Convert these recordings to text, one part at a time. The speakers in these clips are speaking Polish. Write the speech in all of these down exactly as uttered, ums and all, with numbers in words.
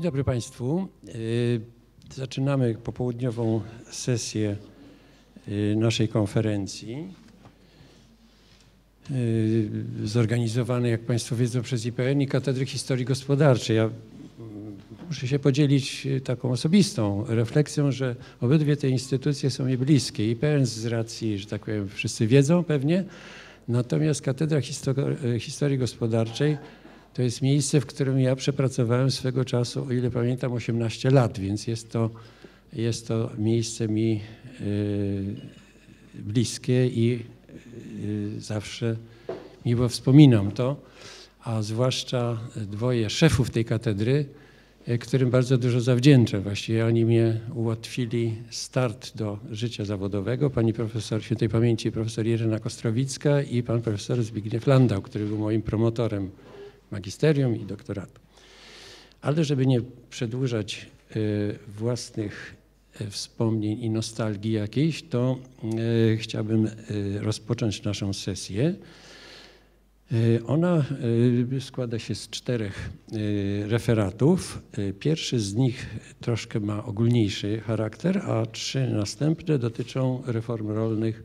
dobry Państwu. Zaczynamy popołudniową sesję naszej konferencji zorganizowanej, jak Państwo wiedzą, przez I P N i Katedry Historii Gospodarczej. Ja muszę się podzielić taką osobistą refleksją, że obydwie te instytucje są mi bliskie. I P N z racji, że tak powiem, wszyscy wiedzą pewnie, natomiast Katedra Historii Gospodarczej to jest miejsce, w którym ja przepracowałem swego czasu, o ile pamiętam, osiemnaście lat, więc jest to, jest to miejsce mi y, bliskie i y, zawsze miło wspominam to, a zwłaszcza dwoje szefów tej katedry, y, którym bardzo dużo zawdzięczam. Właściwie oni mnie ułatwili start do życia zawodowego. Pani profesor świętej pamięci, profesor Irena Kostrowicka i pan profesor Zbigniew Landau, który był moim promotorem magisterium i doktoratu. Ale żeby nie przedłużać y, własnych y, wspomnień i nostalgii jakiejś, to y, chciałbym y, rozpocząć naszą sesję. Y, ona y, składa się z czterech y, referatów. Y, pierwszy z nich troszkę ma ogólniejszy charakter, a trzy następne dotyczą reform rolnych y,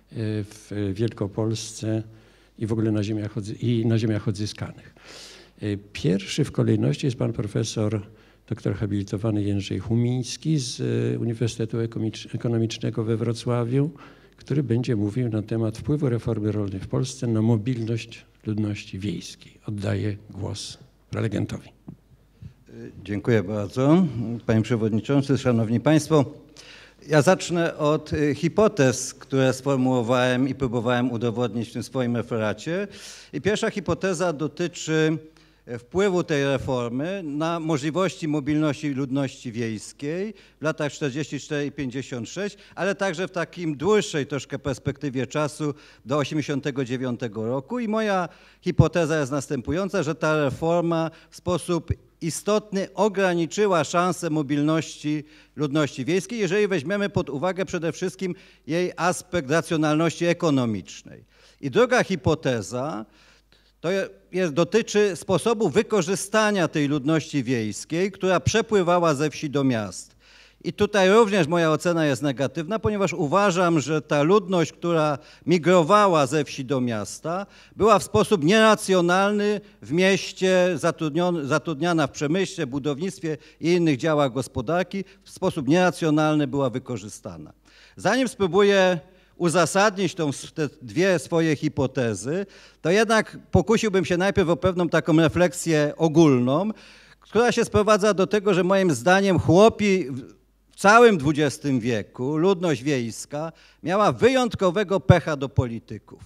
w Wielkopolsce i w ogóle na ziemiach, i na ziemiach odzyskanych. Pierwszy w kolejności jest pan profesor doktor habilitowany Jędrzej Humiński z Uniwersytetu Ekonomicznego we Wrocławiu, który będzie mówił na temat wpływu reformy rolnej w Polsce na mobilność ludności wiejskiej. Oddaję głos prelegentowi. Dziękuję bardzo. Panie Przewodniczący, Szanowni Państwo. Ja zacznę od hipotez, które sformułowałem i próbowałem udowodnić w tym swoim referacie. I pierwsza hipoteza dotyczy wpływu tej reformy na możliwości mobilności ludności wiejskiej w latach czterdziestym czwartym i pięćdziesiątym szóstym, ale także w takim dłuższej troszkę perspektywie czasu do osiemdziesiątego dziewiątego roku. I moja hipoteza jest następująca, że ta reforma w sposób istotny ograniczyła szanse mobilności ludności wiejskiej, jeżeli weźmiemy pod uwagę przede wszystkim jej aspekt racjonalności ekonomicznej. I druga hipoteza to jest, dotyczy sposobu wykorzystania tej ludności wiejskiej, która przepływała ze wsi do miast. I tutaj również moja ocena jest negatywna, ponieważ uważam, że ta ludność, która migrowała ze wsi do miasta, była w sposób nieracjonalny w mieście, zatrudniana w przemyśle, budownictwie i innych działach gospodarki, w sposób nieracjonalny była wykorzystana. Zanim spróbuję uzasadnić tą, te dwie swoje hipotezy, to jednak pokusiłbym się najpierw o pewną taką refleksję ogólną, która się sprowadza do tego, że moim zdaniem chłopi w całym dwudziestym wieku, ludność wiejska, miała wyjątkowego pecha do polityków.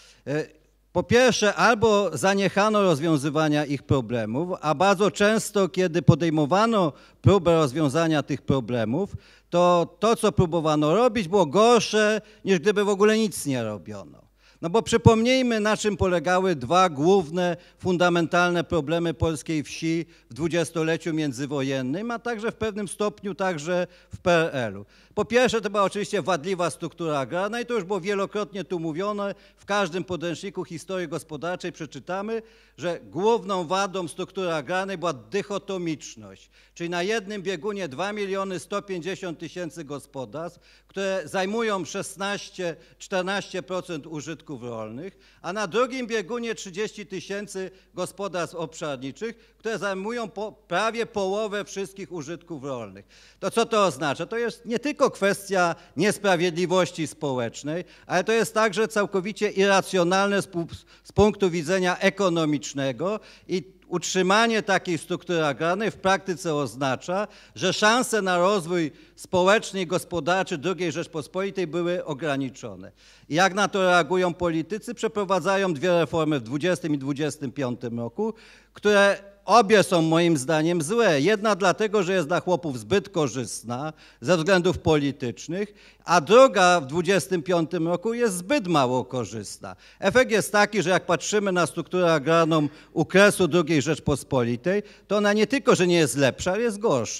Po pierwsze, albo zaniechano rozwiązywania ich problemów, a bardzo często, kiedy podejmowano próbę rozwiązania tych problemów, to to, co próbowano robić, było gorsze, niż gdyby w ogóle nic nie robiono. No bo przypomnijmy, na czym polegały dwa główne, fundamentalne problemy polskiej wsi w dwudziestoleciu międzywojennym, a także w pewnym stopniu także w P R L-u. Po pierwsze, to była oczywiście wadliwa struktura agrarna i to już było wielokrotnie tu mówione. W każdym podręczniku historii gospodarczej przeczytamy, że główną wadą struktury agrarnej była dychotomiczność, czyli na jednym biegunie dwa miliony sto pięćdziesiąt tysięcy gospodarstw, które zajmują szesnaście do czternastu procent użytków rolnych, a na drugim biegunie trzydzieści tysięcy gospodarstw obszarniczych, które zajmują po, prawie połowę wszystkich użytków rolnych. To co to oznacza? To jest nie tylko kwestia niesprawiedliwości społecznej, ale to jest także całkowicie irracjonalne z, z punktu widzenia ekonomicznego i utrzymanie takiej struktury agrarnej w praktyce oznacza, że szanse na rozwój społeczny i gospodarczy drugiej Rzeczpospolitej były ograniczone. I jak na to reagują politycy? Przeprowadzają dwie reformy w dwudziestym i dwudziestym piątym roku, które obie są moim zdaniem złe. Jedna dlatego, że jest dla chłopów zbyt korzystna ze względów politycznych, a druga w dwudziestym piątym roku jest zbyt mało korzystna. Efekt jest taki, że jak patrzymy na strukturę agrarną okresu drugiej Rzeczpospolitej, to ona nie tylko, że nie jest lepsza, ale jest gorsza.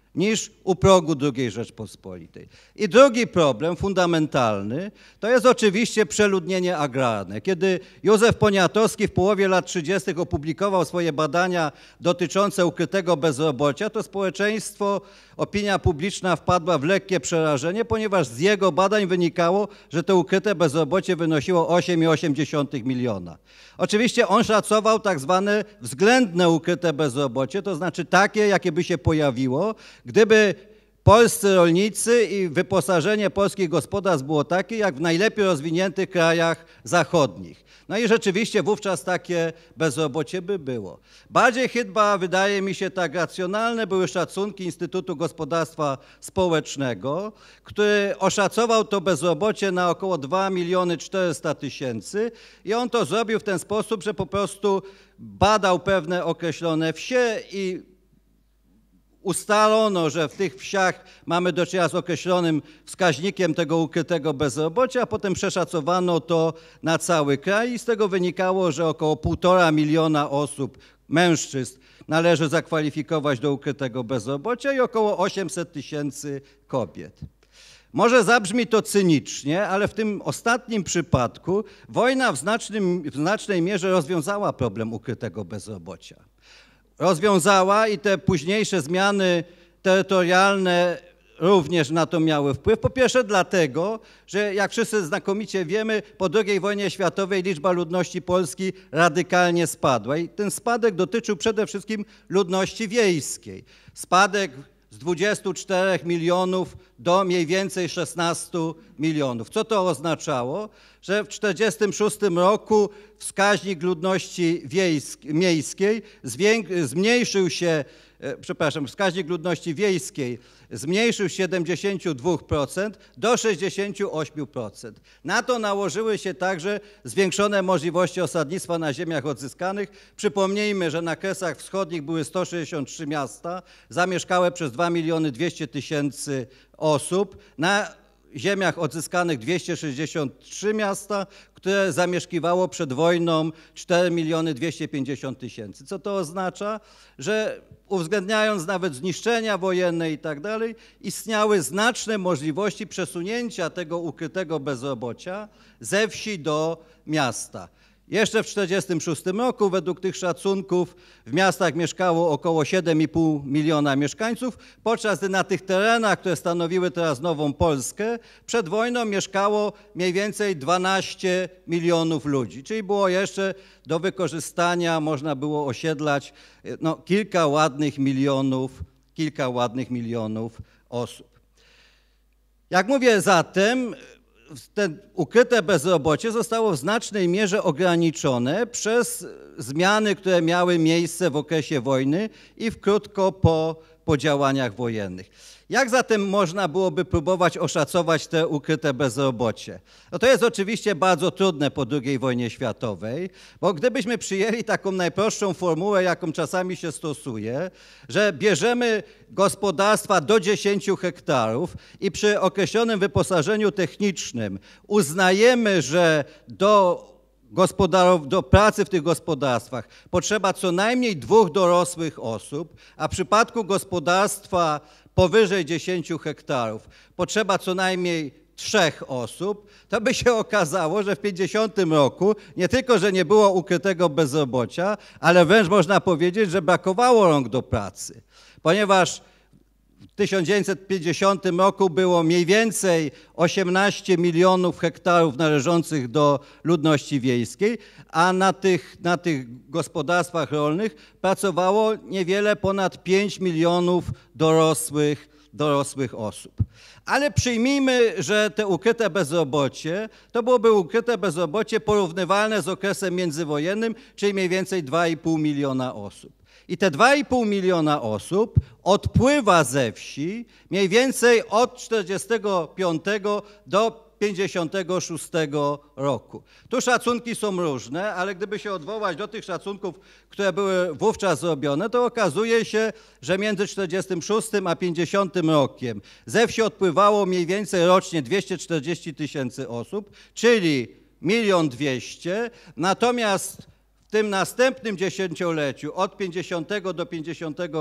niż u progu drugiej Rzeczpospolitej. I drugi problem fundamentalny to jest oczywiście przeludnienie agrarne. Kiedy Józef Poniatowski w połowie lat trzydziestych opublikował swoje badania dotyczące ukrytego bezrobocia, to społeczeństwo, opinia publiczna wpadła w lekkie przerażenie, ponieważ z jego badań wynikało, że to ukryte bezrobocie wynosiło osiem przecinek osiem miliona. Oczywiście on szacował tak zwane względne ukryte bezrobocie, to znaczy takie, jakie by się pojawiło, gdyby polscy rolnicy i wyposażenie polskich gospodarstw było takie, jak w najlepiej rozwiniętych krajach zachodnich. No i rzeczywiście wówczas takie bezrobocie by było. Bardziej chyba, wydaje mi się, tak racjonalne były szacunki Instytutu Gospodarstwa Społecznego, który oszacował to bezrobocie na około dwa miliony czterysta tysięcy i on to zrobił w ten sposób, że po prostu badał pewne określone wsie i ustalono, że w tych wsiach mamy do czynienia z określonym wskaźnikiem tego ukrytego bezrobocia, a potem przeszacowano to na cały kraj i z tego wynikało, że około półtora miliona osób, mężczyzn, należy zakwalifikować do ukrytego bezrobocia i około osiemset tysięcy kobiet. Może zabrzmi to cynicznie, ale w tym ostatnim przypadku wojna w, znacznym, w znacznej mierze rozwiązała problem ukrytego bezrobocia. Rozwiązała i te późniejsze zmiany terytorialne również na to miały wpływ. Po pierwsze dlatego, że jak wszyscy znakomicie wiemy, po drugiej wojnie światowej liczba ludności Polski radykalnie spadła i ten spadek dotyczył przede wszystkim ludności wiejskiej. Spadek z dwudziestu czterech milionów do mniej więcej szesnastu milionów. Co to oznaczało? Że w tysiąc dziewięćset czterdziestym szóstym roku wskaźnik ludności wiejskiej, miejskiej zmniejszył się, przepraszam, wskaźnik ludności wiejskiej zmniejszył z siedemdziesięciu dwóch procent do sześćdziesięciu ośmiu procent. Na to nałożyły się także zwiększone możliwości osadnictwa na ziemiach odzyskanych. Przypomnijmy, że na Kresach Wschodnich były sto sześćdziesiąt trzy miasta, zamieszkałe przez dwa miliony dwieście tysięcy osób. Na ziemiach odzyskanych dwieście sześćdziesiąt trzy miasta, które zamieszkiwało przed wojną cztery miliony dwieście pięćdziesiąt tysięcy. Co to oznacza? Że uwzględniając nawet zniszczenia wojenne i tak dalej, istniały znaczne możliwości przesunięcia tego ukrytego bezrobocia ze wsi do miasta. Jeszcze w tysiąc dziewięćset czterdziestym szóstym roku według tych szacunków w miastach mieszkało około siedem i pół miliona mieszkańców, podczas gdy na tych terenach, które stanowiły teraz nową Polskę, przed wojną mieszkało mniej więcej dwanaście milionów ludzi. Czyli było jeszcze do wykorzystania, można było osiedlać no, kilka ładnych milionów, kilka ładnych milionów osób. Jak mówię zatem, te ukryte bezrobocie zostało w znacznej mierze ograniczone przez zmiany, które miały miejsce w okresie wojny i krótko po, po działaniach wojennych. Jak zatem można byłoby próbować oszacować te ukryte bezrobocie? No to jest oczywiście bardzo trudne po drugiej wojnie światowej, bo gdybyśmy przyjęli taką najprostszą formułę, jaką czasami się stosuje, że bierzemy gospodarstwa do dziesięciu hektarów i przy określonym wyposażeniu technicznym uznajemy, że do Gospodarow, do pracy w tych gospodarstwach potrzeba co najmniej dwóch dorosłych osób, a w przypadku gospodarstwa powyżej dziesięciu hektarów potrzeba co najmniej trzech osób, to by się okazało, że w pięćdziesiątym roku nie tylko, że nie było ukrytego bezrobocia, ale wręcz można powiedzieć, że brakowało rąk do pracy, ponieważ w tysiąc dziewięćset pięćdziesiątym roku było mniej więcej osiemnaście milionów hektarów należących do ludności wiejskiej, a na tych, na tych gospodarstwach rolnych pracowało niewiele ponad pięć milionów dorosłych, dorosłych osób. Ale przyjmijmy, że te ukryte bezrobocie to byłoby ukryte bezrobocie porównywalne z okresem międzywojennym, czyli mniej więcej dwa i pół miliona osób. I te dwa i pół miliona osób odpływa ze wsi mniej więcej od czterdziestego piątego do pięćdziesiątego szóstego roku. Tu szacunki są różne, ale gdyby się odwołać do tych szacunków, które były wówczas zrobione, to okazuje się, że między czterdziestym szóstym a pięćdziesiątym rokiem ze wsi odpływało mniej więcej rocznie dwieście czterdzieści tysięcy osób, czyli milion dwieście, natomiast w tym następnym dziesięcioleciu od pięćdziesiątego do pięćdziesiątego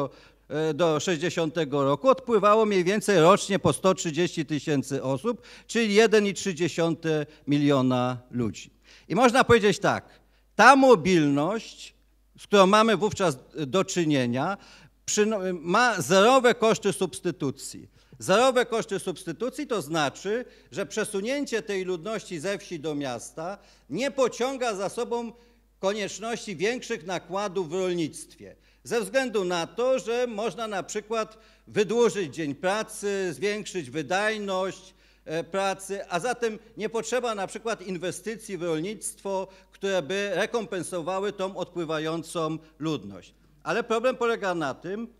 do sześćdziesiątego roku odpływało mniej więcej rocznie po sto trzydzieści tysięcy osób, czyli jeden przecinek trzy miliona ludzi. I można powiedzieć tak, ta mobilność, z którą mamy wówczas do czynienia, ma zerowe koszty substytucji. Zerowe koszty substytucji to znaczy, że przesunięcie tej ludności ze wsi do miasta nie pociąga za sobą konieczności większych nakładów w rolnictwie. Ze względu na to, że można na przykład wydłużyć dzień pracy, zwiększyć wydajność pracy, a zatem nie potrzeba na przykład inwestycji w rolnictwo, które by rekompensowały tą odpływającą ludność. Ale problem polega na tym,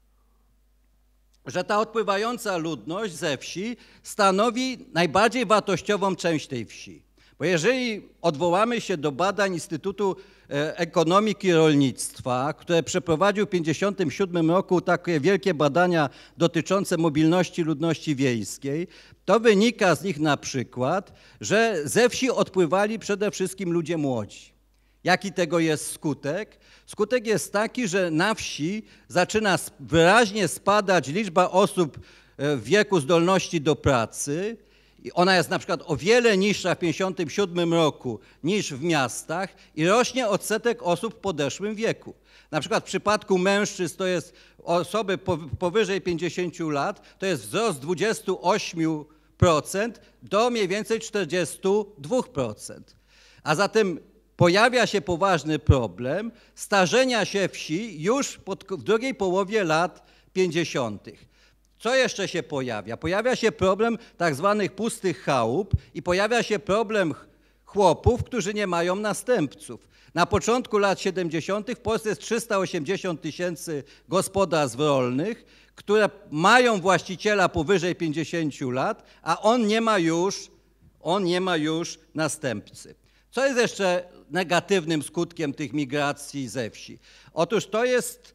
że ta odpływająca ludność ze wsi stanowi najbardziej wartościową część tej wsi. Bo jeżeli odwołamy się do badań Instytutu Ekonomiki Rolnictwa, które przeprowadził w tysiąc dziewięćset pięćdziesiątym siódmym roku takie wielkie badania dotyczące mobilności ludności wiejskiej, to wynika z nich na przykład, że ze wsi odpływali przede wszystkim ludzie młodzi. Jaki tego jest skutek? Skutek jest taki, że na wsi zaczyna wyraźnie spadać liczba osób w wieku zdolności do pracy. Ona jest na przykład o wiele niższa w tysiąc dziewięćset pięćdziesiątym siódmym roku niż w miastach i rośnie odsetek osób w podeszłym wieku. Na przykład w przypadku mężczyzn to jest osoby powyżej pięćdziesięciu lat, to jest wzrost z dwudziestu ośmiu procent do mniej więcej czterdziestu dwóch procent. A zatem pojawia się poważny problem starzenia się wsi już pod, w drugiej połowie lat pięćdziesiątych. Co jeszcze się pojawia? Pojawia się problem tak zwanych pustych chałup i pojawia się problem chłopów, którzy nie mają następców. Na początku lat siedemdziesiątych w Polsce jest trzysta osiemdziesiąt tysięcy gospodarstw rolnych, które mają właściciela powyżej pięćdziesięciu lat, a on nie ma już, on nie ma już następcy. Co jest jeszcze negatywnym skutkiem tych migracji ze wsi? Otóż to jest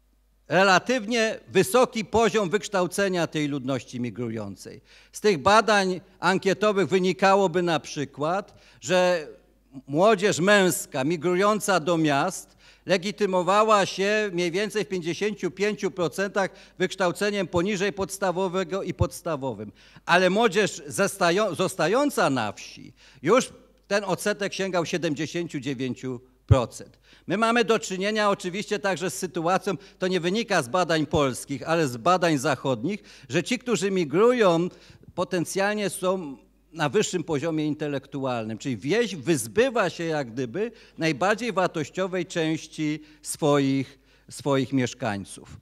relatywnie wysoki poziom wykształcenia tej ludności migrującej. Z tych badań ankietowych wynikałoby na przykład, że młodzież męska migrująca do miast legitymowała się mniej więcej w pięćdziesięciu pięciu procentach wykształceniem poniżej podstawowego i podstawowym. Ale młodzież zostająca na wsi już ten odsetek sięgał siedemdziesięciu dziewięciu procent. My mamy do czynienia oczywiście także z sytuacją, to nie wynika z badań polskich, ale z badań zachodnich, że ci, którzy migrują, potencjalnie są na wyższym poziomie intelektualnym, czyli wieś wyzbywa się jak gdyby najbardziej wartościowej części swoich, swoich mieszkańców.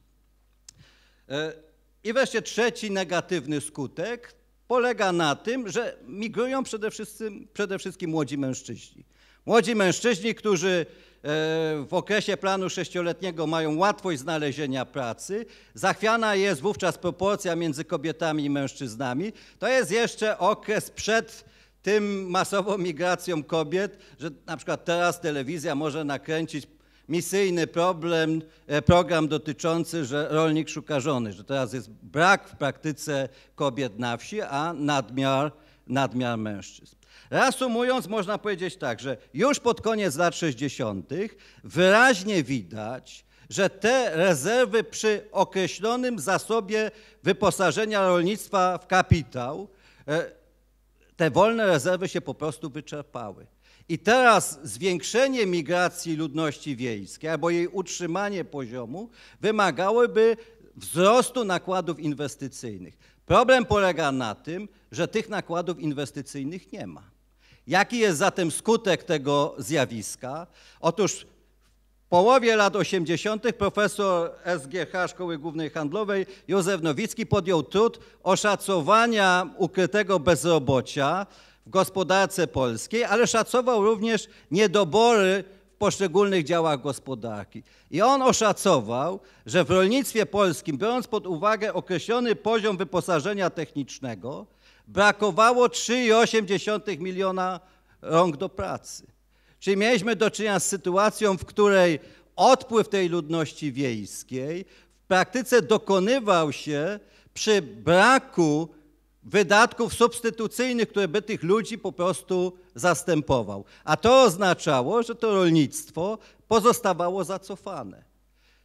I wreszcie trzeci negatywny skutek polega na tym, że migrują przede wszystkim, przede wszystkim młodzi mężczyźni. Młodzi mężczyźni, którzy w okresie planu sześcioletniego mają łatwość znalezienia pracy, zachwiana jest wówczas proporcja między kobietami i mężczyznami. To jest jeszcze okres przed tym masową migracją kobiet, że na przykład teraz telewizja może nakręcić misyjny problem, program dotyczący, że rolnik szuka żony, że teraz jest brak w praktyce kobiet na wsi, a nadmiar, nadmiar mężczyzn. Reasumując, można powiedzieć tak, że już pod koniec lat sześćdziesiątych wyraźnie widać, że te rezerwy przy określonym zasobie wyposażenia rolnictwa w kapitał, te wolne rezerwy się po prostu wyczerpały. I teraz zwiększenie migracji ludności wiejskiej albo jej utrzymanie poziomu wymagałoby wzrostu nakładów inwestycyjnych. Problem polega na tym, że tych nakładów inwestycyjnych nie ma. Jaki jest zatem skutek tego zjawiska? Otóż w połowie lat osiemdziesiątych profesor S G H Szkoły Głównej Handlowej Józef Nowicki podjął trud oszacowania ukrytego bezrobocia w gospodarce polskiej, ale szacował również niedobory w poszczególnych działach gospodarki. I on oszacował, że w rolnictwie polskim, biorąc pod uwagę określony poziom wyposażenia technicznego, brakowało trzy przecinek osiem miliona rąk do pracy. Czyli mieliśmy do czynienia z sytuacją, w której odpływ tej ludności wiejskiej w praktyce dokonywał się przy braku wydatków substytucyjnych, które by tych ludzi po prostu zastępował. A to oznaczało, że to rolnictwo pozostawało zacofane.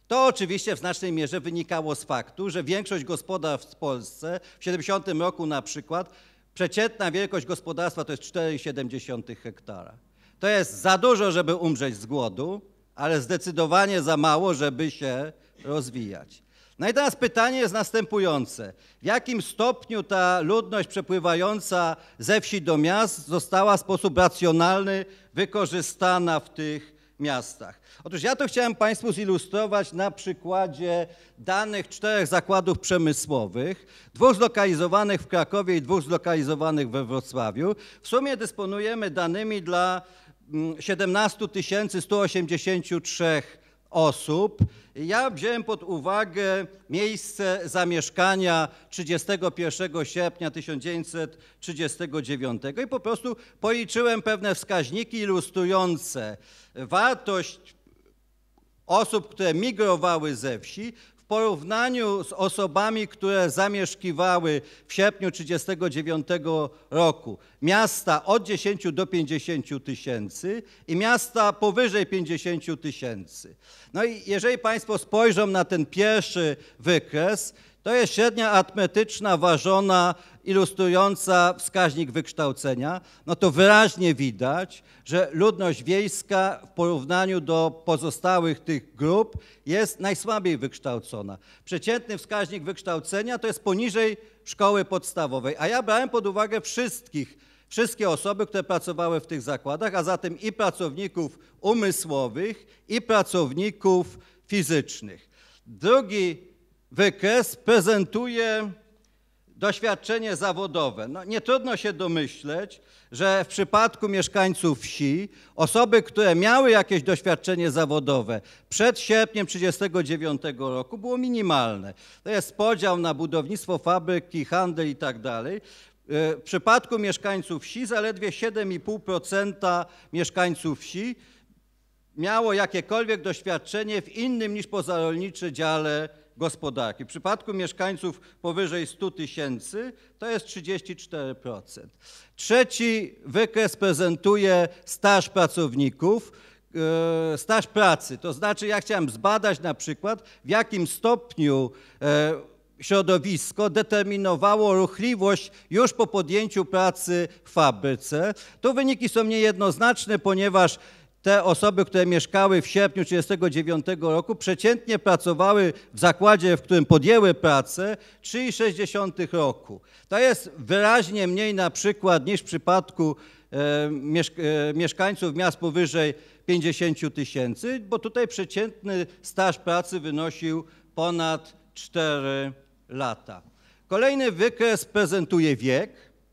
To oczywiście w znacznej mierze wynikało z faktu, że większość gospodarstw w Polsce w siedemdziesiątym roku na przykład przeciętna wielkość gospodarstwa to jest cztery przecinek siedem hektara. To jest za dużo, żeby umrzeć z głodu, ale zdecydowanie za mało, żeby się rozwijać. No i teraz pytanie jest następujące. W jakim stopniu ta ludność przepływająca ze wsi do miast została w sposób racjonalny wykorzystana w tych miastach? Otóż ja to chciałem Państwu zilustrować na przykładzie danych czterech zakładów przemysłowych, dwóch zlokalizowanych w Krakowie i dwóch zlokalizowanych we Wrocławiu. W sumie dysponujemy danymi dla siedemnaście tysięcy sto osiemdziesiąt trzy osób. Ja wziąłem pod uwagę miejsce zamieszkania trzydziestego pierwszego sierpnia tysiąc dziewięćset trzydziestego dziewiątego i po prostu policzyłem pewne wskaźniki ilustrujące wartość osób, które migrowały ze wsi w porównaniu z osobami, które zamieszkiwały w sierpniu trzydziestego dziewiątego roku miasta od dziesięciu do pięćdziesięciu tysięcy i miasta powyżej pięćdziesięciu tysięcy. No i jeżeli Państwo spojrzą na ten pierwszy wykres, to jest średnia arytmetyczna ważona, ilustrująca wskaźnik wykształcenia, no to wyraźnie widać, że ludność wiejska w porównaniu do pozostałych tych grup jest najsłabiej wykształcona. Przeciętny wskaźnik wykształcenia to jest poniżej szkoły podstawowej, a ja brałem pod uwagę wszystkich, wszystkie osoby, które pracowały w tych zakładach, a zatem i pracowników umysłowych, i pracowników fizycznych. Drugi wykres prezentuje doświadczenie zawodowe. No, nie trudno się domyśleć, że w przypadku mieszkańców wsi osoby, które miały jakieś doświadczenie zawodowe przed sierpniem trzydziestego dziewiątego roku było minimalne. To jest podział na budownictwo, fabryki, handel i tak dalej. W przypadku mieszkańców wsi zaledwie siedem i pół procent mieszkańców wsi miało jakiekolwiek doświadczenie w innym niż pozarolniczy dziale gospodarki. W przypadku mieszkańców powyżej stu tysięcy to jest trzydzieści cztery procent. Trzeci wykres prezentuje staż pracowników, e, staż pracy. To znaczy ja chciałem zbadać na przykład, w jakim stopniu e, środowisko determinowało ruchliwość już po podjęciu pracy w fabryce. Tu wyniki są niejednoznaczne, ponieważ te osoby, które mieszkały w sierpniu tysiąc dziewięćset trzydziestego dziewiątego roku, przeciętnie pracowały w zakładzie, w którym podjęły pracę, trzy przecinek sześć roku. To jest wyraźnie mniej na przykład niż w przypadku e, mieszk e, mieszkańców miast powyżej pięćdziesięciu tysięcy, bo tutaj przeciętny staż pracy wynosił ponad cztery lata. Kolejny wykres prezentuje wiek.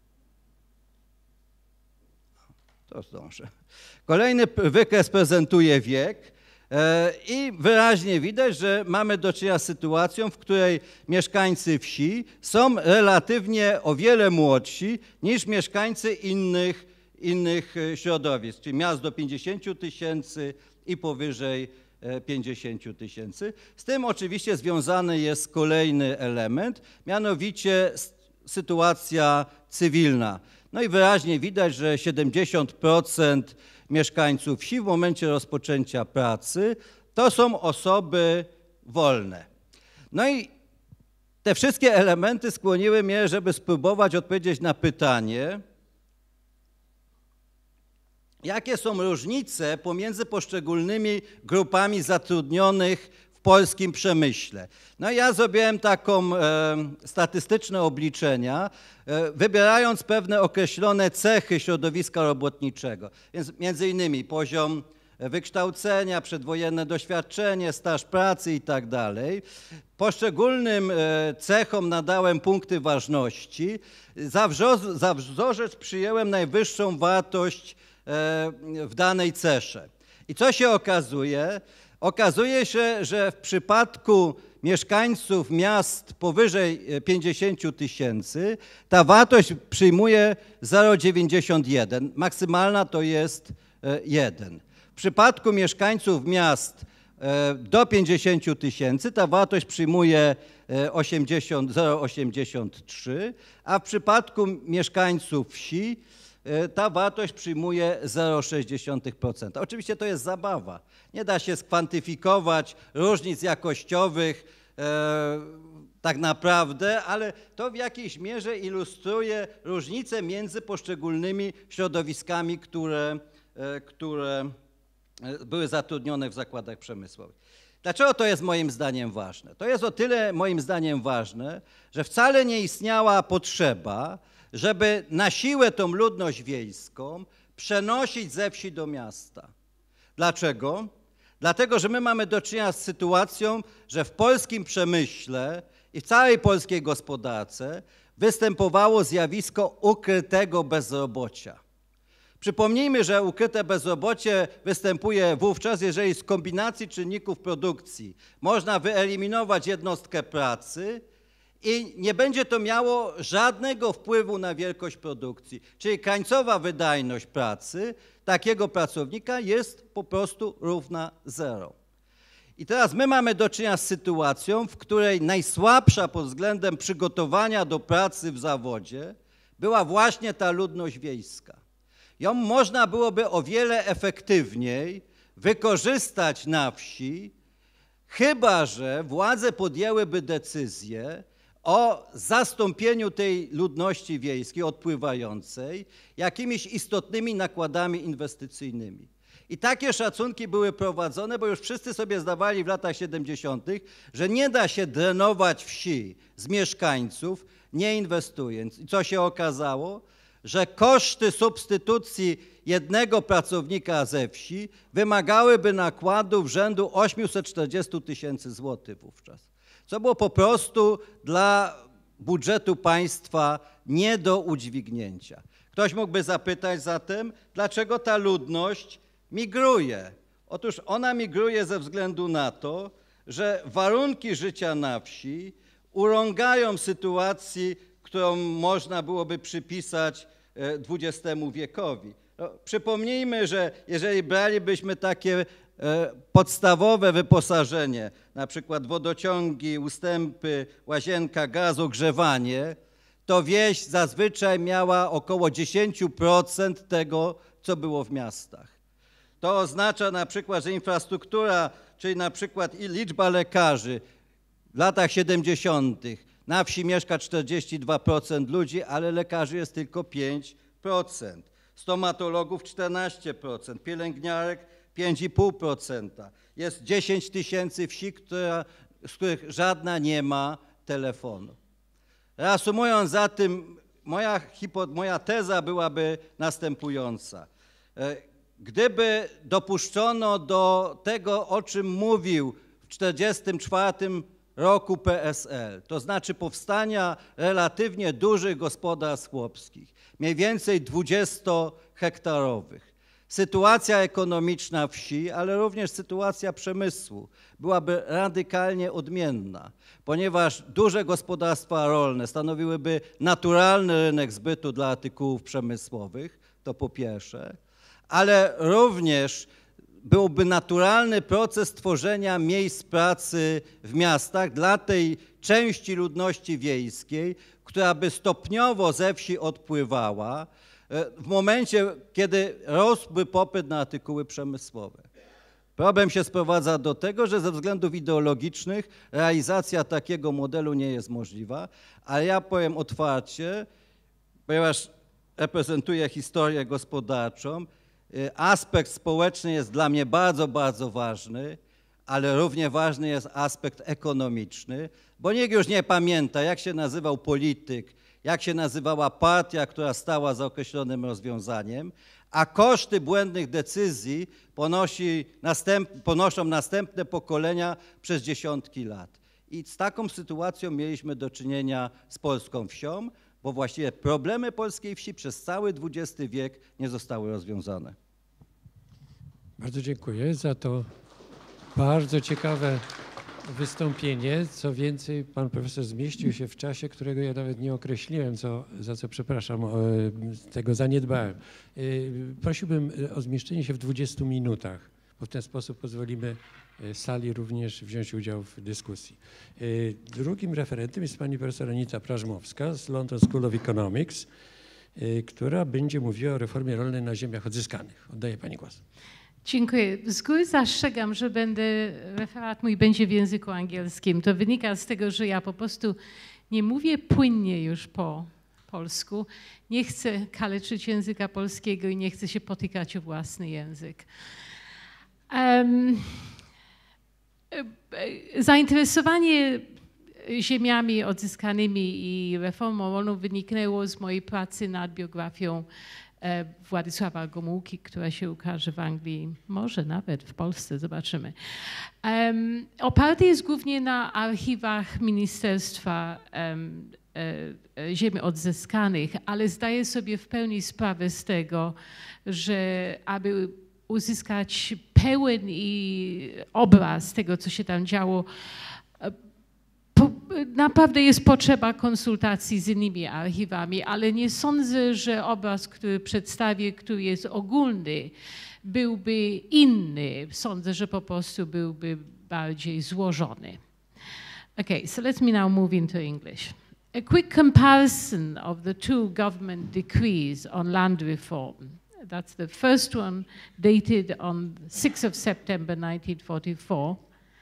To zdążę. Kolejny wykres prezentuje wiek i wyraźnie widać, że mamy do czynienia z sytuacją, w której mieszkańcy wsi są relatywnie o wiele młodsi niż mieszkańcy innych, innych środowisk, czyli miast do pięćdziesięciu tysięcy i powyżej pięćdziesięciu tysięcy. Z tym oczywiście związany jest kolejny element, mianowicie sytuacja cywilna. No i wyraźnie widać, że siedemdziesiąt procent mieszkańców wsi w momencie rozpoczęcia pracy to są osoby wolne. No i te wszystkie elementy skłoniły mnie, żeby spróbować odpowiedzieć na pytanie, jakie są różnice pomiędzy poszczególnymi grupami zatrudnionych w polskim przemyśle. No i ja zrobiłem taką e, statystyczne obliczenia, e, wybierając pewne określone cechy środowiska robotniczego. Więc między innymi poziom wykształcenia, przedwojenne doświadczenie, staż pracy i tak dalej. Poszczególnym e, cechom nadałem punkty ważności. Za, wzor, za wzorzec przyjęłem najwyższą wartość e, w danej cesze. I co się okazuje? Okazuje się, że w przypadku mieszkańców miast powyżej pięćdziesięciu tysięcy ta wartość przyjmuje zero przecinek dziewięćdziesiąt jeden, maksymalna to jest jeden. W przypadku mieszkańców miast do pięćdziesięciu tysięcy ta wartość przyjmuje zero przecinek osiemdziesiąt trzy, a w przypadku mieszkańców wsi ta wartość przyjmuje zero przecinek sześć procent. Oczywiście to jest zabawa. Nie da się skwantyfikować różnic jakościowych e, tak naprawdę, ale to w jakiejś mierze ilustruje różnice między poszczególnymi środowiskami, które, e, które były zatrudnione w zakładach przemysłowych. Dlaczego to jest moim zdaniem ważne? To jest o tyle moim zdaniem ważne, że wcale nie istniała potrzeba, żeby na siłę tą ludność wiejską przenosić ze wsi do miasta. Dlaczego? Dlatego, że my mamy do czynienia z sytuacją, że w polskim przemyśle i w całej polskiej gospodarce występowało zjawisko ukrytego bezrobocia. Przypomnijmy, że ukryte bezrobocie występuje wówczas, jeżeli z kombinacji czynników produkcji można wyeliminować jednostkę pracy i nie będzie to miało żadnego wpływu na wielkość produkcji. Czyli krańcowa wydajność pracy takiego pracownika jest po prostu równa zero. I teraz my mamy do czynienia z sytuacją, w której najsłabsza pod względem przygotowania do pracy w zawodzie była właśnie ta ludność wiejska. Ją można byłoby o wiele efektywniej wykorzystać na wsi, chyba że władze podjęłyby decyzję o zastąpieniu tej ludności wiejskiej odpływającej jakimiś istotnymi nakładami inwestycyjnymi. I takie szacunki były prowadzone, bo już wszyscy sobie zdawali w latach siedemdziesiątych, że nie da się drenować wsi z mieszkańców, nie inwestując. I co się okazało? Że koszty substytucji jednego pracownika ze wsi wymagałyby nakładów rzędu osiemset czterdzieści tysięcy złotych wówczas, co było po prostu dla budżetu państwa nie do udźwignięcia. Ktoś mógłby zapytać zatem, dlaczego ta ludność migruje? Otóż ona migruje ze względu na to, że warunki życia na wsi urągają sytuacji, którą można byłoby przypisać dwudziestemu wiekowi. No, przypomnijmy, że jeżeli bralibyśmy takie e, podstawowe wyposażenie, na przykład wodociągi, ustępy, łazienka, gaz, ogrzewanie, to wieś zazwyczaj miała około dziesięć procent tego, co było w miastach. To oznacza na przykład, że infrastruktura, czyli na przykład i liczba lekarzy w latach siedemdziesiątych na wsi mieszka czterdzieści dwa procent ludzi, ale lekarzy jest tylko pięć procent. Stomatologów czternaście procent, pielęgniarek pięć i pół procent. Jest dziesięć tysięcy wsi, która, z których żadna nie ma telefonu. Reasumując zatem, moja, hipo, moja teza byłaby następująca. Gdyby dopuszczono do tego, o czym mówił w tysiąc dziewięćset czterdziestym czwartym roku P S L, to znaczy powstania relatywnie dużych gospodarstw chłopskich, mniej więcej dwudziestohektarowych, sytuacja ekonomiczna wsi, ale również sytuacja przemysłu byłaby radykalnie odmienna, ponieważ duże gospodarstwa rolne stanowiłyby naturalny rynek zbytu dla artykułów przemysłowych, to po pierwsze, ale również byłby naturalny proces tworzenia miejsc pracy w miastach dla tej części ludności wiejskiej, która by stopniowo ze wsi odpływała w momencie, kiedy rósłby popyt na artykuły przemysłowe. Problem się sprowadza do tego, że ze względów ideologicznych realizacja takiego modelu nie jest możliwa, ale ja powiem otwarcie, ponieważ reprezentuję historię gospodarczą, aspekt społeczny jest dla mnie bardzo, bardzo ważny, ale równie ważny jest aspekt ekonomiczny, bo nikt już nie pamięta, jak się nazywał polityk, jak się nazywała partia, która stała za określonym rozwiązaniem, a koszty błędnych decyzji ponosi następ, ponoszą następne pokolenia przez dziesiątki lat. I z taką sytuacją mieliśmy do czynienia z polską wsią, bo właściwie problemy polskiej wsi przez cały dwudziesty wiek nie zostały rozwiązane. Bardzo dziękuję za to bardzo ciekawe wystąpienie. Co więcej, pan profesor zmieścił się w czasie, którego ja nawet nie określiłem, co, za co przepraszam, tego zaniedbałem. Prosiłbym o zmieszczenie się w dwudziestu minutach, bo w ten sposób pozwolimy sali również wziąć udział w dyskusji. Drugim referentem jest pani profesor Anita Prażmowska z London School of Economics. która będzie mówiła o reformie rolnej na ziemiach odzyskanych. Oddaję pani głos. Dziękuję. Z góry zastrzegam, że będę, referat mój będzie w języku angielskim. To wynika z tego, że ja po prostu nie mówię płynnie już po polsku. Nie chcę kaleczyć języka polskiego i nie chcę się potykać o własny język. Um, zainteresowanie ziemiami odzyskanymi i reformą rolną wyniknęło z mojej pracy nad biografią Władysława Gomułki, która się ukaże w Anglii, może nawet w Polsce, zobaczymy. Um, oparty jest głównie na archiwach Ministerstwa um, e, Ziemi Odzyskanych, ale zdaję sobie w pełni sprawę z tego, że aby uzyskać pełen i obraz tego, co się tam działo, Po, naprawdę jest potrzeba konsultacji z innymi archiwami, ale nie sądzę, że obraz, który przedstawię, który jest ogólny, byłby inny. Sądzę, że po prostu byłby bardziej złożony. Okay, so let me now move into English. A quick comparison of the two government decrees on land reform. That's the first one dated on sixth of September nineteen forty-four.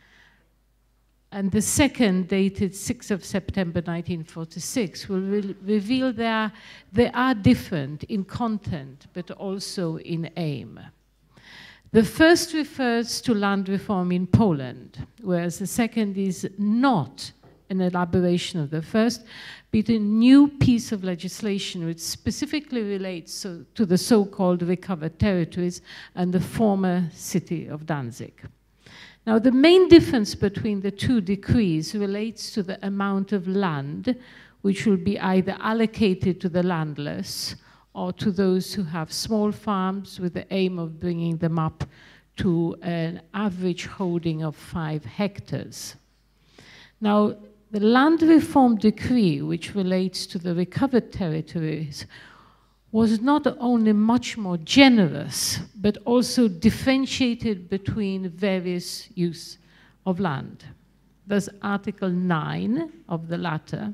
And the second, dated sixth of September nineteen forty-six, will re reveal that they are different in content, but also in aim. The first refers to land reform in Poland, whereas the second is not an elaboration of the first, but a new piece of legislation which specifically relates so to the so-called recovered territories and the former city of Danzig. Now, the main difference between the two decrees relates to the amount of land which will be either allocated to the landless or to those who have small farms, with the aim of bringing them up to an average holding of five hectares. Now, the land reform decree, which relates to the recovered territories, was not only much more generous, but also differentiated between various use of land. Thus, Article nine of the latter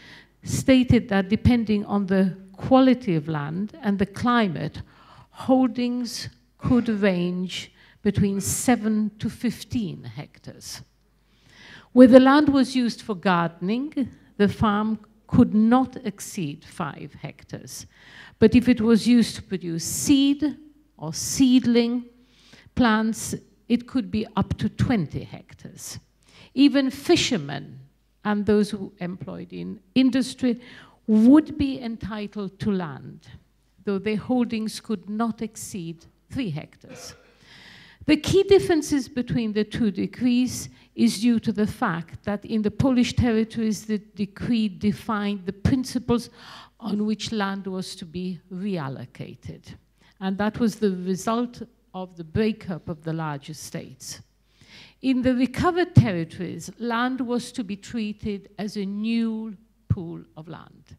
stated that depending on the quality of land and the climate, holdings could range between seven to fifteen hectares. Where the land was used for gardening, the farm could not exceed five hectares. But if it was used to produce seed or seedling plants, it could be up to twenty hectares. Even fishermen and those who employed in industry would be entitled to land, though their holdings could not exceed three hectares. The key differences between the two decrees is due to the fact that in the Polish territories, the decree defined the principles on which land was to be reallocated. And that was the result of the breakup of the larger states. In the recovered territories, land was to be treated as a new pool of land.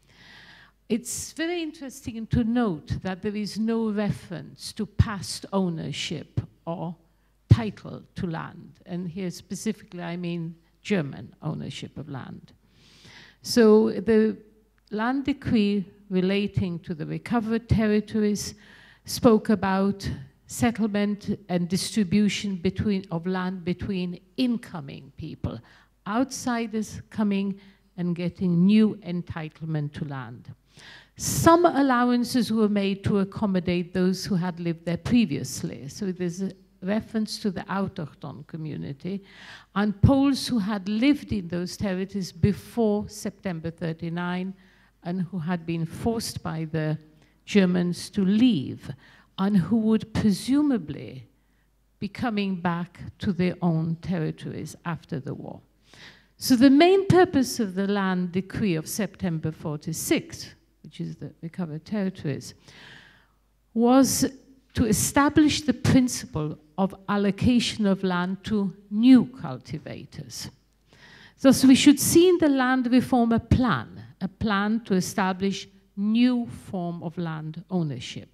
It's very interesting to note that there is no reference to past ownership or title to land. And here specifically, I mean German ownership of land. So the land decree relating to the recovered territories spoke about settlement and distribution between, of land between incoming people, outsiders coming and getting new entitlement to land. Some allowances were made to accommodate those who had lived there previously. So there's a reference to the autochthon community and Poles who had lived in those territories before September thirty-nine and who had been forced by the Germans to leave and who would presumably be coming back to their own territories after the war. So the main purpose of the land decree of September forty-six, which is the recovered territories, was to establish the principle of allocation of land to new cultivators. Thus, we should see in the land reform a plan, a plan to establish new form of land ownership.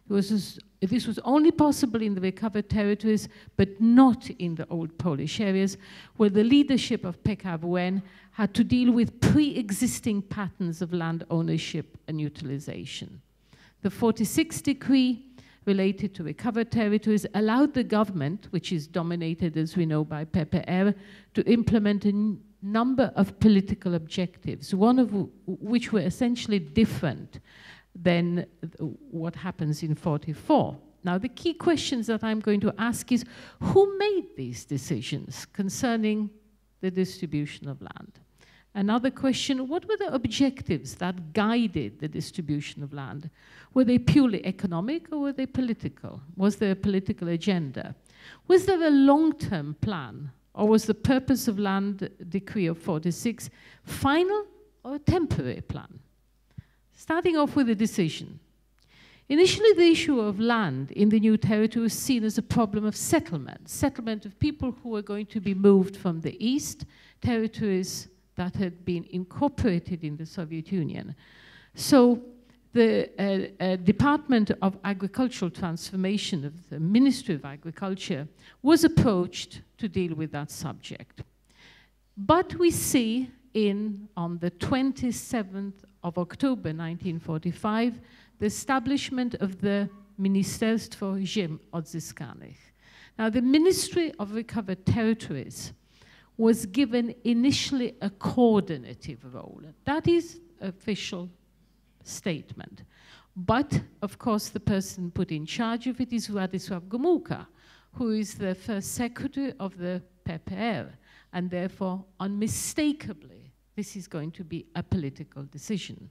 It was, this was only possible in the recovered territories, but not in the old Polish areas, where the leadership of P K W N had to deal with pre-existing patterns of land ownership and utilization. The forty-six decree related to recovered territories allowed the government, which is dominated, as we know, by P P R, to implement a number of political objectives, one of which were essentially different than what happens in forty-four. Now, the key questions that I'm going to ask is, who made these decisions concerning the distribution of land? Another question, what were the objectives that guided the distribution of land? Were they purely economic or were they political? Was there a political agenda? Was there a long-term plan, or was the purpose of land decree of forty-six final or a temporary plan? Starting off with the decision. Initially, the issue of land in the new territory was seen as a problem of settlement, settlement of people who were going to be moved from the east, territories that had been incorporated in the Soviet Union. So the uh, uh, Department of Agricultural Transformation of the Ministry of Agriculture was approached to deal with that subject. But we see in, on the twenty-seventh of October nineteen forty-five, the establishment of the Ministerstwo Ziem Odzyskanych. Now, the Ministry of Recovered Territories was given initially a coordinative role. That is official statement. But, of course, the person put in charge of it is Władysław Gomułka, who is the first secretary of the P P R, and therefore, unmistakably, this is going to be a political decision.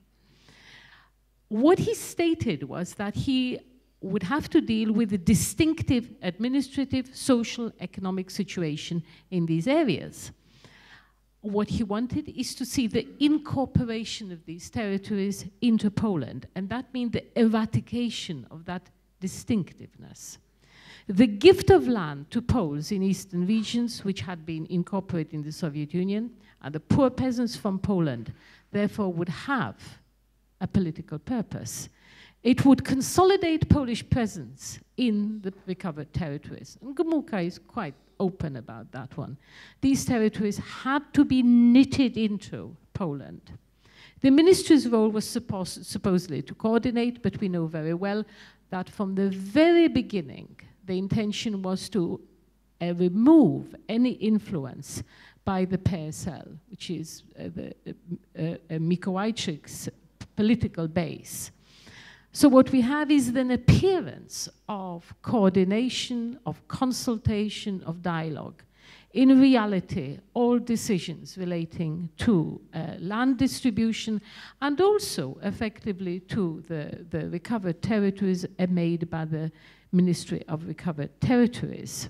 What he stated was that he would have to deal with the distinctive administrative, social, economic situation in these areas. What he wanted is to see the incorporation of these territories into Poland, and that means the eradication of that distinctiveness. The gift of land to Poles in eastern regions, which had been incorporated in the Soviet Union, and the poor peasants from Poland, therefore would have a political purpose. It would consolidate Polish presence in the recovered territories. And Gomułka is quite open about that one. These territories had to be knitted into Poland. The ministry's role was supposed, supposedly to coordinate, but we know very well that from the very beginning, the intention was to uh, remove any influence by the P S L, which is uh, the, uh, uh, Mikołajczyk's political base. So what we have is an appearance of coordination, of consultation, of dialogue. In reality, all decisions relating to uh, land distribution and also effectively to the, the recovered territories are made by the Ministry of Recovered Territories.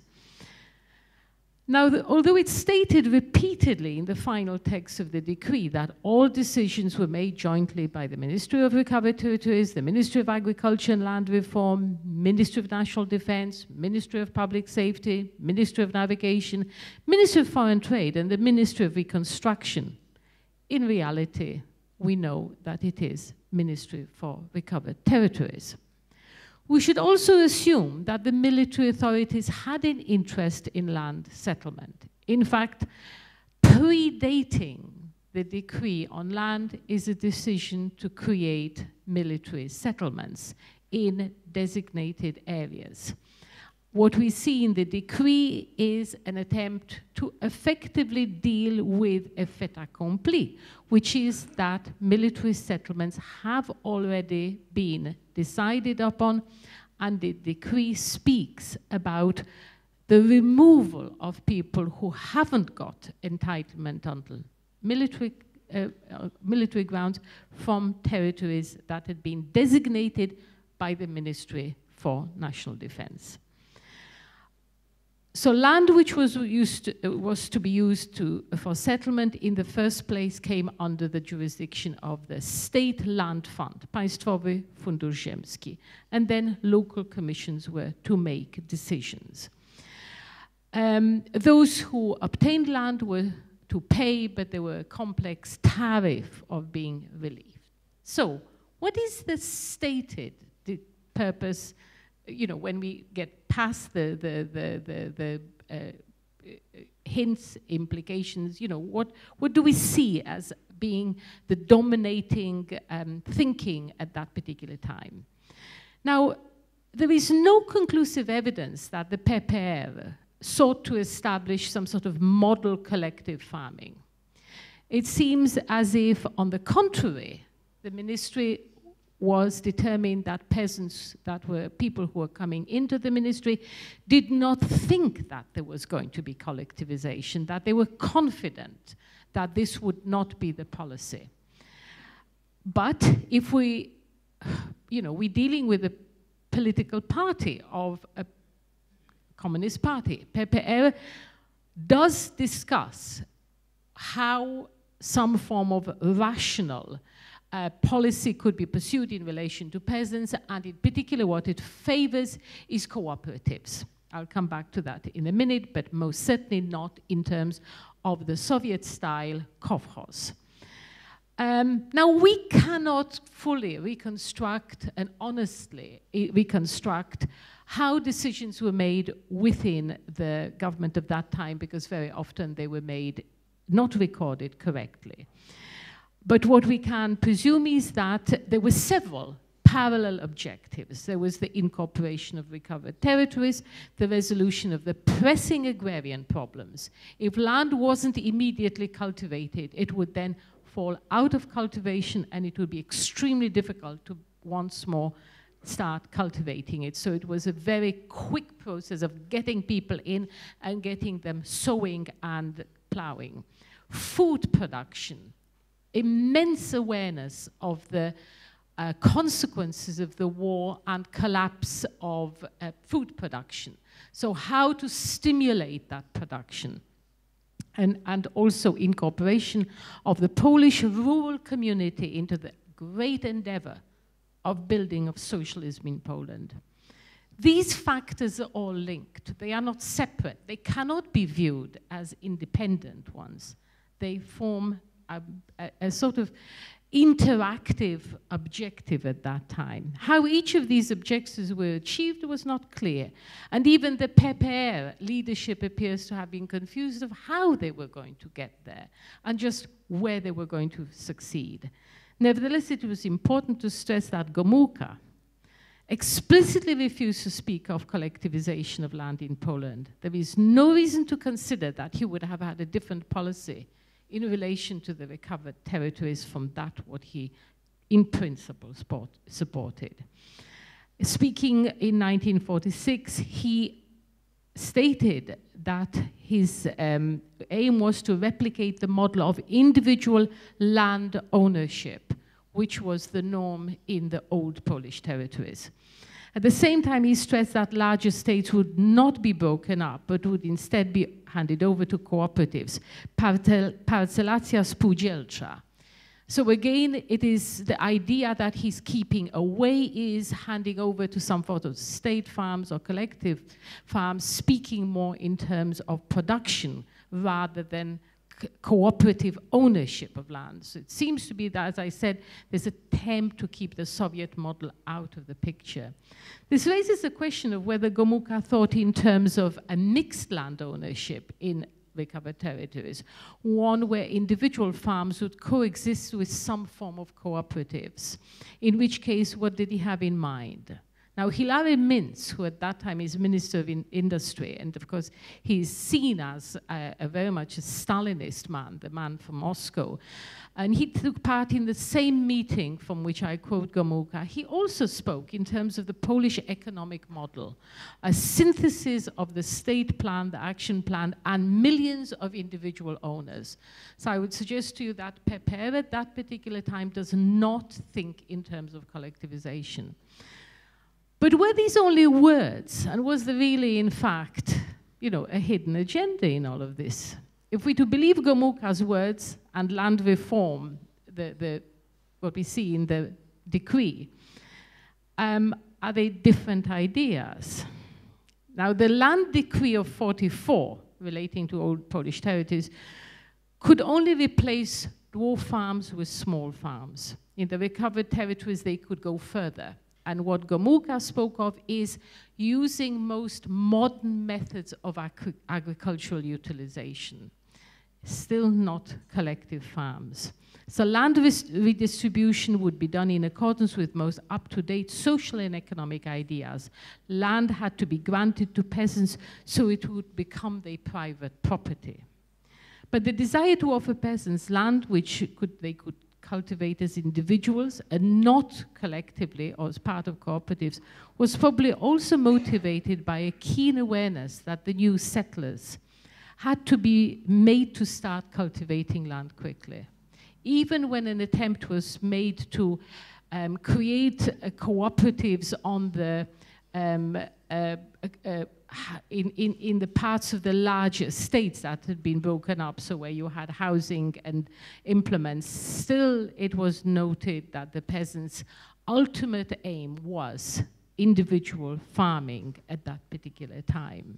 Now, the, although it's stated repeatedly in the final text of the decree that all decisions were made jointly by the Ministry of Recovered Territories, the Ministry of Agriculture and Land Reform, Ministry of National Defense, Ministry of Public Safety, Ministry of Navigation, Ministry of Foreign Trade, and the Ministry of Reconstruction, in reality, we know that it is Ministry for Recovered Territories. We should also assume that the military authorities had an interest in land settlement. In fact, predating the decree on land is a decision to create military settlements in designated areas. What we see in the decree is an attempt to effectively deal with a fait accompli, which is that military settlements have already been decided upon, and the decree speaks about the removal of people who haven't got entitlement until military, uh, uh, military grounds from territories that had been designated by the Ministry for National Defense. So land which was, used to, uh, was to be used to, for settlement in the first place came under the jurisdiction of the State Land Fund, Państwowy Fundusz Ziemski, and then local commissions were to make decisions. Um, those who obtained land were to pay, but there were a complex tariff of being relieved. So what is the stated purpose, you know, when we get past the, the, the, the, the uh, hints, implications, you know, what, what do we see as being the dominating um, thinking at that particular time? Now, there is no conclusive evidence that the P P R sought to establish some sort of model collective farming. It seems as if, on the contrary, the ministry was determined that peasants, that were people who were coming into the ministry, did not think that there was going to be collectivization, that they were confident that this would not be the policy. But if we, you know, we're dealing with a political party of a Communist Party. P P R does discuss how some form of rational uh, policy could be pursued in relation to peasants, and in particular what it favors is cooperatives. I'll come back to that in a minute, but most certainly not in terms of the Soviet-style kolkhoz. Um, now, we cannot fully reconstruct and honestly reconstruct how decisions were made within the government of that time, because very often they were made not recorded correctly. But what we can presume is that there were several parallel objectives. There was the incorporation of recovered territories, the resolution of the pressing agrarian problems. If land wasn't immediately cultivated, it would then fall out of cultivation, and it would be extremely difficult to once more start cultivating it. So it was a very quick process of getting people in and getting them sowing and plowing. Food production, immense awareness of the uh, consequences of the war and collapse of uh, food production. So how to stimulate that production. And, and also incorporation of the Polish rural community into the great endeavor of building of socialism in Poland. These factors are all linked. They are not separate. They cannot be viewed as independent ones. They form a, a, a sort of interactive objective at that time. How each of these objectives were achieved was not clear. And even the P P R leadership appears to have been confused of how they were going to get there and just where they were going to succeed. Nevertheless, it was important to stress that Gomułka explicitly refused to speak of collectivization of land in Poland. There is no reason to consider that he would have had a different policy in relation to the recovered territories from that what he, in principle, support, supported. Speaking in nineteen forty-six, he stated that his um, aim was to replicate the model of individual land ownership, which was the norm in the old Polish territories. At the same time, he stressed that larger states would not be broken up, but would instead be handed over to cooperatives, parcelacja spółdzielcza. So again, it is the idea that he's keeping away is handing over to some sort of state farms or collective farms, speaking more in terms of production rather than cooperative ownership of land. So it seems to be that, as I said, there's an attempt to keep the Soviet model out of the picture. This raises the question of whether Gomułka thought in terms of a mixed land ownership in recovered territories, one where individual farms would coexist with some form of cooperatives, in which case, what did he have in mind? Now, Hilary Minc, who at that time is Minister of in Industry, and of course he's seen as a, a very much a Stalinist man, the man from Moscow, and he took part in the same meeting from which I quote Gomułka. He also spoke in terms of the Polish economic model, a synthesis of the state plan, the action plan, and millions of individual owners. So I would suggest to you that P P R at that particular time does not think in terms of collectivization. But were these only words, and was there really, in fact, you know, a hidden agenda in all of this? If we to believe Gomułka's words and land reform, the, the, what we see in the decree, um, are they different ideas? Now, the land decree of forty-four, relating to old Polish territories, could only replace dwarf farms with small farms. In the recovered territories, they could go further. And what Gomulka spoke of is using most modern methods of agri agricultural utilization, still not collective farms. So land redistribution would be done in accordance with most up-to-date social and economic ideas. Land had to be granted to peasants so it would become their private property. But the desire to offer peasants land which could, they could cultivate as individuals and not collectively or as part of cooperatives was probably also motivated by a keen awareness that the new settlers had to be made to start cultivating land quickly. Even when an attempt was made to um, create uh, cooperatives on the um, uh, uh, in, in, in the parts of the larger estates that had been broken up, so where you had housing and implements, still it was noted that the peasants' ultimate aim was individual farming at that particular time.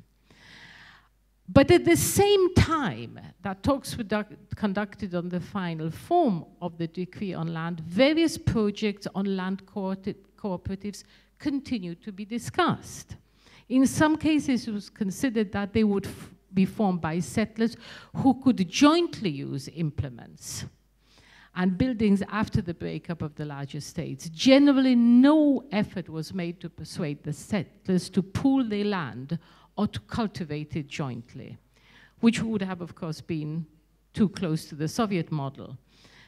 But at the same time that talks were conducted on the final form of the decree on land, various projects on land co cooperatives continued to be discussed. In some cases, it was considered that they would f be formed by settlers who could jointly use implements and buildings after the breakup of the larger estates. Generally, no effort was made to persuade the settlers to pool their land or to cultivate it jointly, which would have, of course, been too close to the Soviet model.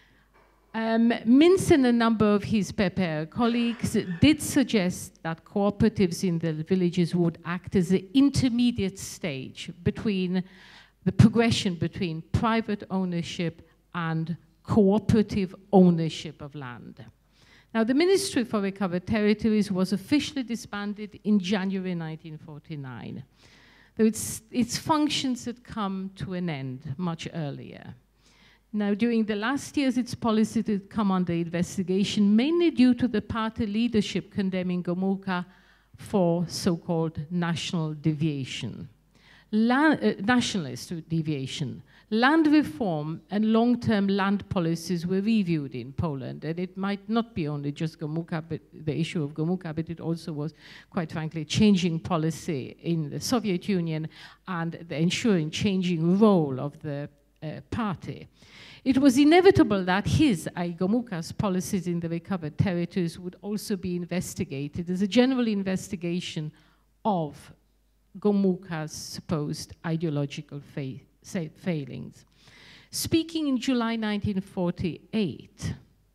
Um, Mintz and a number of his P P R colleagues did suggest that cooperatives in the villages would act as the intermediate stage between the progression between private ownership and cooperative ownership of land. Now, the Ministry for Recovered Territories was officially disbanded in January nineteen forty-nine, though its, its functions had come to an end much earlier. Now, during the last years, its policy had come under investigation, mainly due to the party leadership condemning Gomulka for so-called national deviation. Land, uh, nationalist deviation. Land reform and long-term land policies were reviewed in Poland, and it might not be only just Gomulka, but the issue of Gomulka, but it also was, quite frankly, changing policy in the Soviet Union and the ensuring changing role of the uh, party. It was inevitable that his, I, Gomulka's policies in the recovered territories would also be investigated as a general investigation of Gomulka's supposed ideological fa failings. Speaking in July nineteen forty-eight,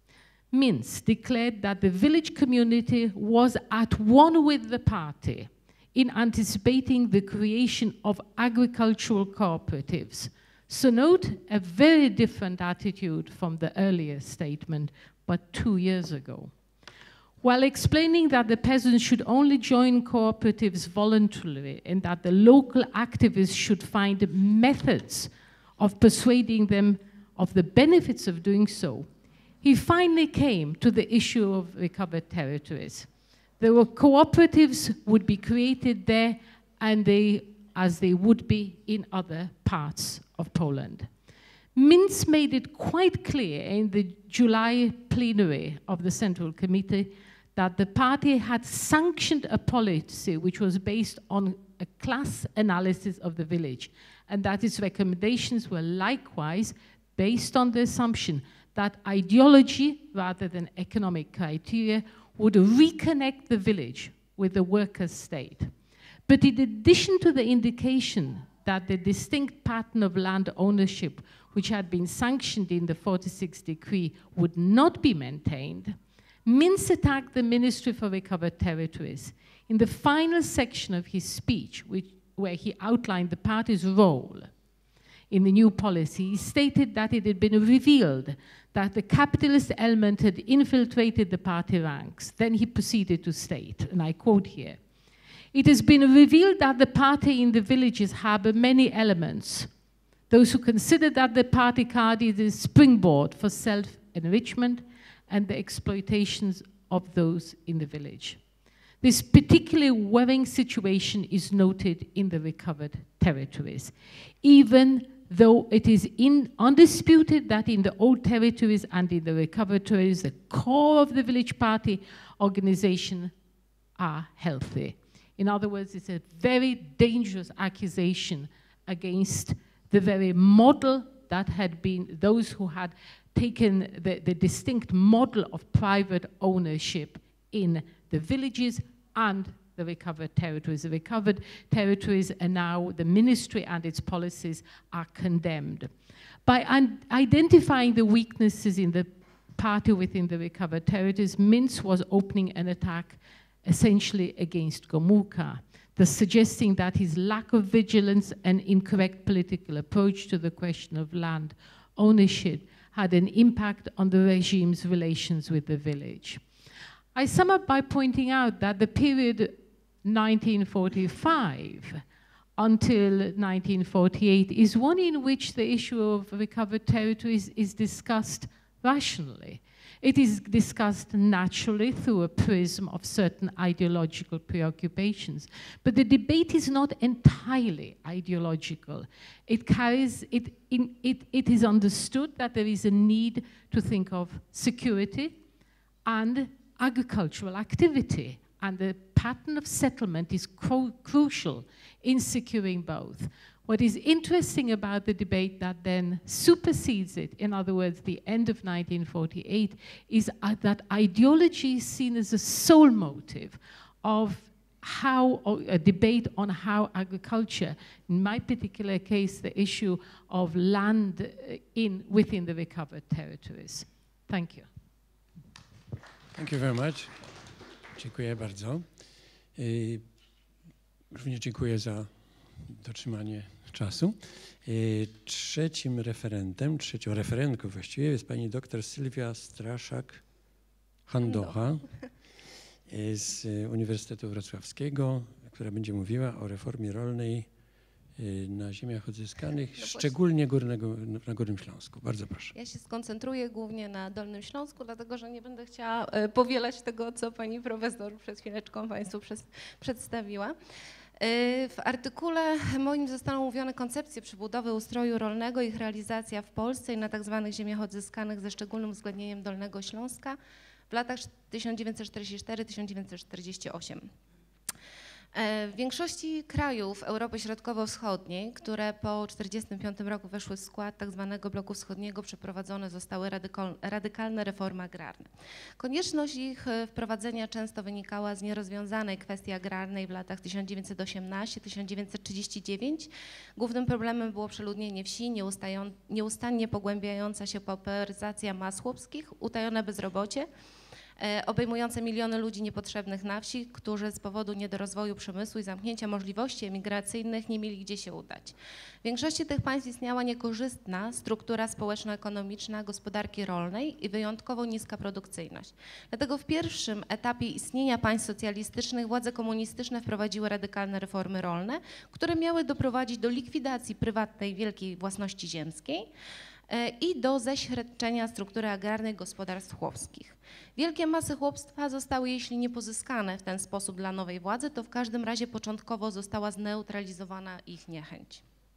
Mintz declared that the village community was at one with the party in anticipating the creation of agricultural cooperatives. So note a very different attitude from the earlier statement, but two years ago. While explaining that the peasants should only join cooperatives voluntarily and that the local activists should find methods of persuading them of the benefits of doing so, he finally came to the issue of recovered territories. There were cooperatives would be created there, and they, as they would be in other parts of Poland. Mintz made it quite clear in the July plenary of the Central Committee that the party had sanctioned a policy which was based on a class analysis of the village, and that its recommendations were likewise based on the assumption that ideology rather than economic criteria would reconnect the village with the workers' state. But in addition to the indication that the distinct pattern of land ownership which had been sanctioned in the forty-six decree would not be maintained, Mintz attacked the Ministry for Recovered Territories. In the final section of his speech, which, where he outlined the party's role in the new policy, he stated that it had been revealed that the capitalist element had infiltrated the party ranks. Then he proceeded to state, and I quote here, "It has been revealed that the party in the villages harbor many elements. Those who consider that the party card is a springboard for self-enrichment and the exploitations of those in the village. This particularly worrying situation is noted in the recovered territories. Even though it is in, undisputed that in the old territories and in the recovered territories, the core of the village party organization are healthy. In other words, it's a very dangerous accusation against the very model that had been those who had taken the, the distinct model of private ownership in the villages and the recovered territories. The recovered territories are now, the ministry and its policies are condemned. By identifying the weaknesses in the party within the recovered territories, Mintz was opening an attack essentially against Gomulka, thus suggesting that his lack of vigilance and incorrect political approach to the question of land ownership had an impact on the regime's relations with the village. I sum up by pointing out that the period nineteen forty-five until nineteen forty-eight is one in which the issue of recovered territories is discussed rationally. It is discussed naturally through a prism of certain ideological preoccupations. But the debate is not entirely ideological. It carries, it, in, it, it is understood that there is a need to think of security and agricultural activity. And the pattern of settlement is cru crucial in securing both. What is interesting about the debate that then supersedes it, in other words, the end of nineteen forty-eight, is uh, that ideology is seen as a sole motive of how, or a debate on how agriculture, in my particular case, the issue of land in, within the recovered territories. Thank you. Thank you very much. Dziękuję bardzo. Również dziękuję za dotrzymanie czasu. Trzecim referentem, trzecią referentką właściwie jest pani dr Sylwia Straszak-Handocha z Uniwersytetu Wrocławskiego, która będzie mówiła o reformie rolnej na ziemiach odzyskanych, no szczególnie górnego, na Górnym Śląsku. Bardzo proszę. Ja się skoncentruję głównie na Dolnym Śląsku, dlatego że nie będę chciała powielać tego, co pani profesor przed chwileczką państwu przedstawiła. W artykule moim zostaną omówione koncepcje przebudowy ustroju rolnego, ich realizacja w Polsce i na tak zwanych ziemiach odzyskanych ze szczególnym uwzględnieniem Dolnego Śląska w latach tysiąc dziewięćset czterdziesty czwarty do tysiąc dziewięćset czterdziestego ósmego. W większości krajów Europy Środkowo-Wschodniej, które po tysiąc dziewięćset czterdziestym piątym roku weszły w skład tzw. bloku wschodniego, przeprowadzone zostały radykalne reformy agrarne. Konieczność ich wprowadzenia często wynikała z nierozwiązanej kwestii agrarnej w latach tysiąc dziewięćset osiemnasty do tysiąc dziewięćset trzydziestego dziewiątego. Głównym problemem było przeludnienie wsi, nieustannie pogłębiająca się pauperyzacja mas chłopskich, utajone bezrobocie, obejmujące miliony ludzi niepotrzebnych na wsi, którzy z powodu niedorozwoju przemysłu i zamknięcia możliwości emigracyjnych nie mieli gdzie się udać. W większości tych państw istniała niekorzystna struktura społeczno-ekonomiczna gospodarki rolnej i wyjątkowo niska produkcyjność. Dlatego w pierwszym etapie istnienia państw socjalistycznych władze komunistyczne wprowadziły radykalne reformy rolne, które miały doprowadzić do likwidacji prywatnej wielkiej własności ziemskiej i do ześredczenia struktury agrarnej gospodarstw chłopskich. Wielkie masy chłopstwa zostały, jeśli nie pozyskane w ten sposób dla nowej władzy, to w każdym razie początkowo została zneutralizowana ich niechęć.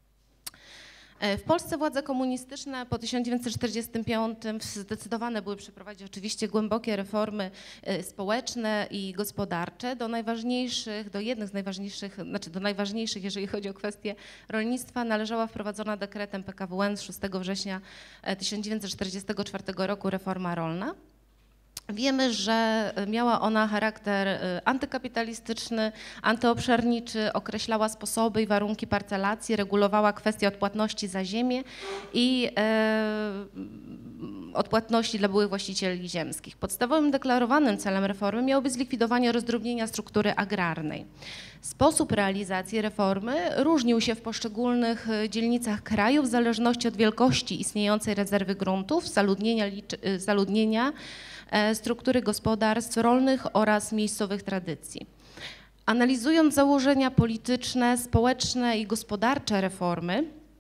W Polsce władze komunistyczne po tysiąc dziewięćset czterdziestym piątym zdecydowane były przeprowadzić oczywiście głębokie reformy społeczne i gospodarcze. Do najważniejszych, do jednych z najważniejszych, znaczy do najważniejszych, jeżeli chodzi o kwestię rolnictwa, należała wprowadzona dekretem P K W N z szóstego września tysiąc dziewięćset czterdziestego czwartego roku reforma rolna. Wiemy, że miała ona charakter antykapitalistyczny, antyobszarniczy, określała sposoby i warunki parcelacji, regulowała kwestie odpłatności za ziemię i e, odpłatności dla byłych właścicieli ziemskich. Podstawowym deklarowanym celem reformy miało być zlikwidowanie rozdrobnienia struktury agrarnej. Sposób realizacji reformy różnił się w poszczególnych dzielnicach kraju w zależności od wielkości istniejącej rezerwy gruntów, zaludnienia, zaludnienia struktury gospodarstw rolnych oraz miejscowych tradycji. Analizując założenia polityczne, społeczne i gospodarcze reformy,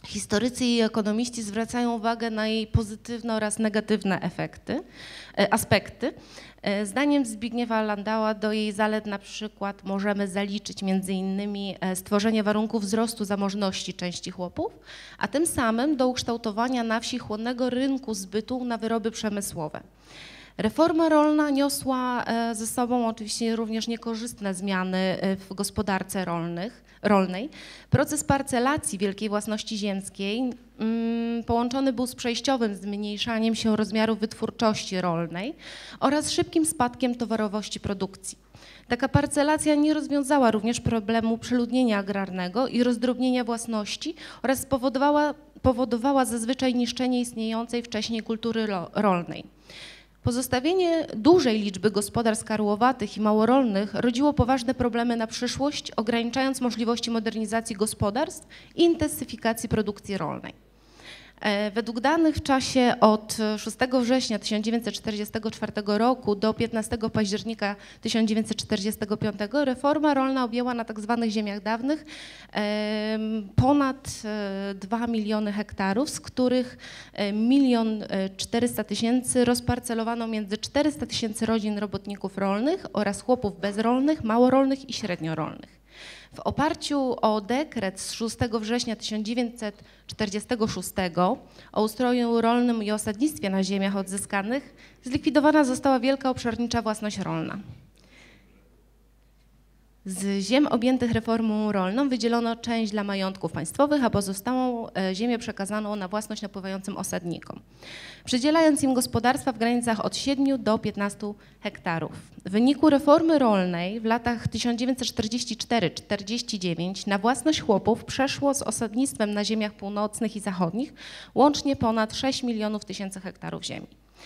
Historycy i ekonomiści zwracają uwagę na jej pozytywne oraz negatywne efekty, aspekty. Zdaniem Zbigniewa Landała do jej zalet na przykład możemy zaliczyć między innymi stworzenie warunków wzrostu zamożności części chłopów, a tym samym do ukształtowania na wsi chłonnego rynku zbytu na wyroby przemysłowe. Reforma rolna niosła ze sobą oczywiście również niekorzystne zmiany w gospodarce rolnych, rolnej. Proces parcelacji wielkiej własności ziemskiej mm, połączony był z przejściowym zmniejszaniem się rozmiarów wytwórczości rolnej oraz szybkim spadkiem towarowości produkcji. Taka parcelacja nie rozwiązała również problemu przeludnienia agrarnego i rozdrobnienia własności oraz spowodowała, powodowała zazwyczaj niszczenie istniejącej wcześniej kultury ro, rolnej. Pozostawienie dużej liczby gospodarstw karłowatych i małorolnych rodziło poważne problemy na przyszłość, ograniczając możliwości modernizacji gospodarstw i intensyfikacji produkcji rolnej. Według danych w czasie od szóstego września tysiąc dziewięćset czterdziestego czwartego roku do piętnastego października tysiąc dziewięćset czterdziestego piątego reforma rolna objęła na tak zwanych ziemiach dawnych ponad dwa miliony hektarów, z których milion czterysta tysięcy rozparcelowano między czterysta tysięcy rodzin robotników rolnych oraz chłopów bezrolnych, małorolnych i średniorolnych. W oparciu o dekret z szóstego września tysiąc dziewięćset czterdziestego szóstego o ustroju rolnym i osadnictwie na ziemiach odzyskanych zlikwidowana została wielka obszarnicza własność rolna. Z ziem objętych reformą rolną wydzielono część dla majątków państwowych, a pozostałą ziemię przekazano na własność napływającym osadnikom, przydzielając im gospodarstwa w granicach od siedmiu do piętnastu hektarów. W wyniku reformy rolnej w latach tysiąc dziewięćset czterdziesty czwarty do czterdziestego dziewiątego na własność chłopów przeszło z osadnictwem na ziemiach północnych i zachodnich łącznie ponad sześć milionów tysięcy hektarów ziemi.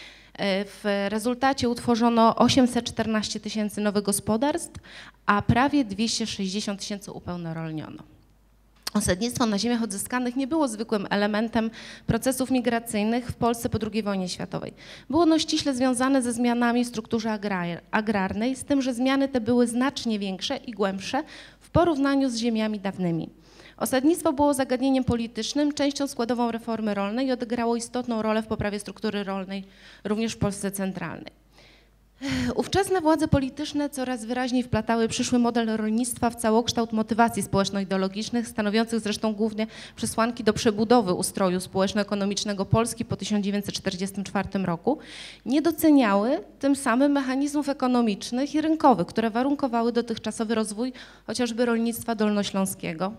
W rezultacie utworzono osiemset czternaście tysięcy nowych gospodarstw, a prawie dwieście sześćdziesiąt tysięcy upełnorolniono. Osadnictwo na ziemiach odzyskanych nie było zwykłym elementem procesów migracyjnych w Polsce po drugiej wojnie światowej. Było ono ściśle związane ze zmianami w strukturze agrarnej, z tym, że zmiany te były znacznie większe i głębsze w porównaniu z ziemiami dawnymi. Osadnictwo było zagadnieniem politycznym, częścią składową reformy rolnej i odegrało istotną rolę w poprawie struktury rolnej również w Polsce centralnej. Ówczesne władze polityczne coraz wyraźniej wplatały przyszły model rolnictwa w całokształt motywacji społeczno-ideologicznych, stanowiących zresztą głównie przesłanki do przebudowy ustroju społeczno-ekonomicznego Polski po tysiąc dziewięćset czterdziestym czwartym roku, nie doceniały tym samym mechanizmów ekonomicznych i rynkowych, które warunkowały dotychczasowy rozwój chociażby rolnictwa dolnośląskiego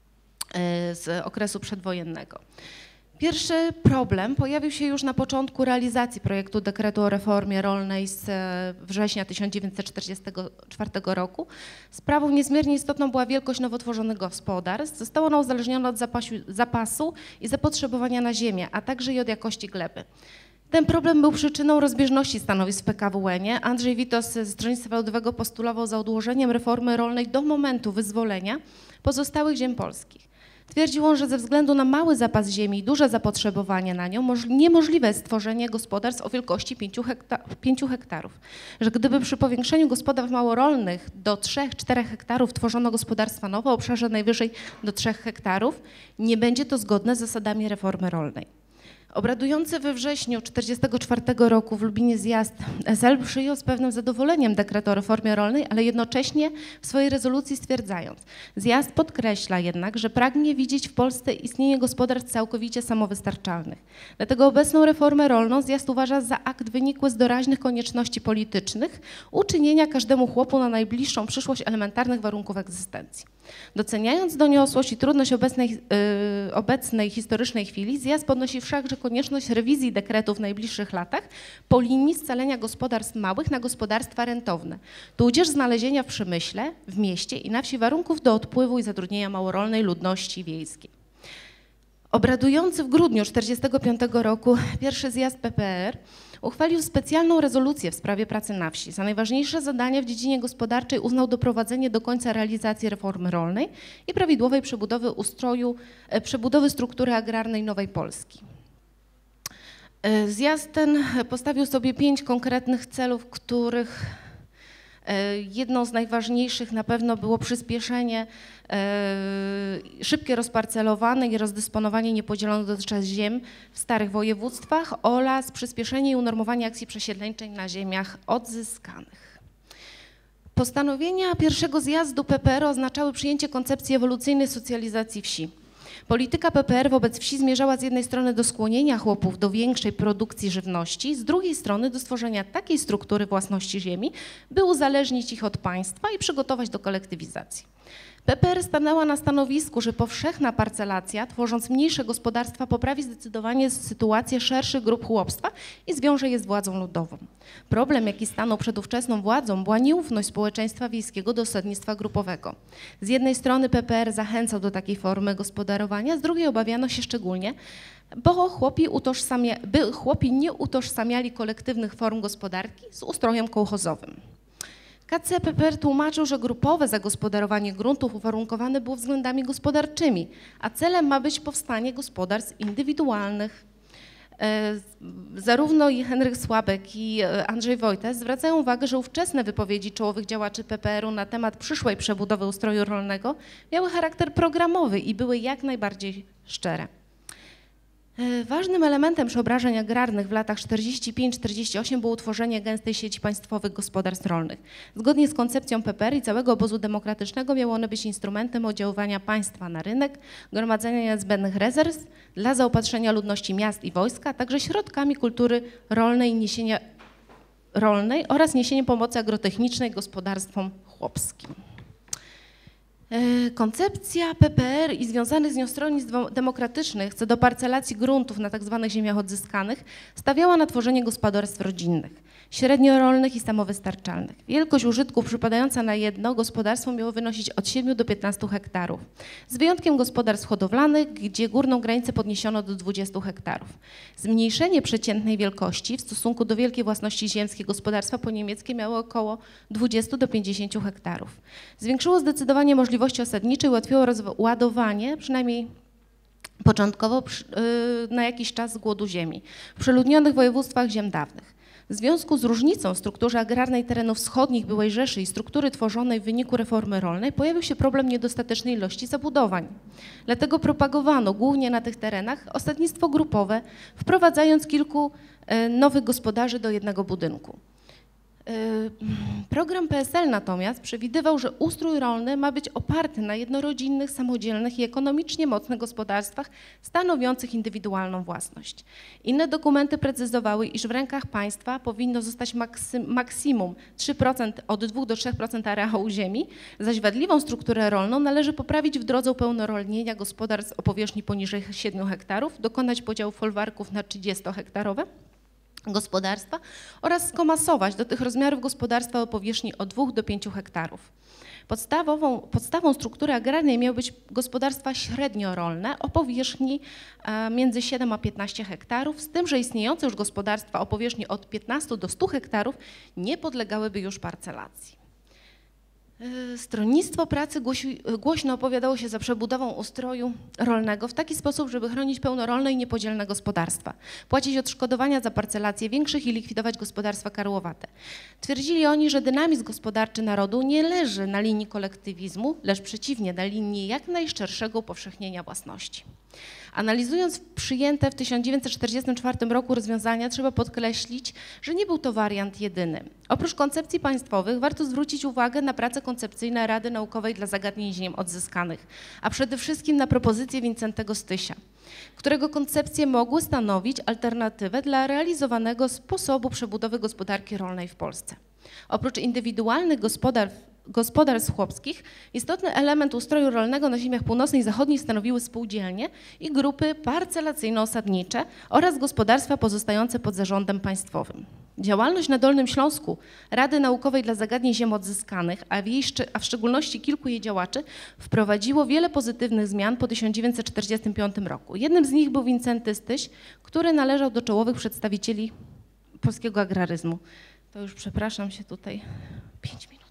z okresu przedwojennego. Pierwszy problem pojawił się już na początku realizacji projektu dekretu o reformie rolnej z września tysiąc dziewięćset czterdziestego czwartego roku. Sprawą niezmiernie istotną była wielkość nowo tworzonych gospodarstw. Zostało ono uzależnione od zapasu, zapasu i zapotrzebowania na ziemię, a także i od jakości gleby. Ten problem był przyczyną rozbieżności stanowisk w P K W U-nie. Andrzej Witos z Stronnictwa Ludowego postulował za odłożeniem reformy rolnej do momentu wyzwolenia pozostałych ziem polskich. Twierdził on, że ze względu na mały zapas ziemi i duże zapotrzebowanie na nią niemożliwe jest stworzenie gospodarstw o wielkości pięciu hektarów. Że gdyby przy powiększeniu gospodarstw małorolnych do trzech do czterech hektarów tworzono gospodarstwa nowe o obszarze najwyżej do trzech hektarów, nie będzie to zgodne z zasadami reformy rolnej. Obradujący we wrześniu tysiąc dziewięćset czterdziestego czwartego roku w Lublinie zjazd S L przyjął z pewnym zadowoleniem dekret o reformie rolnej, ale jednocześnie w swojej rezolucji stwierdzając, zjazd podkreśla jednak, że pragnie widzieć w Polsce istnienie gospodarstw całkowicie samowystarczalnych. Dlatego obecną reformę rolną zjazd uważa za akt wynikły z doraźnych konieczności politycznych uczynienia każdemu chłopu na najbliższą przyszłość elementarnych warunków egzystencji. Doceniając doniosłość i trudność obecnej, yy, obecnej historycznej chwili, zjazd podnosi wszakże konieczność rewizji dekretu w najbliższych latach po linii scalenia gospodarstw małych na gospodarstwa rentowne, tudzież znalezienia w przemyśle, w mieście i na wsi warunków do odpływu i zatrudnienia małorolnej ludności wiejskiej. Obradujący w grudniu tysiąc dziewięćset czterdziestego piątego roku pierwszy zjazd P P R uchwalił specjalną rezolucję w sprawie pracy na wsi. Za najważniejsze zadania w dziedzinie gospodarczej uznał doprowadzenie do końca realizacji reformy rolnej i prawidłowej przebudowy ustroju, przebudowy struktury agrarnej Nowej Polski. Zjazd ten postawił sobie pięć konkretnych celów, których Jedną z najważniejszych na pewno było przyspieszenie, szybkie rozparcelowanie i rozdysponowanie niepodzielonych dotychczas ziem w starych województwach oraz przyspieszenie i unormowanie akcji przesiedleńczej na ziemiach odzyskanych. Postanowienia pierwszego zjazdu P P R oznaczały przyjęcie koncepcji ewolucyjnej socjalizacji wsi. Polityka P P R wobec wsi zmierzała z jednej strony do skłonienia chłopów do większej produkcji żywności, z drugiej strony do stworzenia takiej struktury własności ziemi, by uzależnić ich od państwa i przygotować do kolektywizacji. P P R stanęła na stanowisku, że powszechna parcelacja, tworząc mniejsze gospodarstwa, poprawi zdecydowanie sytuację szerszych grup chłopstwa i zwiąże je z władzą ludową. Problem, jaki stanął przed ówczesną władzą, była nieufność społeczeństwa wiejskiego do osadnictwa grupowego. Z jednej strony P P R zachęcał do takiej formy gospodarowania, z drugiej obawiano się szczególnie, bo chłopi, utożsamia, by chłopi nie utożsamiali kolektywnych form gospodarki z ustrojem kołchozowym. K C P P R tłumaczył, że grupowe zagospodarowanie gruntów uwarunkowane było względami gospodarczymi, a celem ma być powstanie gospodarstw indywidualnych. Zarówno i Henryk Słabek i Andrzej Wojtas zwracają uwagę, że ówczesne wypowiedzi czołowych działaczy P P R-u na temat przyszłej przebudowy ustroju rolnego miały charakter programowy i były jak najbardziej szczere. Ważnym elementem przeobrażeń agrarnych w latach czterdziestym piątym czterdziestym ósmym było utworzenie gęstej sieci państwowych gospodarstw rolnych. Zgodnie z koncepcją P P R i całego obozu demokratycznego miały one być instrumentem oddziaływania państwa na rynek, gromadzenia niezbędnych rezerw dla zaopatrzenia ludności miast i wojska, a także środkami kultury rolnej, niesienia, rolnej oraz niesieniem pomocy agrotechnicznej gospodarstwom chłopskim. Koncepcja P P R i związanych z nią stronnictw demokratycznych co do parcelacji gruntów na tzw. ziemiach odzyskanych stawiała na tworzenie gospodarstw rodzinnych, średniorolnych i samowystarczalnych. Wielkość użytków przypadająca na jedno gospodarstwo miało wynosić od siedmiu do piętnastu hektarów, z wyjątkiem gospodarstw hodowlanych, gdzie górną granicę podniesiono do dwudziestu hektarów. Zmniejszenie przeciętnej wielkości w stosunku do wielkiej własności ziemskiej gospodarstwa poniemieckie miało około dwudziestu do pięćdziesięciu hektarów. Zwiększyło zdecydowanie możliwości osadnicze i ułatwiło rozładowanie, przynajmniej początkowo na jakiś czas z głodu ziemi w przeludnionych województwach ziem dawnych. W związku z różnicą w strukturze agrarnej terenów wschodnich byłej Rzeszy i struktury tworzonej w wyniku reformy rolnej pojawił się problem niedostatecznej ilości zabudowań. Dlatego propagowano głównie na tych terenach osadnictwo grupowe, wprowadzając kilku nowych gospodarzy do jednego budynku. Program P S L natomiast przewidywał, że ustrój rolny ma być oparty na jednorodzinnych, samodzielnych i ekonomicznie mocnych gospodarstwach stanowiących indywidualną własność. Inne dokumenty precyzowały, iż w rękach państwa powinno zostać maksy, maksimum trzy procent od dwóch do trzech procent areału ziemi, zaś wadliwą strukturę rolną należy poprawić w drodze upełnorolnienia gospodarstw o powierzchni poniżej siedmiu hektarów, dokonać podziału folwarków na trzydziestohektarowe gospodarstwa oraz skomasować do tych rozmiarów gospodarstwa o powierzchni od dwóch do pięciu hektarów. Podstawową, podstawą struktury agrarnej miały być gospodarstwa średniorolne o powierzchni między siedem a piętnaście hektarów, z tym, że istniejące już gospodarstwa o powierzchni od piętnastu do stu hektarów nie podlegałyby już parcelacji. Stronnictwo Pracy głosi, głośno opowiadało się za przebudową ustroju rolnego w taki sposób, żeby chronić pełnorolne i niepodzielne gospodarstwa, płacić odszkodowania za parcelację większych i likwidować gospodarstwa karłowate. Twierdzili oni, że dynamizm gospodarczy narodu nie leży na linii kolektywizmu, lecz przeciwnie, na linii jak najszczerszego upowszechnienia własności. Analizując przyjęte w tysiąc dziewięćset czterdziestym czwartym roku rozwiązania, trzeba podkreślić, że nie był to wariant jedyny. Oprócz koncepcji państwowych warto zwrócić uwagę na prace koncepcyjne Rady Naukowej dla Zagadnień Ziem Odzyskanych, a przede wszystkim na propozycję Wincentego Stysia, którego koncepcje mogły stanowić alternatywę dla realizowanego sposobu przebudowy gospodarki rolnej w Polsce. Oprócz indywidualnych gospodarstw gospodarstw chłopskich, istotny element ustroju rolnego na ziemiach północnej i zachodniej stanowiły spółdzielnie i grupy parcelacyjno-osadnicze oraz gospodarstwa pozostające pod zarządem państwowym. Działalność na Dolnym Śląsku Rady Naukowej dla Zagadnień Ziem Odzyskanych, a w, jej, a w szczególności kilku jej działaczy, wprowadziło wiele pozytywnych zmian po tysiąc dziewięćset czterdziestym piątym roku. Jednym z nich był Wincenty Styś, który należał do czołowych przedstawicieli polskiego agraryzmu. To już przepraszam się tutaj, pięć minut.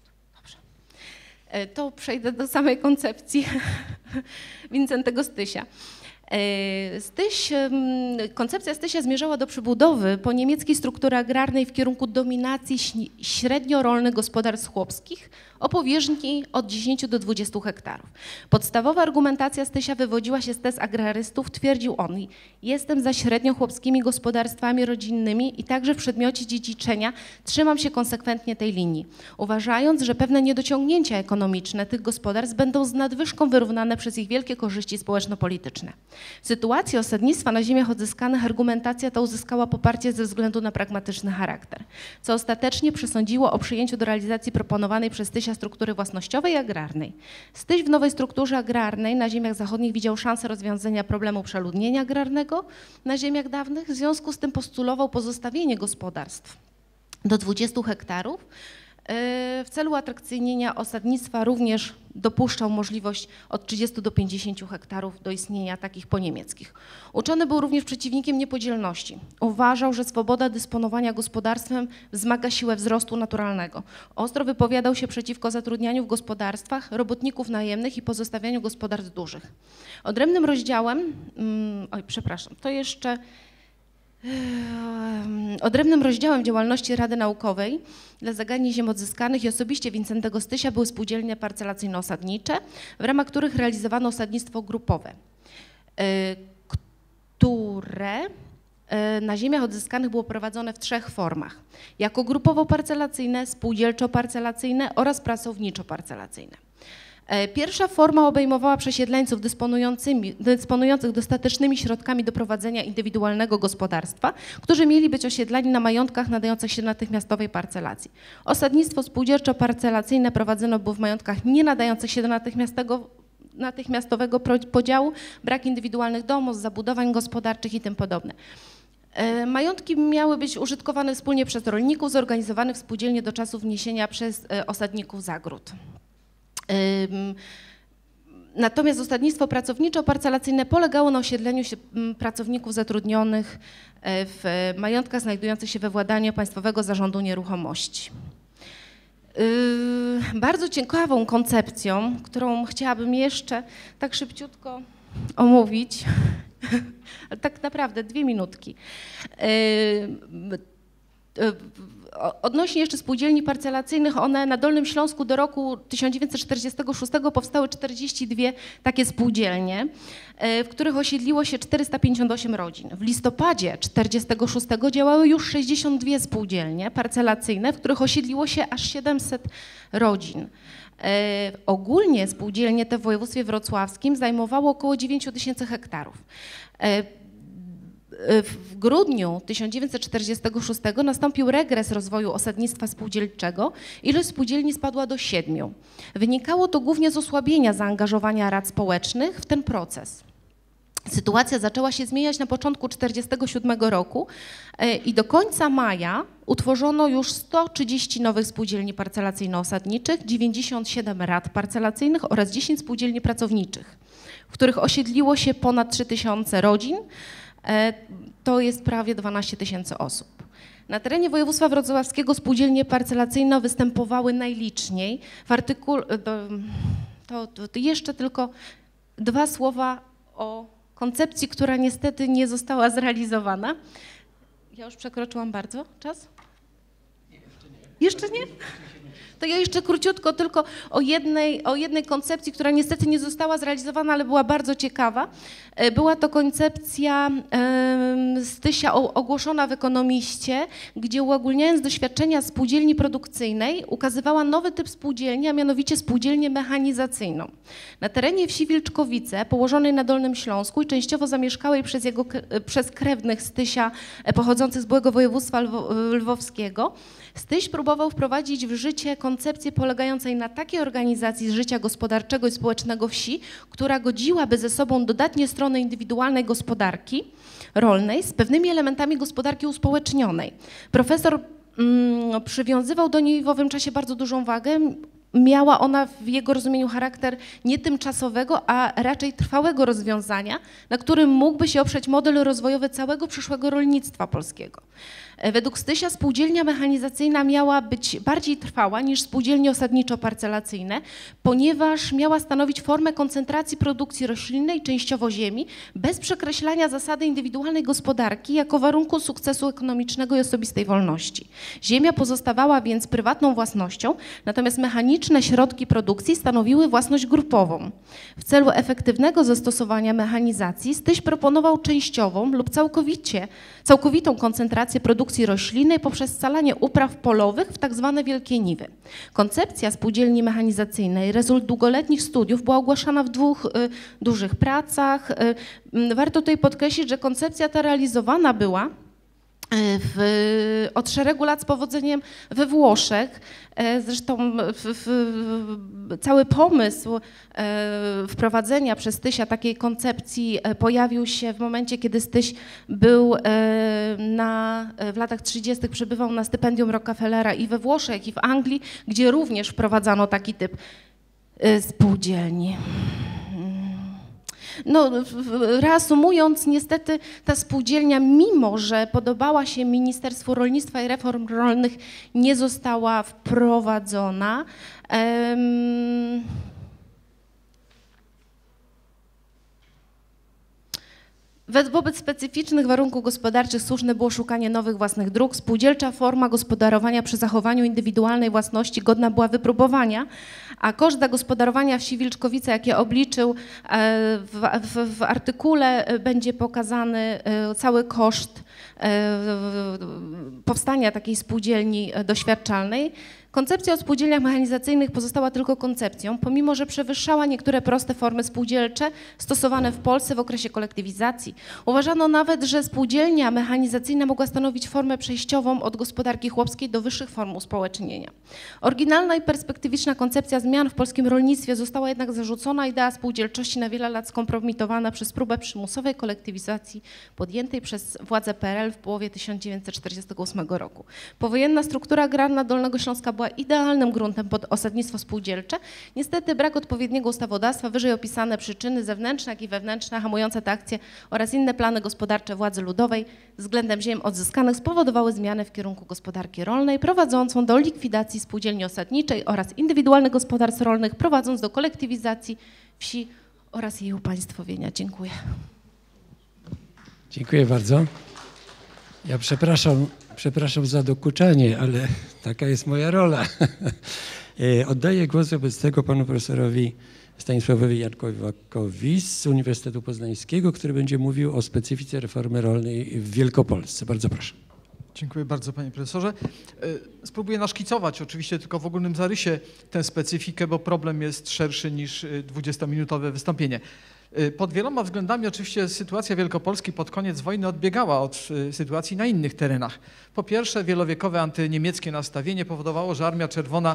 To przejdę do samej koncepcji Wincentego Stysia. Styś, koncepcja Stysia zmierzała do przebudowy po niemieckiej struktury agrarnej w kierunku dominacji średniorolnych gospodarstw chłopskich o powierzchni od dziesięciu do dwudziestu hektarów. Podstawowa argumentacja Stysia wywodziła się z tez agrarystów. Twierdził on: jestem za średnio chłopskimi gospodarstwami rodzinnymi i także w przedmiocie dziedziczenia trzymam się konsekwentnie tej linii, uważając, że pewne niedociągnięcia ekonomiczne tych gospodarstw będą z nadwyżką wyrównane przez ich wielkie korzyści społeczno-polityczne. W sytuacji osadnictwa na ziemiach odzyskanych argumentacja ta uzyskała poparcie ze względu na pragmatyczny charakter, co ostatecznie przesądziło o przyjęciu do realizacji proponowanej przez Stysia struktury własnościowej i agrarnej. Styś w nowej strukturze agrarnej na ziemiach zachodnich widział szansę rozwiązania problemu przeludnienia agrarnego na ziemiach dawnych, w związku z tym postulował pozostawienie gospodarstw do dwudziestu hektarów. W celu atrakcyjnienia osadnictwa również dopuszczał możliwość od trzydziestu do pięćdziesięciu hektarów do istnienia takich poniemieckich. Uczony był również przeciwnikiem niepodzielności. Uważał, że swoboda dysponowania gospodarstwem wzmaga siłę wzrostu naturalnego. Ostro wypowiadał się przeciwko zatrudnianiu w gospodarstwach robotników najemnych i pozostawianiu gospodarstw dużych. Odrębnym rozdziałem, mm, oj przepraszam, to jeszcze... Odrębnym rozdziałem działalności Rady Naukowej dla zagadnień ziem odzyskanych i osobiście Wincentego Stysia były spółdzielnie parcelacyjno-osadnicze, w ramach których realizowano osadnictwo grupowe, które na ziemiach odzyskanych było prowadzone w trzech formach: jako grupowo-parcelacyjne, spółdzielczo-parcelacyjne oraz pracowniczo-parcelacyjne. Pierwsza forma obejmowała przesiedleńców dysponujących dostatecznymi środkami do prowadzenia indywidualnego gospodarstwa, którzy mieli być osiedlani na majątkach nadających się do natychmiastowej parcelacji. Osadnictwo spółdzielczo-parcelacyjne prowadzone było w majątkach nie nadających się do natychmiastowego, natychmiastowego podziału, brak indywidualnych domów, zabudowań gospodarczych i tym podobne. Majątki miały być użytkowane wspólnie przez rolników zorganizowanych w spółdzielnie do czasu wniesienia przez osadników zagród. Natomiast osadnictwo pracowniczo-parcelacyjne polegało na osiedleniu się pracowników zatrudnionych w majątkach znajdujących się we władaniu Państwowego Zarządu Nieruchomości. Bardzo ciekawą koncepcją, którą chciałabym jeszcze tak szybciutko omówić, ale tak naprawdę dwie minutki. Odnośnie jeszcze spółdzielni parcelacyjnych, one na Dolnym Śląsku do roku tysiąc dziewięćset czterdziestego szóstego powstały czterdzieści dwie takie spółdzielnie, w których osiedliło się czterysta pięćdziesiąt osiem rodzin. W listopadzie tysiąc dziewięćset czterdziestego szóstego działały już sześćdziesiąt dwie spółdzielnie parcelacyjne, w których osiedliło się aż siedemset rodzin. E, ogólnie spółdzielnie te w województwie wrocławskim zajmowało około dziewięć tysięcy hektarów. E, W grudniu tysiąc dziewięćset czterdziestego szóstego nastąpił regres rozwoju osadnictwa spółdzielczego. Ilość spółdzielni spadła do siedmiu. Wynikało to głównie z osłabienia zaangażowania rad społecznych w ten proces. Sytuacja zaczęła się zmieniać na początku tysiąc dziewięćset czterdziestego siódmego roku i do końca maja utworzono już sto trzydzieści nowych spółdzielni parcelacyjno-osadniczych, dziewięćdziesiąt siedem rad parcelacyjnych oraz dziesięć spółdzielni pracowniczych, w których osiedliło się ponad trzy tysiące rodzin. To jest prawie dwanaście tysięcy osób. Na terenie województwa wrocławskiego spółdzielnie parcelacyjne występowały najliczniej. W artykule, to, to, to jeszcze tylko dwa słowa o koncepcji, która niestety nie została zrealizowana. Ja już przekroczyłam bardzo czas? Nie, jeszcze nie. Jeszcze nie? To ja jeszcze króciutko tylko o jednej, o jednej koncepcji, która niestety nie została zrealizowana, ale była bardzo ciekawa. Była to koncepcja e, Stysia ogłoszona w Ekonomiście, gdzie uogólniając doświadczenia spółdzielni produkcyjnej ukazywała nowy typ spółdzielni, a mianowicie spółdzielnię mechanizacyjną. Na terenie wsi Wilczkowice, położonej na Dolnym Śląsku i częściowo zamieszkałej przez, jego, przez krewnych Stysia pochodzących z byłego województwa lwo, lwowskiego, Styś próbował wprowadzić w życie koncepcję polegającej na takiej organizacji życia gospodarczego i społecznego wsi, która godziłaby ze sobą dodatnie strony indywidualnej gospodarki rolnej z pewnymi elementami gospodarki uspołecznionej. Profesor mm, przywiązywał do niej w owym czasie bardzo dużą wagę. Miała ona w jego rozumieniu charakter nie tymczasowego, a raczej trwałego rozwiązania, na którym mógłby się oprzeć model rozwojowy całego przyszłego rolnictwa polskiego. Według Stysia spółdzielnia mechanizacyjna miała być bardziej trwała niż spółdzielnie osadniczo-parcelacyjne, ponieważ miała stanowić formę koncentracji produkcji roślinnej, częściowo ziemi, bez przekreślania zasady indywidualnej gospodarki jako warunku sukcesu ekonomicznego i osobistej wolności. Ziemia pozostawała więc prywatną własnością, natomiast mechaniczne środki produkcji stanowiły własność grupową. W celu efektywnego zastosowania mechanizacji Styś proponował częściową lub całkowicie, całkowitą koncentrację produkcji roślinnej poprzez scalanie upraw polowych w tak zwane wielkie niwy. Koncepcja spółdzielni mechanizacyjnej, rezultat długoletnich studiów, była ogłaszana w dwóch y, dużych pracach. Y, warto tutaj podkreślić, że koncepcja ta realizowana była W, od szeregu lat z powodzeniem we Włoszech. Zresztą w, w, cały pomysł wprowadzenia przez Stysia takiej koncepcji pojawił się w momencie, kiedy Styś był na, w latach trzydziestych przebywał na stypendium Rockefellera i we Włoszech, i w Anglii, gdzie również wprowadzano taki typ spółdzielni. No, reasumując, niestety ta spółdzielnia, mimo że podobała się Ministerstwu Rolnictwa i Reform Rolnych, nie została wprowadzona. Um, Wobec specyficznych warunków gospodarczych słuszne było szukanie nowych własnych dróg. Spółdzielcza forma gospodarowania przy zachowaniu indywidualnej własności godna była wypróbowania, a koszt zagospodarowania wsi Wilczkowice, jakie obliczył w, w, w artykule, będzie pokazany cały koszt powstania takiej spółdzielni doświadczalnej. Koncepcja o spółdzielniach mechanizacyjnych pozostała tylko koncepcją, pomimo że przewyższała niektóre proste formy spółdzielcze stosowane w Polsce w okresie kolektywizacji. Uważano nawet, że spółdzielnia mechanizacyjna mogła stanowić formę przejściową od gospodarki chłopskiej do wyższych form uspołecznienia. Oryginalna i perspektywiczna koncepcja zmian w polskim rolnictwie została jednak zarzucona, idea spółdzielczości na wiele lat skompromitowana przez próbę przymusowej kolektywizacji podjętej przez władze P R L w połowie tysiąc dziewięćset czterdziestego ósmego roku. Powojenna struktura agrarna Dolnego Śląska była idealnym gruntem pod osadnictwo spółdzielcze. Niestety brak odpowiedniego ustawodawstwa, wyżej opisane przyczyny zewnętrzne, jak i wewnętrzne hamujące te akcje oraz inne plany gospodarcze władzy ludowej względem ziem odzyskanych spowodowały zmiany w kierunku gospodarki rolnej prowadzącą do likwidacji spółdzielni osadniczej oraz indywidualnych gospodarstw rolnych, prowadząc do kolektywizacji wsi oraz jej upaństwowienia. Dziękuję. Dziękuję bardzo. Ja przepraszam, przepraszam za dokuczanie, ale taka jest moja rola. Oddaję głos wobec tego panu profesorowi Stanisławowi Jankowiakowi z Uniwersytetu Poznańskiego, który będzie mówił o specyfice reformy rolnej w Wielkopolsce. Bardzo proszę. Dziękuję bardzo, panie profesorze. Spróbuję naszkicować oczywiście tylko w ogólnym zarysie tę specyfikę, bo problem jest szerszy niż dwudziestominutowe wystąpienie. Pod wieloma względami oczywiście sytuacja Wielkopolski pod koniec wojny odbiegała od sytuacji na innych terenach. Po pierwsze, wielowiekowe antyniemieckie nastawienie powodowało, że Armia Czerwona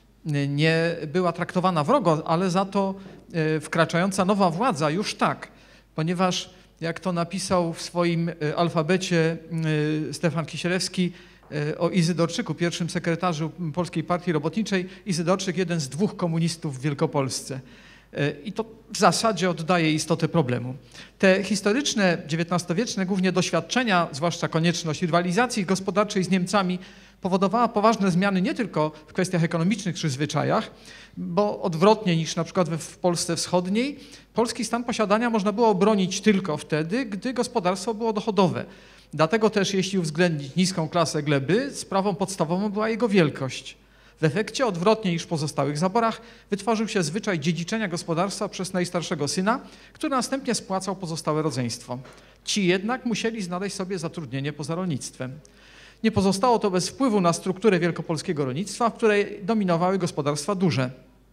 nie była traktowana wrogo, ale za to wkraczająca nowa władza już tak, ponieważ jak to napisał w swoim alfabecie Stefan Kisielewski o Izydorczyku, pierwszym sekretarzu Polskiej Partii Robotniczej, Izydorczyk jeden z dwóch komunistów w Wielkopolsce. I to w zasadzie oddaje istotę problemu. Te historyczne, dziewiętnastowieczne głównie doświadczenia, zwłaszcza konieczność rywalizacji gospodarczej z Niemcami, powodowała poważne zmiany nie tylko w kwestiach ekonomicznych czy zwyczajach, bo odwrotnie niż na przykład w Polsce Wschodniej, polski stan posiadania można było obronić tylko wtedy, gdy gospodarstwo było dochodowe. Dlatego też, jeśli uwzględnić niską klasę gleby, sprawą podstawową była jego wielkość. W efekcie, odwrotnie niż w pozostałych zaborach, wytworzył się zwyczaj dziedziczenia gospodarstwa przez najstarszego syna, który następnie spłacał pozostałe rodzeństwo. Ci jednak musieli znaleźć sobie zatrudnienie poza rolnictwem. Nie pozostało to bez wpływu na strukturę wielkopolskiego rolnictwa, w której dominowały gospodarstwa duże.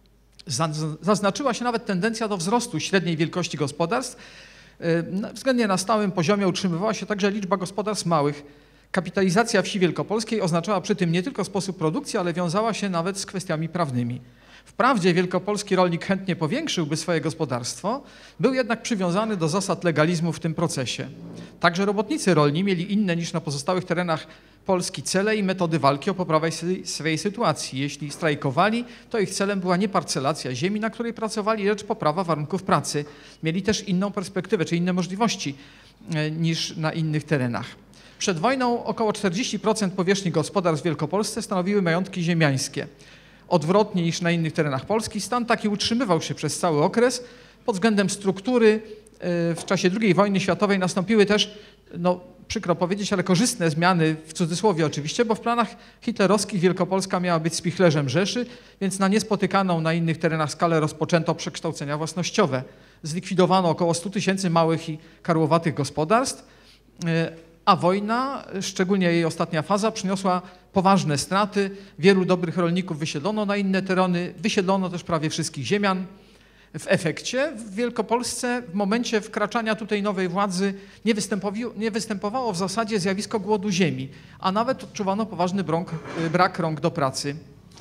Zaznaczyła się nawet tendencja do wzrostu średniej wielkości gospodarstw. Względnie na stałym poziomie utrzymywała się także liczba gospodarstw małych. Kapitalizacja wsi wielkopolskiej oznaczała przy tym nie tylko sposób produkcji, ale wiązała się nawet z kwestiami prawnymi. Wprawdzie wielkopolski rolnik chętnie powiększyłby swoje gospodarstwo, był jednak przywiązany do zasad legalizmu w tym procesie. Także robotnicy rolni mieli inne niż na pozostałych terenach Polski cele i metody walki o poprawę swojej sytuacji. Jeśli strajkowali, to ich celem była nie parcelacja ziemi, na której pracowali, lecz poprawa warunków pracy. Mieli też inną perspektywę, czy inne możliwości niż na innych terenach. Przed wojną około czterdzieści procent powierzchni gospodarstw w Wielkopolsce stanowiły majątki ziemiańskie. Odwrotnie niż na innych terenach Polski, stan taki utrzymywał się przez cały okres. Pod względem struktury w czasie drugiej wojny światowej nastąpiły też, no przykro powiedzieć, ale korzystne zmiany, w cudzysłowie oczywiście, bo w planach hitlerowskich Wielkopolska miała być spichlerzem Rzeszy, więc na niespotykaną na innych terenach skalę rozpoczęto przekształcenia własnościowe. Zlikwidowano około stu tysięcy małych i karłowatych gospodarstw, a wojna, szczególnie jej ostatnia faza, przyniosła poważne straty. Wielu dobrych rolników wysiedlono na inne tereny, wysiedlono też prawie wszystkich ziemian. W efekcie w Wielkopolsce w momencie wkraczania tutaj nowej władzy nie, nie występowało w zasadzie zjawisko głodu ziemi, a nawet odczuwano poważny brak, brak rąk do pracy.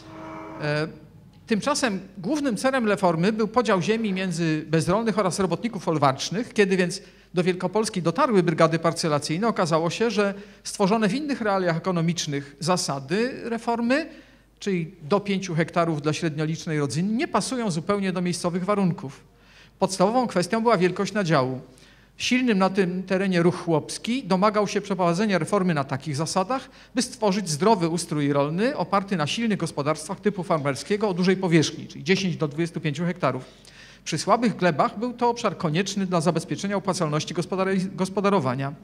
Tymczasem głównym celem reformy był podział ziemi między bezrolnych oraz robotników folwarcznych. Kiedy więc do Wielkopolski dotarły brygady parcelacyjne, okazało się, że stworzone w innych realiach ekonomicznych zasady reformy, czyli do pięciu hektarów dla średniolicznej rodziny, nie pasują zupełnie do miejscowych warunków. Podstawową kwestią była wielkość nadziału. Silnym na tym terenie ruch chłopski domagał się przeprowadzenia reformy na takich zasadach, by stworzyć zdrowy ustrój rolny oparty na silnych gospodarstwach typu farmerskiego o dużej powierzchni, czyli dziesięć do dwudziestu pięciu hektarów. Przy słabych glebach był to obszar konieczny dla zabezpieczenia opłacalności gospodarowania.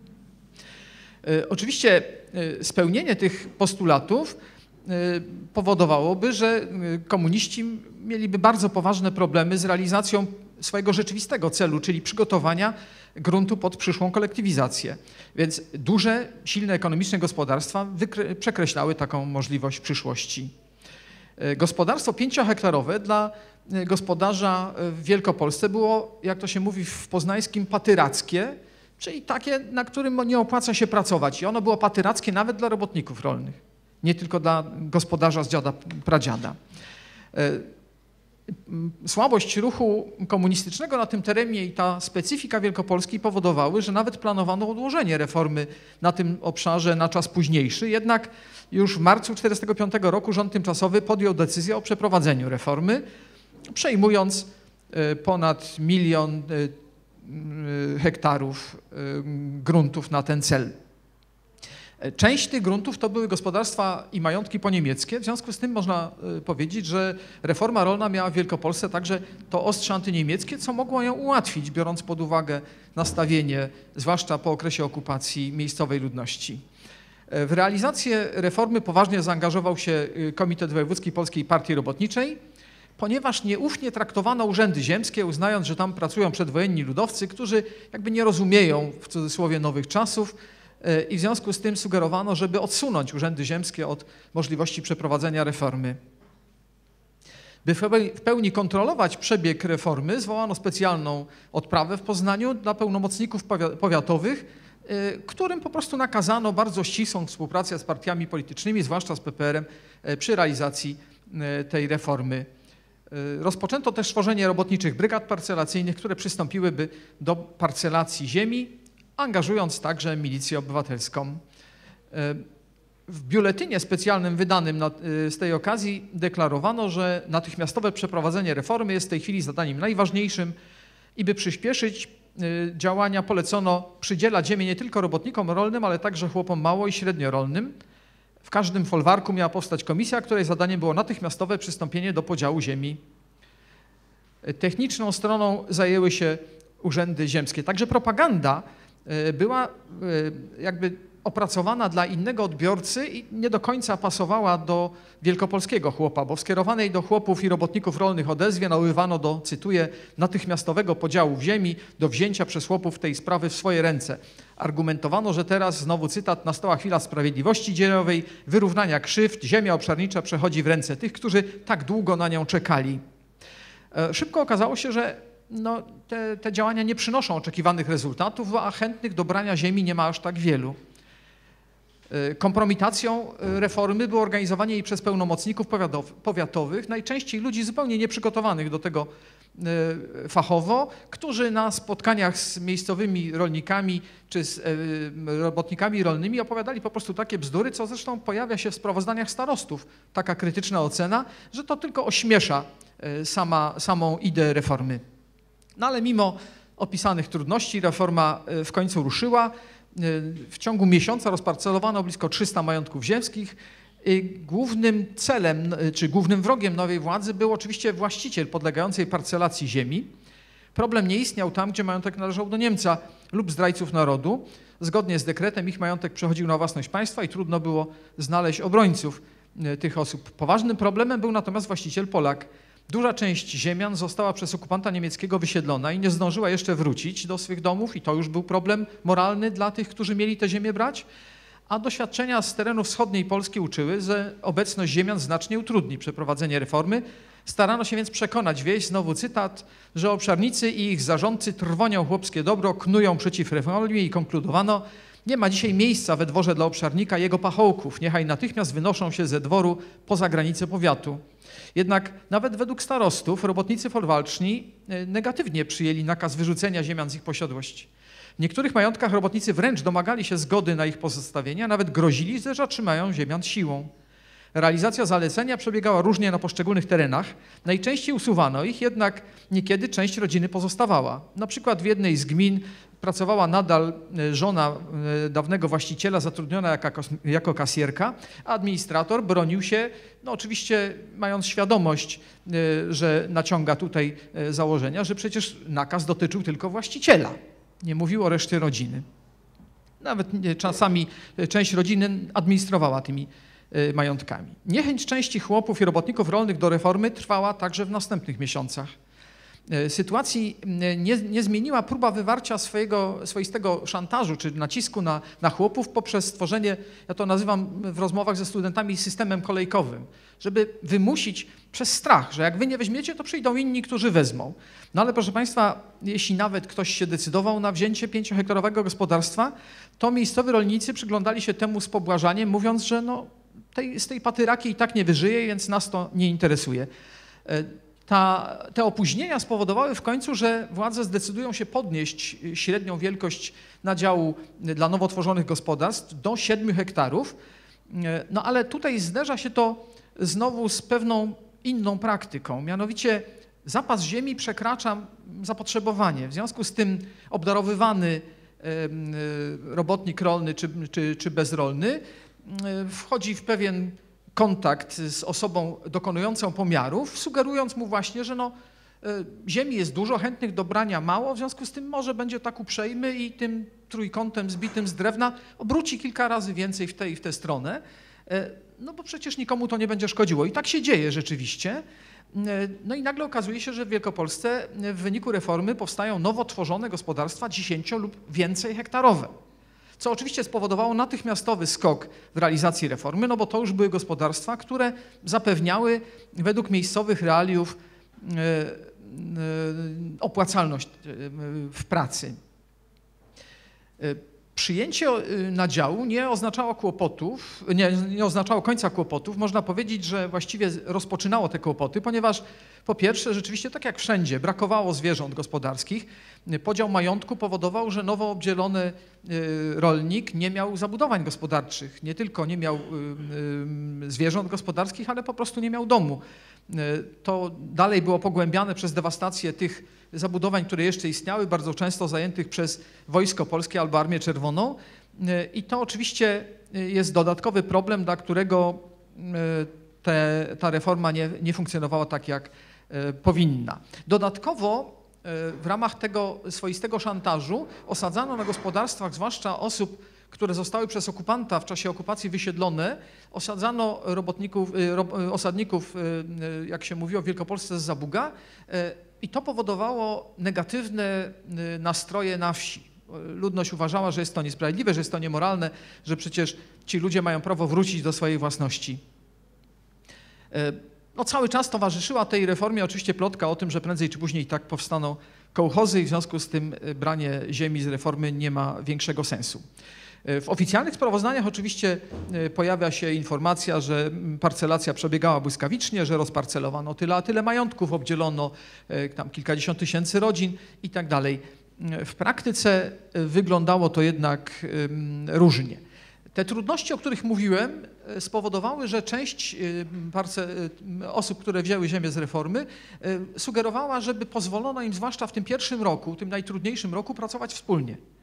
Oczywiście spełnienie tych postulatów powodowałoby, że komuniści mieliby bardzo poważne problemy z realizacją swojego rzeczywistego celu, czyli przygotowania gruntu pod przyszłą kolektywizację. Więc duże, silne ekonomiczne gospodarstwa przekreślały taką możliwość w przyszłości. Gospodarstwo pięciohektarowe dla gospodarza w Wielkopolsce było, jak to się mówi w poznańskim, patyrackie, czyli takie, na którym nie opłaca się pracować. I ono było patyrackie nawet dla robotników rolnych, nie tylko dla gospodarza z dziada, pradziada. Słabość ruchu komunistycznego na tym terenie i ta specyfika Wielkopolski powodowały, że nawet planowano odłożenie reformy na tym obszarze na czas późniejszy. Jednak już w marcu tysiąc dziewięćset czterdziestego piątego roku rząd tymczasowy podjął decyzję o przeprowadzeniu reformy, przejmując ponad milion hektarów gruntów na ten cel. Część tych gruntów to były gospodarstwa i majątki poniemieckie, w związku z tym można powiedzieć, że reforma rolna miała w Wielkopolsce także to ostrze antyniemieckie, co mogło ją ułatwić, biorąc pod uwagę nastawienie, zwłaszcza po okresie okupacji miejscowej ludności. W realizację reformy poważnie zaangażował się Komitet Wojewódzki Polskiej Partii Robotniczej, ponieważ nieufnie traktowano urzędy ziemskie, uznając, że tam pracują przedwojenni ludowcy, którzy jakby nie rozumieją w cudzysłowie nowych czasów, i w związku z tym sugerowano, żeby odsunąć urzędy ziemskie od możliwości przeprowadzenia reformy. By w pełni kontrolować przebieg reformy, zwołano specjalną odprawę w Poznaniu dla pełnomocników powiatowych, którym po prostu nakazano bardzo ścisłą współpracę z partiami politycznymi, zwłaszcza z P P R-em, przy realizacji tej reformy. Rozpoczęto też tworzenie robotniczych brygad parcelacyjnych, które przystąpiłyby do parcelacji ziemi, angażując także milicję obywatelską. W biuletynie specjalnym wydanym na, z tej okazji deklarowano, że natychmiastowe przeprowadzenie reformy jest w tej chwili zadaniem najważniejszym i by przyspieszyć działania polecono przydzielać ziemię nie tylko robotnikom rolnym, ale także chłopom mało i średniorolnym. W każdym folwarku miała powstać komisja, której zadaniem było natychmiastowe przystąpienie do podziału ziemi. Techniczną stroną zajęły się urzędy ziemskie. Także propaganda była jakby opracowana dla innego odbiorcy i nie do końca pasowała do wielkopolskiego chłopa, bo w skierowanej do chłopów i robotników rolnych odezwie nawoływano do, cytuję, natychmiastowego podziału ziemi, do wzięcia przez chłopów tej sprawy w swoje ręce. Argumentowano, że teraz, znowu cytat, nastała chwila sprawiedliwości dziejowej, wyrównania krzywd, ziemia obszarnicza przechodzi w ręce tych, którzy tak długo na nią czekali. Szybko okazało się, że no, te, te działania nie przynoszą oczekiwanych rezultatów, a chętnych do brania ziemi nie ma aż tak wielu. Kompromitacją reformy było organizowanie jej przez pełnomocników powiatowych, najczęściej ludzi zupełnie nieprzygotowanych do tego fachowo, którzy na spotkaniach z miejscowymi rolnikami czy z robotnikami rolnymi opowiadali po prostu takie bzdury, co zresztą pojawia się w sprawozdaniach starostów. Taka krytyczna ocena, że to tylko ośmiesza sama, samą ideę reformy. No ale mimo opisanych trudności reforma w końcu ruszyła. W ciągu miesiąca rozparcelowano blisko trzysta majątków ziemskich. Głównym celem, czy głównym wrogiem nowej władzy był oczywiście właściciel podlegającej parcelacji ziemi. Problem nie istniał tam, gdzie majątek należał do Niemca lub zdrajców narodu. Zgodnie z dekretem ich majątek przechodził na własność państwa i trudno było znaleźć obrońców tych osób. Poważnym problemem był natomiast właściciel Polak. Duża część ziemian została przez okupanta niemieckiego wysiedlona i nie zdążyła jeszcze wrócić do swych domów i to już był problem moralny dla tych, którzy mieli te ziemię brać. A doświadczenia z terenów wschodniej Polski uczyły, że obecność ziemian znacznie utrudni przeprowadzenie reformy. Starano się więc przekonać wieś, znowu cytat, że obszarnicy i ich zarządcy trwonią chłopskie dobro, knują przeciw reformie i konkludowano: nie ma dzisiaj miejsca we dworze dla obszarnika i jego pachołków, niechaj natychmiast wynoszą się ze dworu poza granice powiatu. Jednak nawet według starostów robotnicy folwarczni negatywnie przyjęli nakaz wyrzucenia ziemian z ich posiadłości. W niektórych majątkach robotnicy wręcz domagali się zgody na ich pozostawienie, a nawet grozili, że zatrzymają ziemian siłą. Realizacja zalecenia przebiegała różnie na poszczególnych terenach. Najczęściej usuwano ich, jednak niekiedy część rodziny pozostawała. Na przykład w jednej z gmin pracowała nadal żona dawnego właściciela zatrudniona jako, jako kasjerka, a administrator bronił się, no oczywiście mając świadomość, że naciąga tutaj założenia, że przecież nakaz dotyczył tylko właściciela. Nie mówił o reszcie rodziny. Nawet czasami część rodziny administrowała tymi majątkami. Niechęć części chłopów i robotników rolnych do reformy trwała także w następnych miesiącach. Sytuacji nie, nie zmieniła próba wywarcia swojego, swoistego szantażu czy nacisku na, na chłopów poprzez stworzenie, ja to nazywam w rozmowach ze studentami, systemem kolejkowym, żeby wymusić przez strach, że jak wy nie weźmiecie, to przyjdą inni, którzy wezmą. No ale proszę Państwa, jeśli nawet ktoś się decydował na wzięcie pięciohektarowego gospodarstwa, to miejscowi rolnicy przyglądali się temu z pobłażaniem, mówiąc, że no, tej, z tej patyraki i tak nie wyżyje, więc nas to nie interesuje. Ta, te opóźnienia spowodowały w końcu, że władze zdecydują się podnieść średnią wielkość nadziału dla nowo tworzonych gospodarstw do siedmiu hektarów. No ale tutaj zderza się to znowu z pewną inną praktyką, mianowicie zapas ziemi przekracza zapotrzebowanie. W związku z tym obdarowywany robotnik rolny czy, czy, czy bezrolny wchodzi w pewien kontakt z osobą dokonującą pomiarów, sugerując mu właśnie, że no, ziemi jest dużo, chętnych do brania mało, w związku z tym może będzie tak uprzejmy i tym trójkątem zbitym z drewna obróci kilka razy więcej w tę i w tę stronę, no bo przecież nikomu to nie będzie szkodziło. I tak się dzieje rzeczywiście. No i nagle okazuje się, że w Wielkopolsce w wyniku reformy powstają nowo tworzone gospodarstwa dziesięcio lub więcej hektarowe. Co oczywiście spowodowało natychmiastowy skok w realizacji reformy, no bo to już były gospodarstwa, które zapewniały według miejscowych realiów opłacalność w pracy. Przyjęcie nadziału nie oznaczało kłopotów, nie, nie oznaczało końca kłopotów. Można powiedzieć, że właściwie rozpoczynało te kłopoty, ponieważ po pierwsze rzeczywiście tak jak wszędzie brakowało zwierząt gospodarskich. Podział majątku powodował, że nowo obdzielony rolnik nie miał zabudowań gospodarczych, nie tylko nie miał zwierząt gospodarskich, ale po prostu nie miał domu. To dalej było pogłębiane przez dewastację tych zabudowań, które jeszcze istniały, bardzo często zajętych przez Wojsko Polskie albo Armię Czerwoną. I to oczywiście jest dodatkowy problem, dla którego te, ta reforma nie, nie funkcjonowała tak, jak powinna. Dodatkowo w ramach tego swoistego szantażu osadzano na gospodarstwach, zwłaszcza osób, które zostały przez okupanta w czasie okupacji wysiedlone, osadzano robotników, osadników, jak się mówiło w Wielkopolsce, z Zabuga i to powodowało negatywne nastroje na wsi. Ludność uważała, że jest to niesprawiedliwe, że jest to niemoralne, że przecież ci ludzie mają prawo wrócić do swojej własności. No, cały czas towarzyszyła tej reformie oczywiście plotka o tym, że prędzej czy później tak powstaną kołchozy i w związku z tym branie ziemi z reformy nie ma większego sensu. W oficjalnych sprawozdaniach oczywiście pojawia się informacja, że parcelacja przebiegała błyskawicznie, że rozparcelowano tyle, a tyle majątków, obdzielono tam kilkadziesiąt tysięcy rodzin i tak dalej. W praktyce wyglądało to jednak różnie. Te trudności, o których mówiłem, spowodowały, że część osób, które wzięły ziemię z reformy, sugerowała, żeby pozwolono im zwłaszcza w tym pierwszym roku, tym najtrudniejszym roku, pracować wspólnie.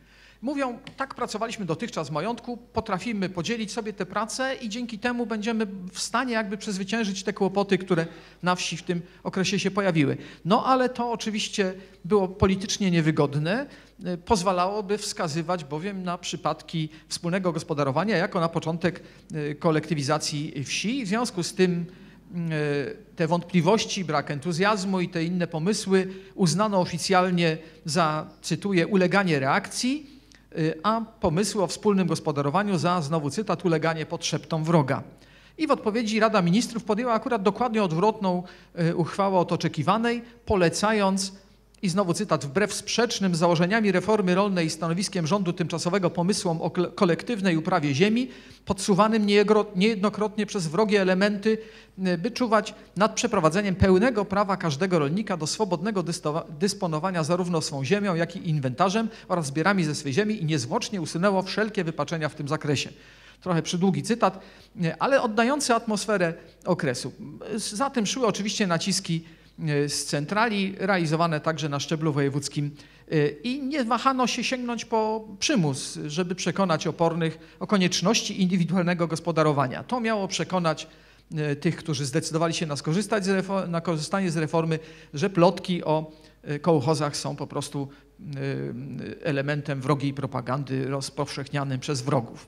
mówią, tak pracowaliśmy dotychczas w majątku, potrafimy podzielić sobie tę pracę i dzięki temu będziemy w stanie jakby przezwyciężyć te kłopoty, które na wsi w tym okresie się pojawiły. No ale to oczywiście było politycznie niewygodne, pozwalałoby wskazywać bowiem na przypadki wspólnego gospodarowania jako na początek kolektywizacji wsi. W związku z tym te wątpliwości, brak entuzjazmu i te inne pomysły uznano oficjalnie za, cytuję, uleganie reakcji, a pomysły o wspólnym gospodarowaniu za, znowu cytat, uleganie pod szeptom wroga. I w odpowiedzi Rada Ministrów podjęła akurat dokładnie odwrotną uchwałę od oczekiwanej, polecając, i znowu cytat, wbrew sprzecznym z założeniami reformy rolnej i stanowiskiem rządu tymczasowego pomysłom o kolektywnej uprawie ziemi, podsuwanym niejednokrotnie przez wrogie elementy, by czuwać nad przeprowadzeniem pełnego prawa każdego rolnika do swobodnego dysponowania zarówno swą ziemią, jak i inwentarzem oraz zbierami ze swej ziemi i niezwłocznie usunęło wszelkie wypaczenia w tym zakresie. Trochę przydługi cytat, ale oddający atmosferę okresu. Za tym szły oczywiście naciski z centrali, realizowane także na szczeblu wojewódzkim i nie wahano się sięgnąć po przymus, żeby przekonać opornych o konieczności indywidualnego gospodarowania. To miało przekonać tych, którzy zdecydowali się na, skorzystać z reformy, na korzystanie z reformy, że plotki o kołchozach są po prostu elementem wrogiej propagandy rozpowszechnianym przez wrogów.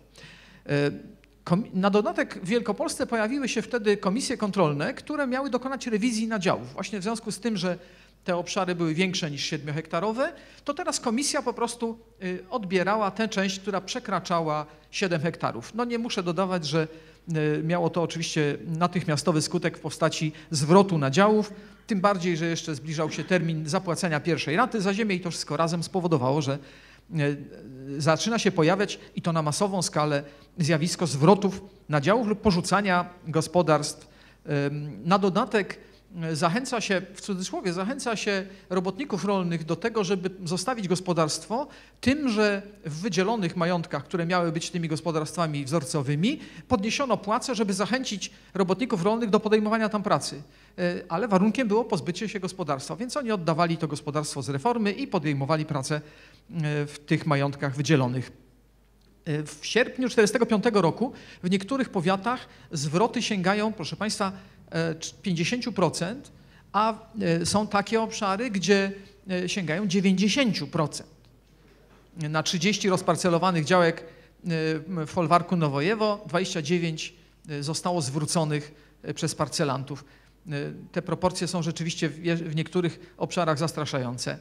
Na dodatek w Wielkopolsce pojawiły się wtedy komisje kontrolne, które miały dokonać rewizji nadziałów. Właśnie w związku z tym, że te obszary były większe niż siedmiohektarowe, to teraz komisja po prostu odbierała tę część, która przekraczała siedem hektarów. No nie muszę dodawać, że miało to oczywiście natychmiastowy skutek w postaci zwrotu nadziałów, tym bardziej, że jeszcze zbliżał się termin zapłacenia pierwszej raty za ziemię i to wszystko razem spowodowało, że zaczyna się pojawiać, i to na masową skalę, zjawisko zwrotów nadziałów lub porzucania gospodarstw. Na dodatek zachęca się, w cudzysłowie, zachęca się robotników rolnych do tego, żeby zostawić gospodarstwo tym, że w wydzielonych majątkach, które miały być tymi gospodarstwami wzorcowymi, podniesiono płace, żeby zachęcić robotników rolnych do podejmowania tam pracy. Ale warunkiem było pozbycie się gospodarstwa, więc oni oddawali to gospodarstwo z reformy i podejmowali pracę w tych majątkach wydzielonych. W sierpniu tysiąc dziewięćset czterdziestego piątego roku w niektórych powiatach zwroty sięgają, proszę Państwa, pięćdziesiąt procent, a są takie obszary, gdzie sięgają dziewięćdziesiąt procent. Na trzydzieści rozparcelowanych działek w folwarku Nowojewo dwadzieścia dziewięć zostało zwróconych przez parcelantów. Te proporcje są rzeczywiście w niektórych obszarach zastraszające.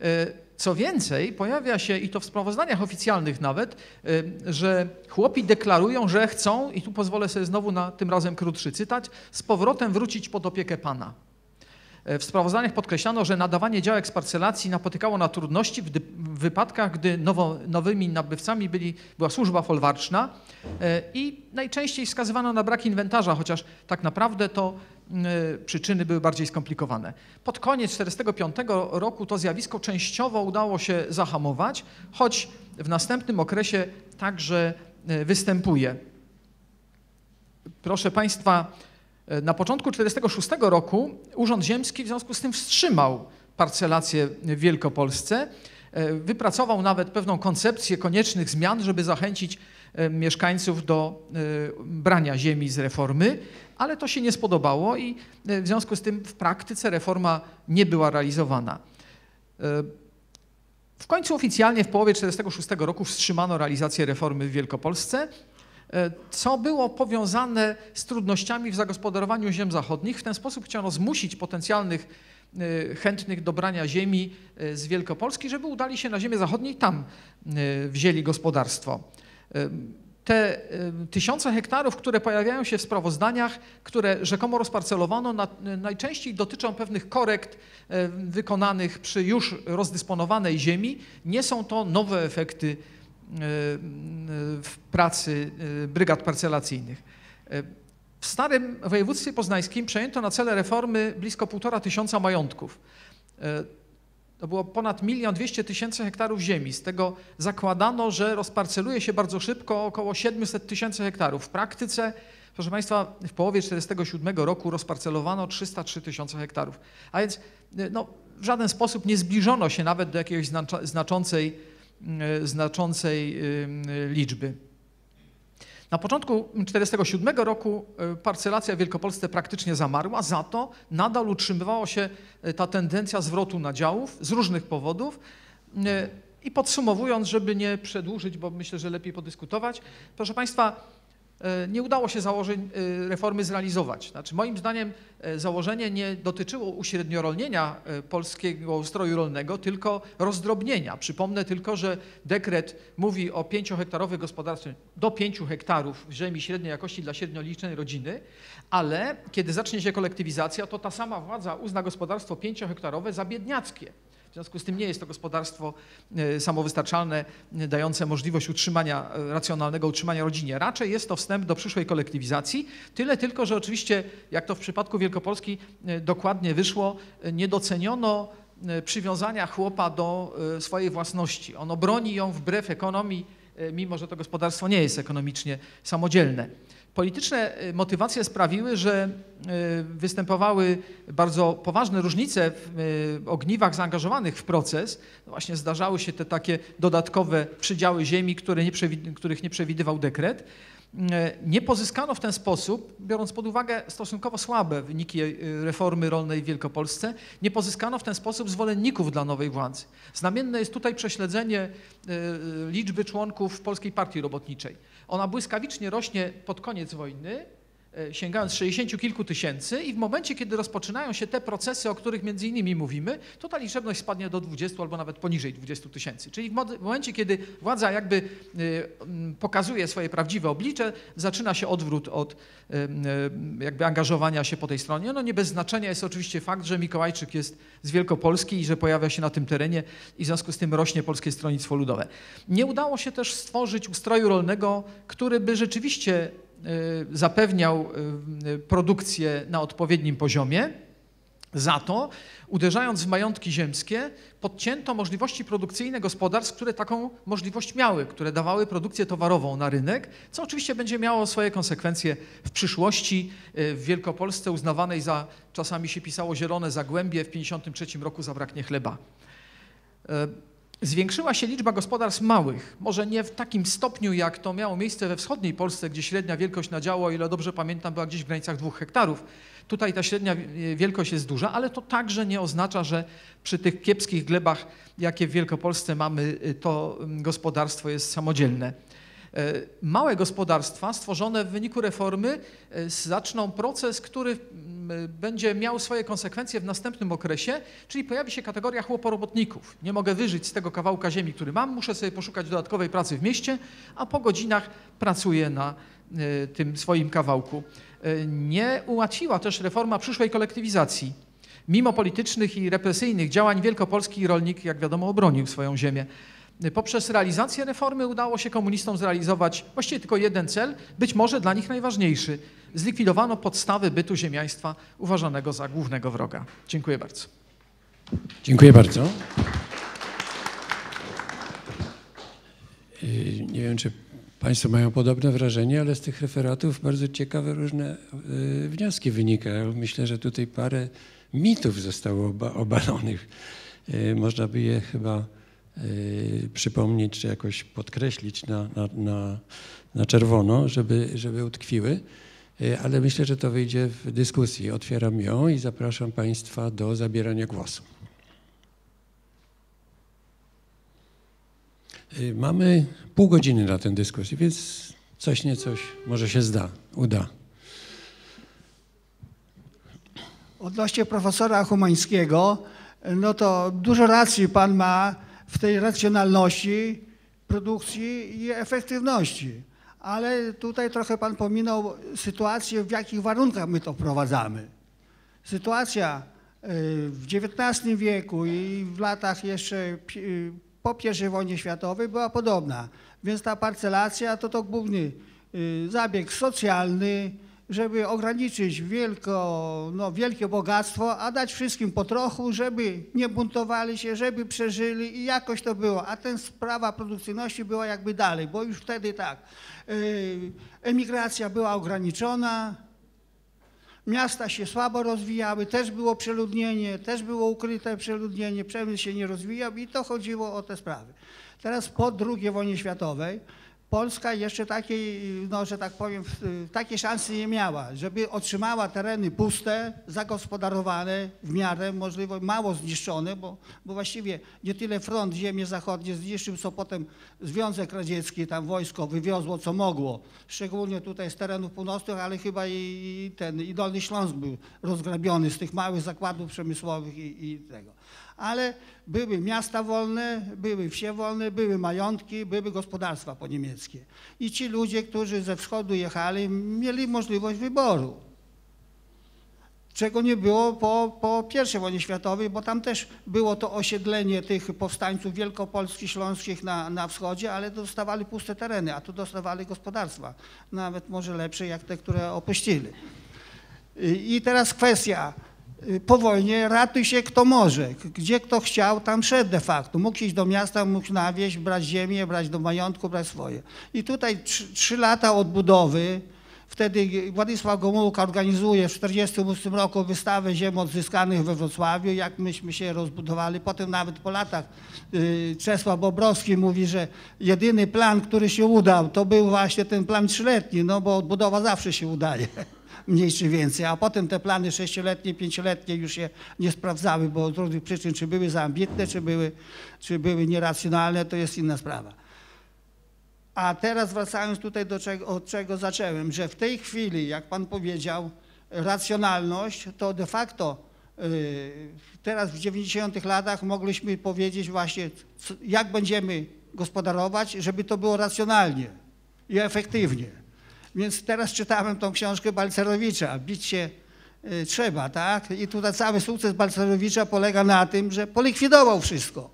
Co więcej, pojawia się, i to w sprawozdaniach oficjalnych nawet, że chłopi deklarują, że chcą, i tu pozwolę sobie znowu na tym razem krótszy cytat, z powrotem wrócić pod opiekę Pana. W sprawozdaniach podkreślano, że nadawanie działek z parcelacji napotykało na trudności w, w wypadkach, gdy nowo, nowymi nabywcami byli, była służba folwarczna i najczęściej wskazywano na brak inwentarza, chociaż tak naprawdę to przyczyny były bardziej skomplikowane. Pod koniec tysiąc dziewięćset czterdziestego piątego roku to zjawisko częściowo udało się zahamować, choć w następnym okresie także występuje. Proszę Państwa, na początku tysiąc dziewięćset czterdziestego szóstego roku Urząd Ziemski w związku z tym wstrzymał parcelację w Wielkopolsce. Wypracował nawet pewną koncepcję koniecznych zmian, żeby zachęcić mieszkańców do brania ziemi z reformy, ale to się nie spodobało i w związku z tym w praktyce reforma nie była realizowana. W końcu oficjalnie w połowie tysiąc dziewięćset czterdziestego szóstego roku wstrzymano realizację reformy w Wielkopolsce, co było powiązane z trudnościami w zagospodarowaniu ziem zachodnich. W ten sposób chciano zmusić potencjalnych chętnych do brania ziemi z Wielkopolski, żeby udali się na ziemię zachodnie i tam wzięli gospodarstwo. Te tysiące hektarów, które pojawiają się w sprawozdaniach, które rzekomo rozparcelowano, na, najczęściej dotyczą pewnych korekt wykonanych przy już rozdysponowanej ziemi. Nie są to nowe efekty w pracy brygad parcelacyjnych. W starym województwie poznańskim przejęto na cele reformy blisko półtora tysiąca majątków. To było ponad milion dwieście tysięcy hektarów ziemi. Z tego zakładano, że rozparceluje się bardzo szybko około siedemset tysięcy hektarów. W praktyce, proszę Państwa, w połowie tysiąc dziewięćset czterdziestego siódmego roku rozparcelowano trzysta trzy tysiące hektarów. A więc no, w żaden sposób nie zbliżono się nawet do jakiejś znaczącej znaczącej liczby. Na początku tysiąc dziewięćset czterdziestego siódmego roku parcelacja w Wielkopolsce praktycznie zamarła, za to nadal utrzymywała się ta tendencja zwrotu nadziałów z różnych powodów. I podsumowując, żeby nie przedłużyć, bo myślę, że lepiej podyskutować, proszę Państwa, nie udało się założeń reformy zrealizować. Znaczy, moim zdaniem założenie nie dotyczyło uśredniorolnienia polskiego ustroju rolnego, tylko rozdrobnienia. Przypomnę tylko, że dekret mówi o pięciohektarowych gospodarstwie do pięciu hektarów ziemi średniej jakości dla średniolicznej rodziny, ale kiedy zacznie się kolektywizacja, to ta sama władza uzna gospodarstwo pięciohektarowe za biedniackie. W związku z tym nie jest to gospodarstwo samowystarczalne, dające możliwość utrzymania, racjonalnego utrzymania rodzinie. Raczej jest to wstęp do przyszłej kolektywizacji. Tyle tylko, że oczywiście, jak to w przypadku Wielkopolski dokładnie wyszło, nie doceniono przywiązania chłopa do swojej własności. Ono broni ją wbrew ekonomii, mimo że to gospodarstwo nie jest ekonomicznie samodzielne. Polityczne motywacje sprawiły, że występowały bardzo poważne różnice w ogniwach zaangażowanych w proces. Właśnie zdarzały się te takie dodatkowe przydziały ziemi, które nie których nie przewidywał dekret. Nie pozyskano w ten sposób, biorąc pod uwagę stosunkowo słabe wyniki reformy rolnej w Wielkopolsce, nie pozyskano w ten sposób zwolenników dla nowej władzy. Znamienne jest tutaj prześledzenie liczby członków Polskiej Partii Robotniczej. Ona błyskawicznie rośnie pod koniec wojny, sięgając sześćdziesięciu kilku tysięcy i w momencie, kiedy rozpoczynają się te procesy, o których między innymi mówimy, to ta liczebność spadnie do dwudziestu albo nawet poniżej dwudziestu tysięcy. Czyli w momencie, kiedy władza jakby pokazuje swoje prawdziwe oblicze, zaczyna się odwrót od jakby angażowania się po tej stronie. No nie bez znaczenia jest oczywiście fakt, że Mikołajczyk jest z Wielkopolski i że pojawia się na tym terenie i w związku z tym rośnie Polskie Stronnictwo Ludowe. Nie udało się też stworzyć ustroju rolnego, który by rzeczywiście zapewniał produkcję na odpowiednim poziomie. Za to, uderzając w majątki ziemskie, podcięto możliwości produkcyjne gospodarstw, które taką możliwość miały, które dawały produkcję towarową na rynek, co oczywiście będzie miało swoje konsekwencje w przyszłości. W Wielkopolsce, uznawanej za, czasami się pisało, zielone zagłębie, w tysiąc dziewięćset pięćdziesiątym trzecim roku zabraknie chleba. Zwiększyła się liczba gospodarstw małych, może nie w takim stopniu, jak to miało miejsce we wschodniej Polsce, gdzie średnia wielkość na działo, o ile dobrze pamiętam, była gdzieś w granicach dwóch hektarów. Tutaj ta średnia wielkość jest duża, ale to także nie oznacza, że przy tych kiepskich glebach, jakie w Wielkopolsce mamy, to gospodarstwo jest samodzielne. Małe gospodarstwa stworzone w wyniku reformy zaczną proces, który będzie miał swoje konsekwencje w następnym okresie, czyli pojawi się kategoria chłoporobotników. Nie mogę wyżyć z tego kawałka ziemi, który mam, muszę sobie poszukać dodatkowej pracy w mieście, a po godzinach pracuję na tym swoim kawałku. Nie ułatwiła też reforma przyszłej kolektywizacji. Mimo politycznych i represyjnych działań wielkopolski rolnik, jak wiadomo, obronił swoją ziemię. Poprzez realizację reformy udało się komunistom zrealizować właściwie tylko jeden cel, być może dla nich najważniejszy. Zlikwidowano podstawy bytu ziemiaństwa uważanego za głównego wroga. Dziękuję bardzo. Dziękuję bardzo. Nie wiem, czy Państwo mają podobne wrażenie, ale z tych referatów bardzo ciekawe różne wnioski wynikają. Myślę, że tutaj parę mitów zostało obalonych. Można by je chyba przypomnieć, czy jakoś podkreślić na, na, na, na czerwono, żeby, żeby utkwiły, ale myślę, że to wyjdzie w dyskusji. Otwieram ją i zapraszam Państwa do zabierania głosu. Mamy pół godziny na tę dyskusję, więc coś nie coś może się zda, uda. Odnośnie profesora Humańskiego, no to dużo racji pan ma w tej racjonalności produkcji i efektywności. Ale tutaj trochę pan pominął sytuację, w jakich warunkach my to wprowadzamy. Sytuacja w dziewiętnastym wieku i w latach jeszcze po pierwszej wojnie światowej była podobna. Więc ta parcelacja to to główny zabieg socjalny, żeby ograniczyć wielko, no, wielkie bogactwo, a dać wszystkim po trochu, żeby nie buntowali się, żeby przeżyli i jakoś to było. A ten sprawa produkcyjności była jakby dalej, bo już wtedy tak, emigracja była ograniczona, Miasta się słabo rozwijały, też było przeludnienie, też było ukryte przeludnienie, przemysł się nie rozwijał i to chodziło o te sprawy. Teraz po drugiej wojnie światowej Polska jeszcze takiej, no, że tak powiem, takiej szansy nie miała, żeby otrzymała tereny puste, zagospodarowane w miarę możliwe, mało zniszczone, bo, bo właściwie nie tyle front, ziemie zachodnie zniszczył, co potem Związek Radziecki, tam wojsko wywiozło co mogło, szczególnie tutaj z terenów północnych, ale chyba i ten i Dolny Śląsk był rozgrabiony z tych małych zakładów przemysłowych i, i tego. Ale były miasta wolne, były wsie wolne, były majątki, były gospodarstwa poniemieckie. I ci ludzie, którzy ze wschodu jechali, mieli możliwość wyboru. Czego nie było po, po pierwszej wojnie światowej, bo tam też było to osiedlenie tych powstańców wielkopolskich, śląskich na, na wschodzie, ale dostawali puste tereny, a tu dostawali gospodarstwa, nawet może lepsze jak te, które opuścili. I, i teraz kwestia. Po wojnie ratuj się kto może, gdzie kto chciał, tam szedł de facto. Mógł iść do miasta, mógł na wieś, brać ziemię, brać do majątku, brać swoje. I tutaj trzy, trzy lata odbudowy, wtedy Władysław Gomułka organizuje w tysiąc dziewięćset czterdziestym ósmym roku wystawę ziem odzyskanych we Wrocławiu, jak myśmy się rozbudowali. Potem nawet po latach y, Czesław Bobrowski mówi, że jedyny plan, który się udał, to był właśnie ten plan trzyletni, no bo odbudowa zawsze się udaje. Mniej czy więcej, a potem te plany sześcioletnie, pięcioletnie już się nie sprawdzały, bo z różnych przyczyn, czy były za ambitne, czy były, czy były nieracjonalne, to jest inna sprawa. A teraz wracając tutaj do czego, od czego zacząłem, że w tej chwili, jak pan powiedział, racjonalność, to de facto yy, teraz w dziewięćdziesiątych latach mogliśmy powiedzieć właśnie, co, jak będziemy gospodarować, żeby to było racjonalnie i efektywnie. Więc teraz czytałem tą książkę Balcerowicza, bić się y, trzeba, tak? I tutaj cały sukces Balcerowicza polega na tym, że polikwidował wszystko.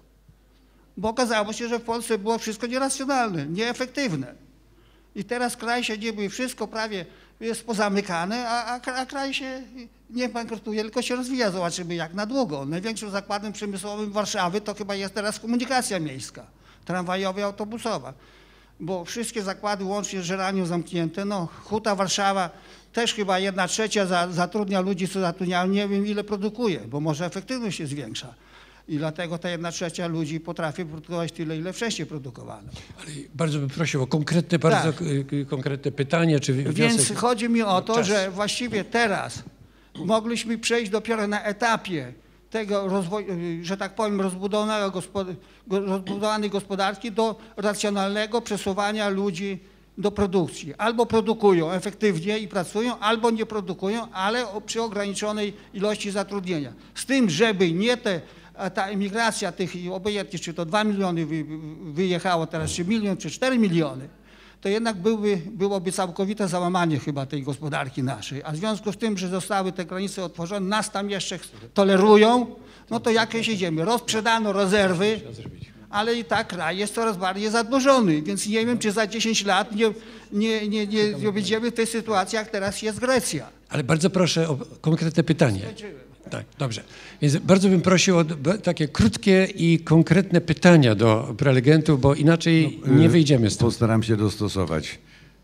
Bo okazało się, że w Polsce było wszystko nieracjonalne, nieefektywne. I teraz kraj się niby wszystko prawie jest pozamykane, a, a, a kraj się nie bankrutuje, tylko się rozwija. Zobaczymy jak na długo. Największym zakładem przemysłowym Warszawy to chyba jest teraz komunikacja miejska, tramwajowa, autobusowa. Bo wszystkie zakłady łącznie z Żeranią zamknięte, no Huta Warszawa też chyba jedna trzecia za, zatrudnia ludzi, co zatrudniają, nie wiem ile produkuje, bo może efektywność się zwiększa. I dlatego ta jedna trzecia ludzi potrafi produkować tyle, ile wcześniej produkowano. Ale bardzo bym prosił o konkretne, bardzo Tak. konkretne pytanie, czy wniosek. Więc chodzi mi o to, Czas. że właściwie teraz mogliśmy przejść dopiero na etapie tego rozwoju, że tak powiem, rozbudowanego gospod rozbudowanej gospodarki do racjonalnego przesuwania ludzi do produkcji. Albo produkują efektywnie i pracują, albo nie produkują, ale przy ograniczonej ilości zatrudnienia. Z tym, żeby nie te, ta emigracja tych, obojętnie czy to dwa miliony wy, wyjechało teraz, czy milion, czy cztery miliony, to jednak byłby, byłoby całkowite załamanie chyba tej gospodarki naszej. A w związku z tym, że zostały te granice otworzone, nas tam jeszcze tolerują, no to jakieś idziemy. Rozprzedano rezerwy, ale i tak kraj jest coraz bardziej zadłużony, więc nie wiem, czy za dziesięć lat nie, nie, nie, nie, nie będziemy w tej sytuacji, jak teraz jest Grecja. Ale bardzo proszę o konkretne pytanie. Tak, dobrze. Więc bardzo bym prosił o takie krótkie i konkretne pytania do prelegentów, bo inaczej No, nie wyjdziemy stąd. Postaram się dostosować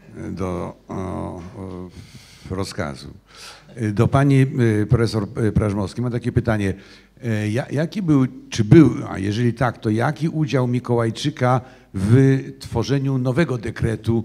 do o, o, rozkazu. Do pani profesor Prażmowskiej mam takie pytanie. Jaki był, czy był, a jeżeli tak, to jaki udział Mikołajczyka w tworzeniu nowego dekretu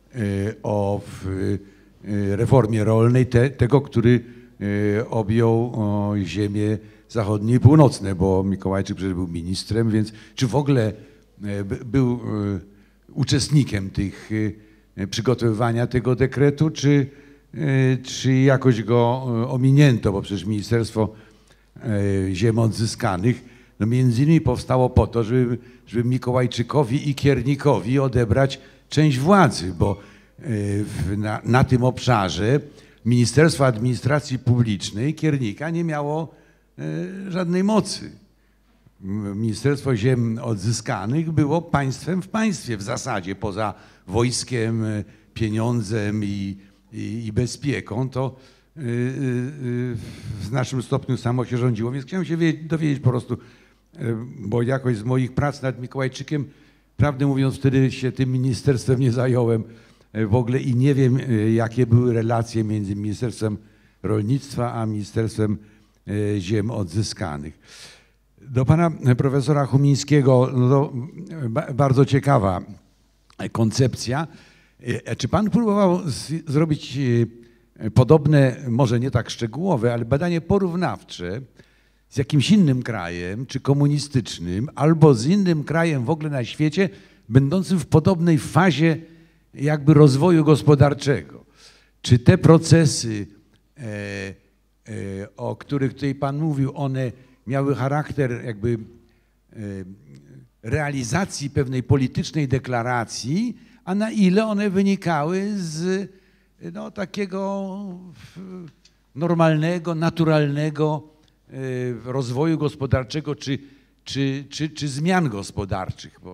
o reformie rolnej, te, tego, który objął ziemię zachodnie i północne, bo Mikołajczyk przecież był ministrem, więc czy w ogóle był uczestnikiem tych przygotowywania tego dekretu, czy, czy jakoś go ominięto, bo przecież Ministerstwo Ziem Odzyskanych no między innymi powstało po to, żeby, żeby Mikołajczykowi i Kiernikowi odebrać część władzy, bo w, na, na tym obszarze Ministerstwo Administracji Publicznej Kiernika nie miało e, żadnej mocy. Ministerstwo Ziem Odzyskanych było państwem w państwie w zasadzie, poza wojskiem, pieniądzem i, i, i bezpieką, to y, y, y, w naszym stopniu samo się rządziło. Więc chciałem się wie, dowiedzieć po prostu, y, bo jakoś z moich prac nad Mikołajczykiem, prawdę mówiąc, wtedy się tym ministerstwem nie zająłem w ogóle i nie wiem, jakie były relacje między Ministerstwem Rolnictwa, a Ministerstwem Ziem Odzyskanych. Do pana profesora Chumińskiego, no to bardzo ciekawa koncepcja. Czy pan próbował zrobić podobne, może nie tak szczegółowe, ale badanie porównawcze z jakimś innym krajem, czy komunistycznym, albo z innym krajem w ogóle na świecie, będącym w podobnej fazie jakby rozwoju gospodarczego? Czy te procesy, e, e, o których tutaj pan mówił, one miały charakter jakby e, realizacji pewnej politycznej deklaracji, a na ile one wynikały z no, takiego normalnego, naturalnego rozwoju gospodarczego czy, czy, czy, czy zmian gospodarczych, bo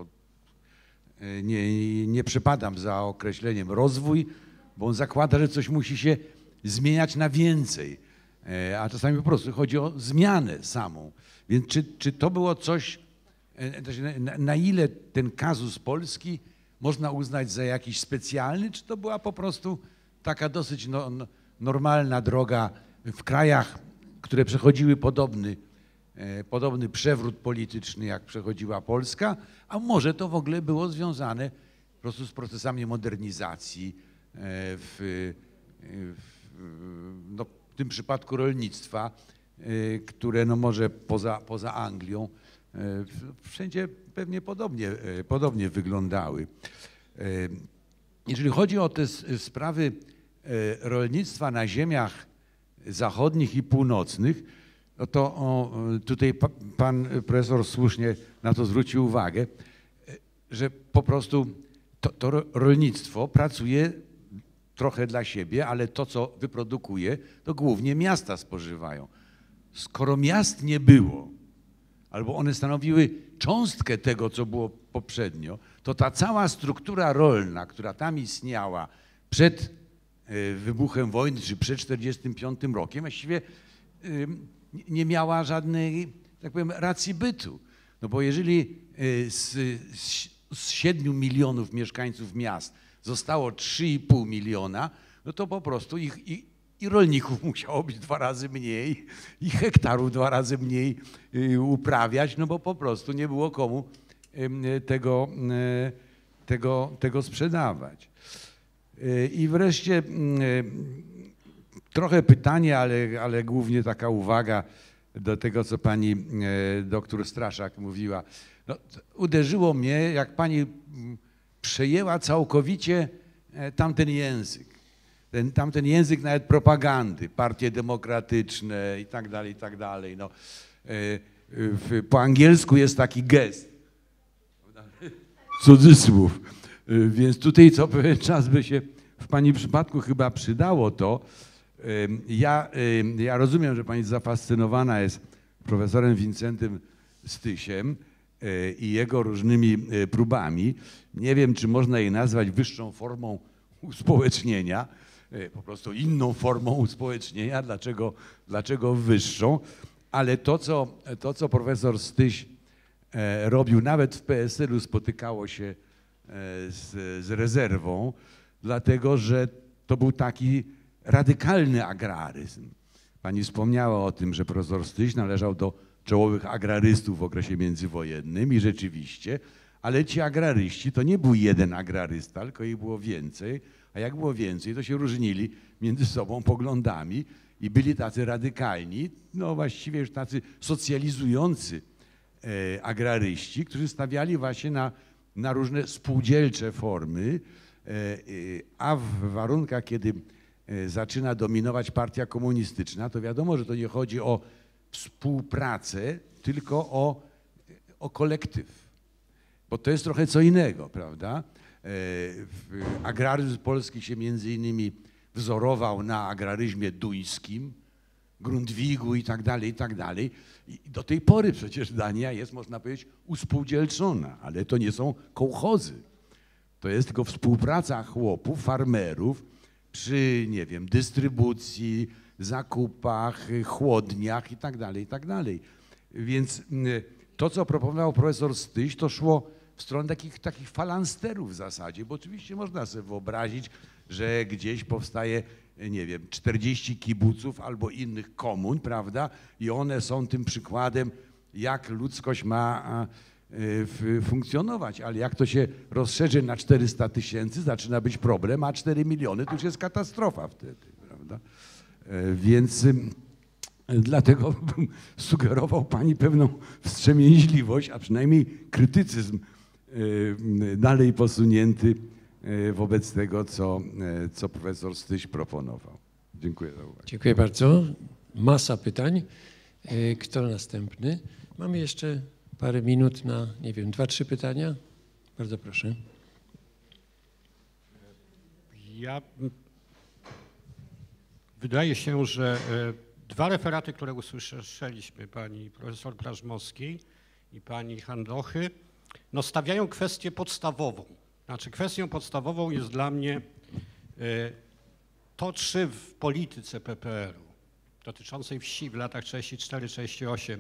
nie, nie przepadam za określeniem rozwój, bo on zakłada, że coś musi się zmieniać na więcej, a czasami po prostu chodzi o zmianę samą. Więc czy, czy to było coś, na, na ile ten kazus polski można uznać za jakiś specjalny, czy to była po prostu taka dosyć no, no, normalna droga w krajach, które przechodziły podobny, e, podobny przewrót polityczny, jak przechodziła Polska, a może to w ogóle było związane po prostu z procesami modernizacji e, w, w, no, w tym przypadku rolnictwa, e, które no może poza, poza Anglią e, wszędzie pewnie podobnie, e, podobnie wyglądały. E, jeżeli chodzi o te sprawy e, rolnictwa na ziemiach zachodnich i północnych, no to o, tutaj pa, pan profesor słusznie na to zwrócił uwagę, że po prostu to, to rolnictwo pracuje trochę dla siebie, ale to, co wyprodukuje, to głównie miasta spożywają. Skoro miast nie było, albo one stanowiły cząstkę tego, co było poprzednio, to ta cała struktura rolna, która tam istniała przed wybuchem wojny, czy przed tysiąc dziewięćset czterdziestym piątym rokiem, właściwie nie miała żadnej, tak powiem, racji bytu. No bo jeżeli z, z siedmiu milionów mieszkańców miast zostało trzy i pół miliona, no to po prostu ich, i, i rolników musiało być dwa razy mniej, i hektarów dwa razy mniej uprawiać, no bo po prostu nie było komu tego, tego, tego sprzedawać. I wreszcie trochę pytanie, ale, ale głównie taka uwaga do tego, co pani doktor Straszak mówiła. No, uderzyło mnie, jak pani przejęła całkowicie tamten język. Ten, tamten język nawet propagandy, partie demokratyczne i tak dalej, i tak dalej. No, po angielsku jest taki gest, cudzysłów. Więc tutaj co pewien czas by się w pani przypadku chyba przydało to. Ja, ja rozumiem, że pani zafascynowana jest profesorem Wincentym Stysiem i jego różnymi próbami. Nie wiem, czy można jej nazwać wyższą formą uspołecznienia, po prostu inną formą uspołecznienia. Dlaczego, dlaczego wyższą? Ale to co, to, co profesor Styś robił, nawet w P S L-u spotykało się Z, z rezerwą, dlatego że to był taki radykalny agraryzm. Pani wspomniała o tym, że profesor Styś należał do czołowych agrarystów w okresie międzywojennym i rzeczywiście, ale ci agraryści to nie był jeden agrarysta, tylko ich było więcej, a jak było więcej, to się różnili między sobą poglądami i byli tacy radykalni, no właściwie już tacy socjalizujący e, agraryści, którzy stawiali właśnie na na różne spółdzielcze formy, a w warunkach, kiedy zaczyna dominować partia komunistyczna, to wiadomo, że to nie chodzi o współpracę, tylko o, o kolektyw, bo to jest trochę co innego, prawda? Agraryzm polski się między innymi wzorował na agraryzmie duńskim, Grundtvigu i tak dalej, i tak dalej. I do tej pory przecież Dania jest, można powiedzieć, uspółdzielczona, ale to nie są kołchozy. To jest tylko współpraca chłopów, farmerów przy, nie wiem, dystrybucji, zakupach, chłodniach i tak dalej, i tak dalej. Więc to, co proponował profesor Styś, to szło w stronę takich, takich falansterów w zasadzie, bo oczywiście można sobie wyobrazić, że gdzieś powstaje nie wiem, czterdzieści kibuców albo innych komun, prawda? I one są tym przykładem, jak ludzkość ma funkcjonować, ale jak to się rozszerzy na czterysta tysięcy, zaczyna być problem, a cztery miliony to już jest katastrofa wtedy, prawda? Więc dlatego bym sugerował pani pewną wstrzemięźliwość, a przynajmniej krytycyzm dalej posunięty wobec tego, co, co profesor Styś proponował. Dziękuję za uwagę. Dziękuję bardzo. Masa pytań. Kto następny? Mamy jeszcze parę minut na, nie wiem, dwa, trzy pytania. Bardzo proszę. Ja, wydaje się, że dwa referaty, które usłyszeliśmy, pani profesor Prażmowskiej i pani Handochy, no stawiają kwestię podstawową. Znaczy kwestią podstawową jest dla mnie to, czy w polityce P P R u dotyczącej wsi w latach trzydziestym czwartym trzydziestym ósmym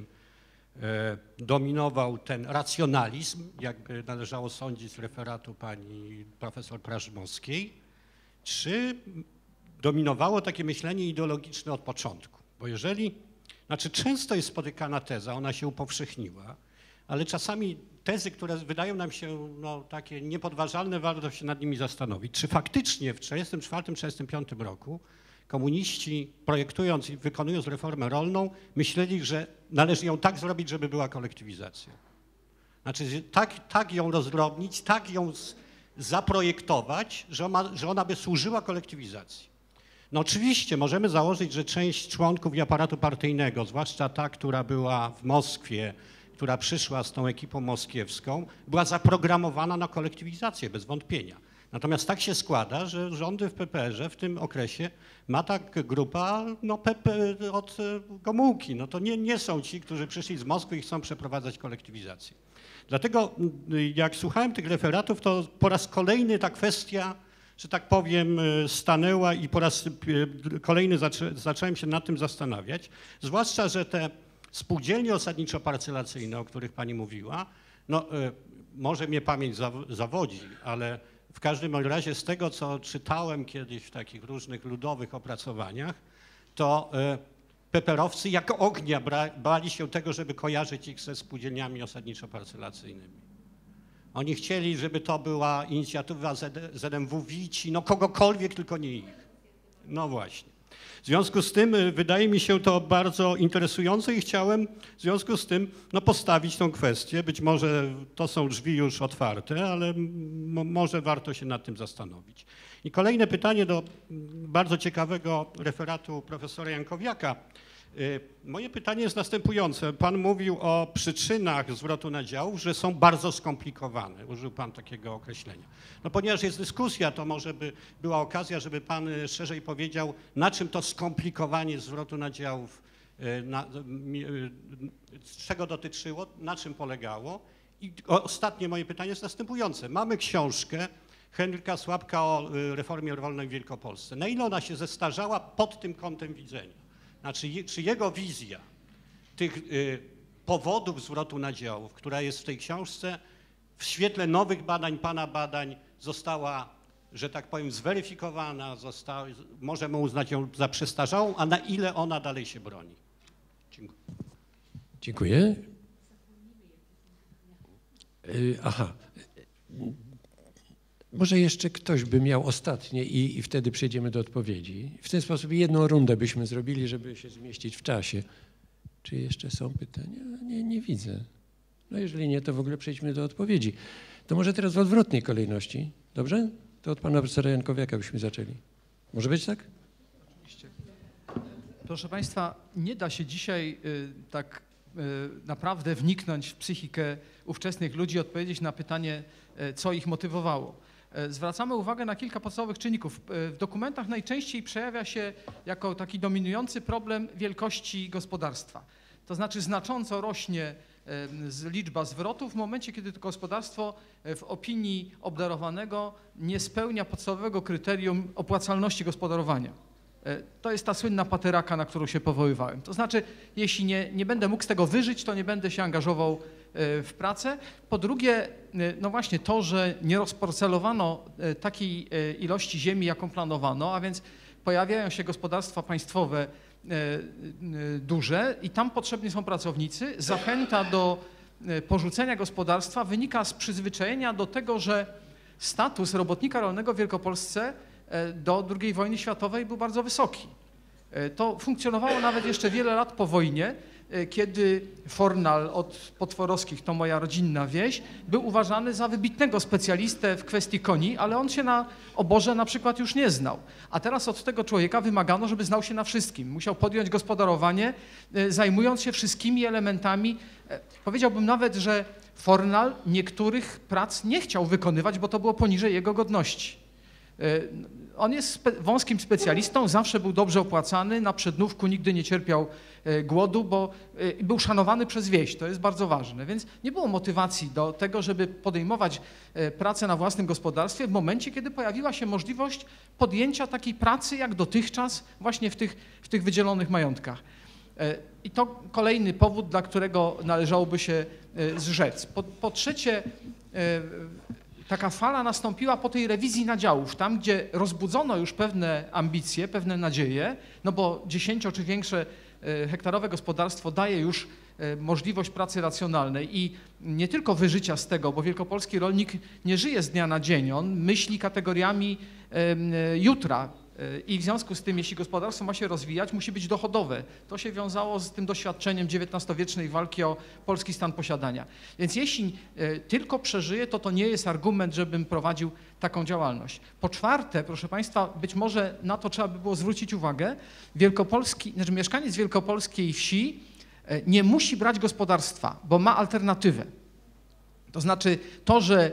dominował ten racjonalizm, jakby należało sądzić z referatu pani profesor Prażmowskiej, czy dominowało takie myślenie ideologiczne od początku. Bo jeżeli, znaczy często jest spotykana teza, ona się upowszechniła, ale czasami tezy, które wydają nam się no, takie niepodważalne, warto się nad nimi zastanowić. Czy faktycznie w trzydziestym czwartym trzydziestym piątym roku komuniści, projektując i wykonując reformę rolną, myśleli, że należy ją tak zrobić, żeby była kolektywizacja. Znaczy tak, tak ją rozdrobnić, tak ją z, zaprojektować, że ona, że ona by służyła kolektywizacji. No oczywiście możemy założyć, że część członków i aparatu partyjnego, zwłaszcza ta, która była w Moskwie, która przyszła z tą ekipą moskiewską, była zaprogramowana na kolektywizację, bez wątpienia. Natomiast tak się składa, że rządy w P P R ze w tym okresie ma tak grupa no, P P od Gomułki. No to nie, nie są ci, którzy przyszli z Moskwy i chcą przeprowadzać kolektywizację. Dlatego jak słuchałem tych referatów, to po raz kolejny ta kwestia, że tak powiem, stanęła i po raz kolejny zaczę, zacząłem się nad tym zastanawiać. Zwłaszcza, że te spółdzielnie osadniczo-parcelacyjne, o których pani mówiła, no może mnie pamięć zawodzi, ale w każdym razie z tego, co czytałem kiedyś w takich różnych ludowych opracowaniach, to P P R owcy jak ognia bali się tego, żeby kojarzyć ich ze spółdzielniami osadniczo-parcelacyjnymi. Oni chcieli, żeby to była inicjatywa Z M W Wici, no kogokolwiek, tylko nie ich. No właśnie. W związku z tym wydaje mi się to bardzo interesujące i chciałem w związku z tym no, postawić tą kwestię. Być może to są drzwi już otwarte, ale może warto się nad tym zastanowić. I kolejne pytanie do bardzo ciekawego referatu profesora Jankowiaka. Moje pytanie jest następujące. Pan mówił o przyczynach zwrotu nadziałów, że są bardzo skomplikowane. Użył pan takiego określenia. No ponieważ jest dyskusja, to może by była okazja, żeby pan szerzej powiedział, na czym to skomplikowanie zwrotu nadziałów, na, z czego dotyczyło, na czym polegało. I ostatnie moje pytanie jest następujące. Mamy książkę Henryka Słabka o reformie rolnej w Wielkopolsce. Na ile ona się zestarzała pod tym kątem widzenia? Znaczy, czy jego wizja tych y, powodów zwrotu nadziałów, która jest w tej książce, w świetle nowych badań, pana badań, została, że tak powiem, zweryfikowana, została, możemy uznać ją za przestarzałą, a na ile ona dalej się broni? Dziękuję. Dziękuję. Y, aha. Może jeszcze ktoś by miał ostatnie i, i wtedy przejdziemy do odpowiedzi. W ten sposób jedną rundę byśmy zrobili, żeby się zmieścić w czasie. Czy jeszcze są pytania? Nie, nie widzę. No jeżeli nie, to w ogóle przejdźmy do odpowiedzi. To może teraz w odwrotnej kolejności. Dobrze? To od pana profesora Jankowiaka byśmy zaczęli. Może być tak? Oczywiście. Proszę państwa, nie da się dzisiaj y, tak y, naprawdę wniknąć w psychikę ówczesnych ludzi, odpowiedzieć na pytanie, y, co ich motywowało. Zwracamy uwagę na kilka podstawowych czynników. W dokumentach najczęściej przejawia się jako taki dominujący problem wielkości gospodarstwa. To znaczy znacząco rośnie liczba zwrotów w momencie, kiedy to gospodarstwo w opinii obdarowanego nie spełnia podstawowego kryterium opłacalności gospodarowania. To jest ta słynna pateraka, na którą się powoływałem. To znaczy, jeśli nie, nie będę mógł z tego wyżyć, to nie będę się angażował w pracę. Po drugie, no właśnie to, że nie rozparcelowano takiej ilości ziemi, jaką planowano, a więc pojawiają się gospodarstwa państwowe duże i tam potrzebni są pracownicy. Zachęta do porzucenia gospodarstwa wynika z przyzwyczajenia do tego, że status robotnika rolnego w Wielkopolsce do drugiej wojny światowej był bardzo wysoki. To funkcjonowało nawet jeszcze wiele lat po wojnie, kiedy Fornal od Potworowskich, to moja rodzinna wieś, był uważany za wybitnego specjalistę w kwestii koni, ale on się na oborze na przykład już nie znał. A teraz od tego człowieka wymagano, żeby znał się na wszystkim. Musiał podjąć gospodarowanie, zajmując się wszystkimi elementami. Powiedziałbym nawet, że Fornal niektórych prac nie chciał wykonywać, bo to było poniżej jego godności. On jest spe wąskim specjalistą, zawsze był dobrze opłacany, na przednówku nigdy nie cierpiał głodu, bo był szanowany przez wieś, to jest bardzo ważne, więc nie było motywacji do tego, żeby podejmować pracę na własnym gospodarstwie w momencie, kiedy pojawiła się możliwość podjęcia takiej pracy jak dotychczas właśnie w tych, w tych wydzielonych majątkach. I to kolejny powód, dla którego należałoby się zrzec. Po, po trzecie, taka fala nastąpiła po tej rewizji nadziałów, tam gdzie rozbudzono już pewne ambicje, pewne nadzieje, no bo dziesięcio czy większe hektarowe gospodarstwo daje już możliwość pracy racjonalnej i nie tylko wyżycia z tego, bo wielkopolski rolnik nie żyje z dnia na dzień, on myśli kategoriami jutra. I w związku z tym, jeśli gospodarstwo ma się rozwijać, musi być dochodowe. To się wiązało z tym doświadczeniem dziewiętnastowiecznej walki o polski stan posiadania. Więc jeśli tylko przeżyje, to to nie jest argument, żebym prowadził taką działalność. Po czwarte, proszę Państwa, być może na to trzeba by było zwrócić uwagę, Wielkopolski, znaczy mieszkaniec wielkopolskiej wsi nie musi brać gospodarstwa, bo ma alternatywę. To znaczy to, że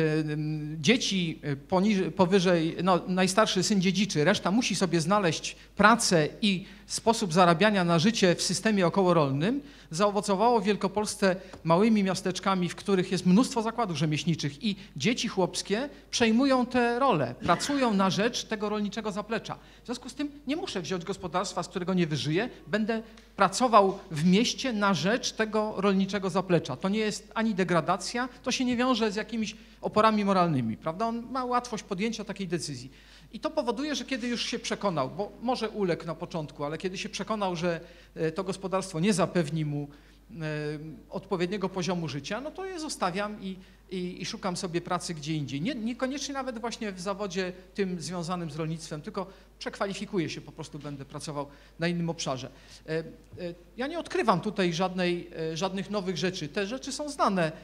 dzieci poniżej, powyżej, no, najstarszy syn dziedziczy, reszta musi sobie znaleźć pracę i sposób zarabiania na życie w systemie okołorolnym, zaowocowało w Wielkopolsce małymi miasteczkami, w których jest mnóstwo zakładów rzemieślniczych i dzieci chłopskie przejmują te role, pracują na rzecz tego rolniczego zaplecza. W związku z tym nie muszę wziąć gospodarstwa, z którego nie wyżyję, będę pracował w mieście na rzecz tego rolniczego zaplecza. To nie jest ani degradacja, to się nie wiąże z jakimiś oporami moralnymi, prawda? On ma łatwość podjęcia takiej decyzji. I to powoduje, że kiedy już się przekonał, bo może uległ na początku, ale kiedy się przekonał, że to gospodarstwo nie zapewni mu odpowiedniego poziomu życia, no to je zostawiam i, i, i szukam sobie pracy gdzie indziej. Nie, niekoniecznie nawet właśnie w zawodzie tym związanym z rolnictwem, tylko przekwalifikuję się, po prostu będę pracował na innym obszarze. Ja nie odkrywam tutaj żadnej, żadnych nowych rzeczy. Te rzeczy są znane,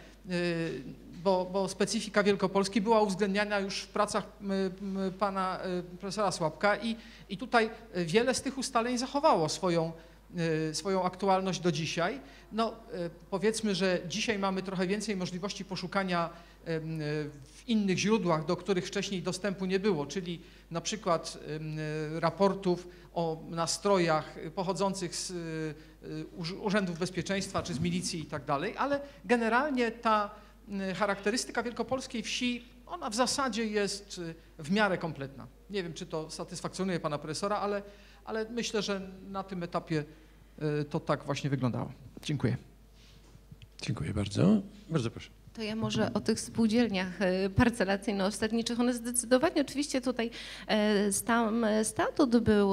bo, bo specyfika Wielkopolski była uwzględniana już w pracach pana profesora Słapka i, i tutaj wiele z tych ustaleń zachowało swoją, swoją aktualność do dzisiaj. No, powiedzmy, że dzisiaj mamy trochę więcej możliwości poszukania w innych źródłach, do których wcześniej dostępu nie było, czyli na przykład raportów o nastrojach pochodzących z urzędów bezpieczeństwa czy z milicji i tak dalej, ale generalnie ta charakterystyka wielkopolskiej wsi, ona w zasadzie jest w miarę kompletna. Nie wiem, czy to satysfakcjonuje pana profesora, ale, ale myślę, że na tym etapie to tak właśnie wyglądało. Dziękuję. Dziękuję bardzo. Bardzo proszę. To ja może o tych spółdzielniach parcelacyjno-osadniczych. One zdecydowanie, oczywiście tutaj tam statut był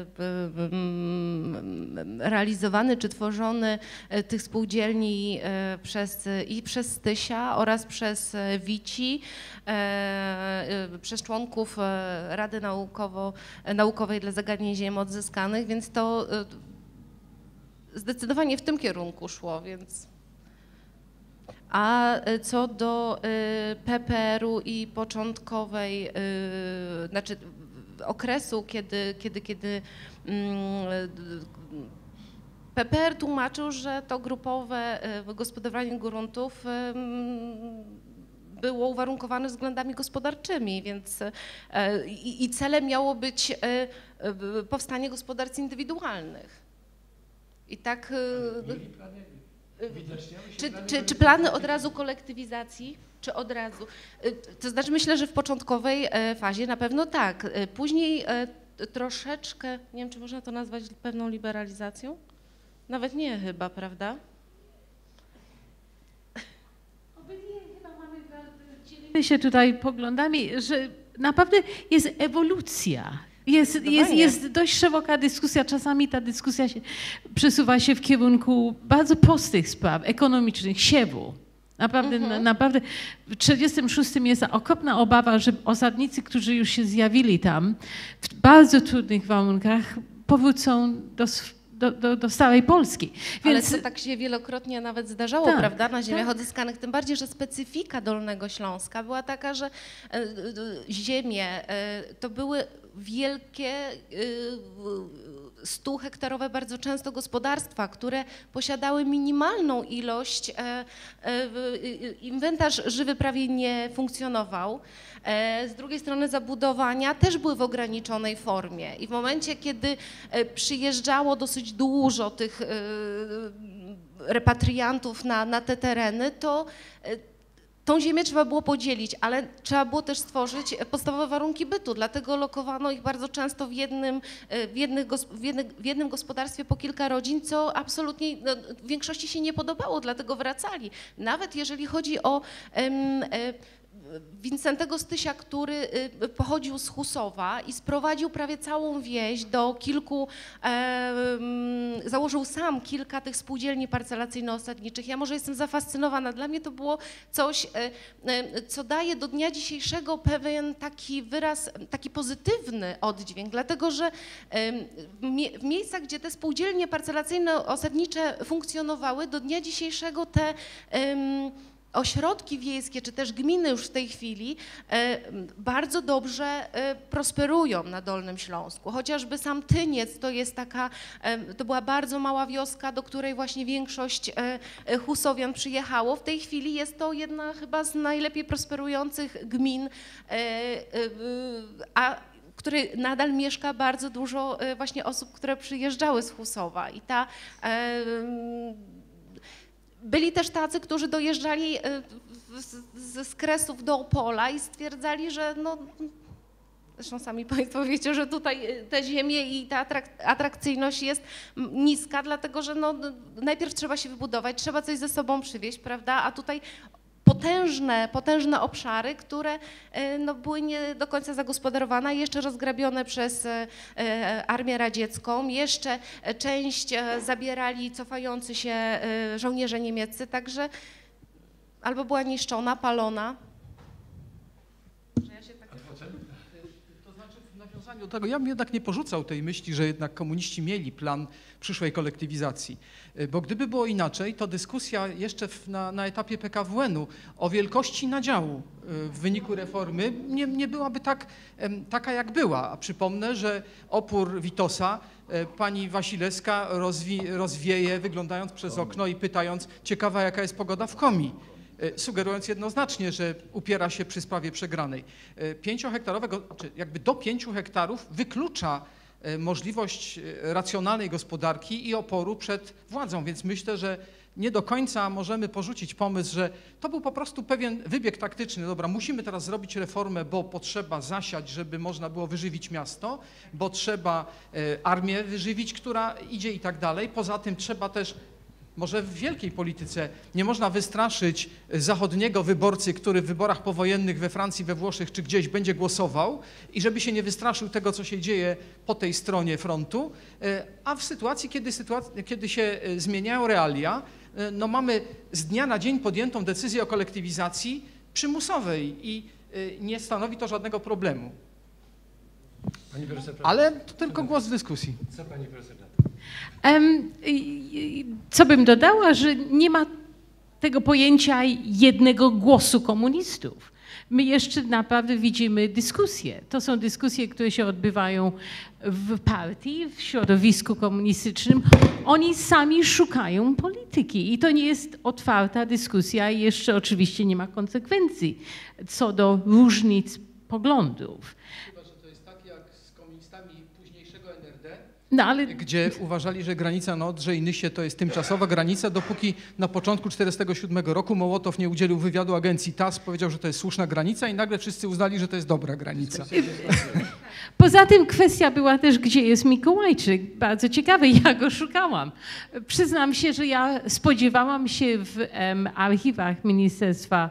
realizowany czy tworzony tych spółdzielni przez, i przez Stysia oraz przez Wici, przez członków Rady Naukowo, Naukowej dla Zagadnień Ziem Odzyskanych, więc to zdecydowanie w tym kierunku szło, więc... A co do P P R-u i początkowej, znaczy okresu, kiedy, kiedy, kiedy P P R tłumaczył, że to grupowe gospodarowanie gruntów było uwarunkowane względami gospodarczymi, więc i, i celem miało być powstanie gospodarstw indywidualnych. I tak... Czy, czy, czy plany od razu kolektywizacji, czy od razu? To znaczy myślę, że w początkowej fazie na pewno tak. Później troszeczkę, nie wiem, czy można to nazwać pewną liberalizacją? Nawet nie chyba, prawda? Obydwie chyba mamy, dzielimy się tutaj poglądami, że naprawdę jest ewolucja Jest, jest, jest dość szeroka dyskusja. Czasami ta dyskusja się, przesuwa się w kierunku bardzo prostych spraw, ekonomicznych, siewu. Naprawdę, Mhm. na, naprawdę w tysiąc dziewięćset trzydziestym szóstym jest okropna obawa, że osadnicy, którzy już się zjawili tam w bardzo trudnych warunkach, powrócą do, sw- do, do, do starej Polski. Więc Ale to tak się wielokrotnie nawet zdarzało, Tak, prawda, na ziemiach tak. odzyskanych, tym bardziej, że specyfika Dolnego Śląska była taka, że e, e, ziemie e, to były wielkie, e, stuhektarowe bardzo często gospodarstwa, które posiadały minimalną ilość, e, e, inwentarz żywy prawie nie funkcjonował. E, z drugiej strony zabudowania też były w ograniczonej formie i w momencie, kiedy e, przyjeżdżało dosyć dużo tych e, repatriantów na, na te tereny, to e, tą ziemię trzeba było podzielić, ale trzeba było też stworzyć podstawowe warunki bytu, dlatego lokowano ich bardzo często w jednym, w jednych, w jednym, w jednym gospodarstwie po kilka rodzin, co absolutnie no, w większości się nie podobało, dlatego wracali. Nawet jeżeli chodzi o em, e, Wincentego Stysia, który y, pochodził z Husowa i sprowadził prawie całą wieś do kilku, e, mm, założył sam kilka tych spółdzielni parcelacyjno-osadniczych. Ja może jestem zafascynowana. Dla mnie to było coś, e, e, co daje do dnia dzisiejszego pewien taki wyraz, taki pozytywny oddźwięk, dlatego że e, w, mie- w miejscach, gdzie te spółdzielnie parcelacyjno-osadnicze funkcjonowały, do dnia dzisiejszego te em, ośrodki wiejskie, czy też gminy już w tej chwili e, bardzo dobrze e, prosperują na Dolnym Śląsku. Chociażby sam Tyniec to jest taka, e, to była bardzo mała wioska, do której właśnie większość e, e, Husowian przyjechało. W tej chwili jest to jedna chyba z najlepiej prosperujących gmin, e, e, a w której nadal mieszka bardzo dużo e, właśnie osób, które przyjeżdżały z Husowa. I ta e, Byli też tacy, którzy dojeżdżali z, z Kresów do Opola i stwierdzali, że no, zresztą sami Państwo wiecie, że tutaj te ziemie i ta atrak atrakcyjność jest niska, dlatego że no, najpierw trzeba się wybudować, trzeba coś ze sobą przywieźć, prawda, a tutaj potężne, potężne obszary, które no, były nie do końca zagospodarowane, jeszcze rozgrabione przez Armię Radziecką, jeszcze część zabierali cofający się żołnierze niemieccy, także albo była niszczona, palona. To znaczy w nawiązaniu do tego, ja bym jednak nie porzucał tej myśli, że jednak komuniści mieli plan przyszłej kolektywizacji, bo gdyby było inaczej, to dyskusja jeszcze w, na, na etapie P K W N-u o wielkości nadziału w wyniku reformy nie, nie byłaby tak, taka jak była. A przypomnę, że opór Witosa pani Wasilewska rozwi, rozwieje, wyglądając przez okno i pytając, ciekawa jaka jest pogoda w Komi, sugerując jednoznacznie, że upiera się przy sprawie przegranej. Pięciohektarowego, czy jakby do pięciu hektarów wyklucza możliwość racjonalnej gospodarki i oporu przed władzą, więc myślę, że nie do końca możemy porzucić pomysł, że to był po prostu pewien wybieg taktyczny. Dobra, musimy teraz zrobić reformę, bo potrzeba zasiać, żeby można było wyżywić miasto, bo trzeba armię wyżywić, która idzie i tak dalej. Poza tym trzeba też, może w wielkiej polityce, nie można wystraszyć zachodniego wyborcy, który w wyborach powojennych we Francji, we Włoszech czy gdzieś będzie głosował i żeby się nie wystraszył tego, co się dzieje po tej stronie frontu, a w sytuacji, kiedy, sytuacja, kiedy się zmieniają realia, no mamy z dnia na dzień podjętą decyzję o kolektywizacji przymusowej i nie stanowi to żadnego problemu. Pani profesor, Ale to tylko głos w dyskusji. Co pani profesor na to? Um, co bym dodała, że nie ma tego pojęcia jednego głosu komunistów. My jeszcze naprawdę widzimy dyskusje. To są dyskusje, które się odbywają w partii, w środowisku komunistycznym. Oni sami szukają polityki i to nie jest otwarta dyskusja i jeszcze oczywiście nie ma konsekwencji co do różnic poglądów. Chyba, że to jest tak jak z komunistami późniejszego N R D, No, ale... gdzie uważali, że granica na Odrze i Nysie to jest tymczasowa granica, dopóki na początku tysiąc dziewięćset czterdziestego siódmego roku Mołotow nie udzielił wywiadu agencji T A S S, powiedział, że to jest słuszna granica i nagle wszyscy uznali, że to jest dobra granica. Poza tym kwestia była też, gdzie jest Mikołajczyk. Bardzo ciekawe, ja go szukałam. Przyznam się, że ja spodziewałam się w um, archiwach Ministerstwa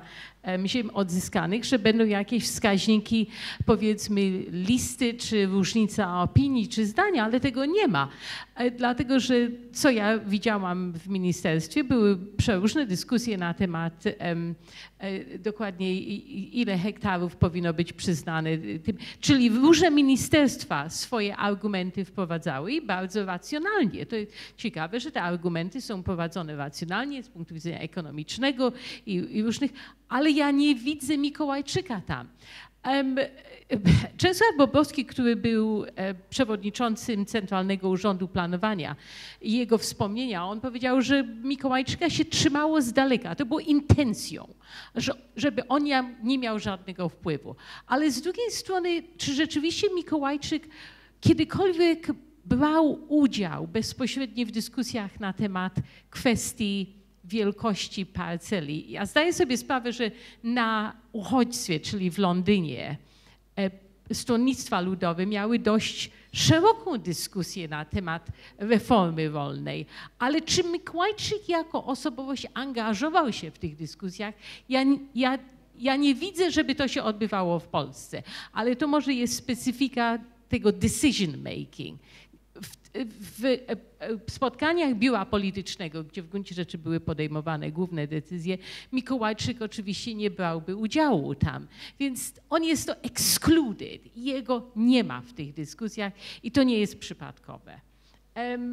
ziem odzyskanych, że będą jakieś wskaźniki, powiedzmy listy, czy różnica opinii, czy zdania, ale tego nie ma. Dlatego, że co ja widziałam w ministerstwie, były przeróżne dyskusje na temat um, dokładnie ile hektarów powinno być przyznane. Czyli różne ministerstwa swoje argumenty wprowadzały i bardzo racjonalnie. To jest ciekawe, że te argumenty są prowadzone racjonalnie z punktu widzenia ekonomicznego i, i różnych, ale ja nie widzę Mikołajczyka tam. Um, Czesław Bobrowski, który był przewodniczącym Centralnego Urzędu Planowania i jego wspomnienia, on powiedział, że Mikołajczyka się trzymało z daleka. To było intencją, że, żeby on nie miał żadnego wpływu. Ale z drugiej strony, czy rzeczywiście Mikołajczyk kiedykolwiek brał udział bezpośrednio w dyskusjach na temat kwestii wielkości parceli? Ja zdaję sobie sprawę, że na uchodźstwie, czyli w Londynie, Stronnictwa Ludowe miały dość szeroką dyskusję na temat reformy rolnej, ale czy Mikołajczyk jako osobowość angażował się w tych dyskusjach? Ja, ja, ja nie widzę, żeby to się odbywało w Polsce, ale to może jest specyfika tego decision making. W, w spotkaniach biura politycznego, gdzie w gruncie rzeczy były podejmowane główne decyzje, Mikołajczyk oczywiście nie brałby udziału tam. Więc on jest to excluded i jego nie ma w tych dyskusjach i to nie jest przypadkowe. Um,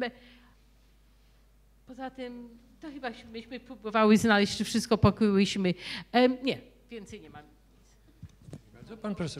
poza tym, to chyba myśmy próbowały znaleźć, czy wszystko pokryłyśmy. Um, nie, więcej nie mam. Bardzo pan profesor.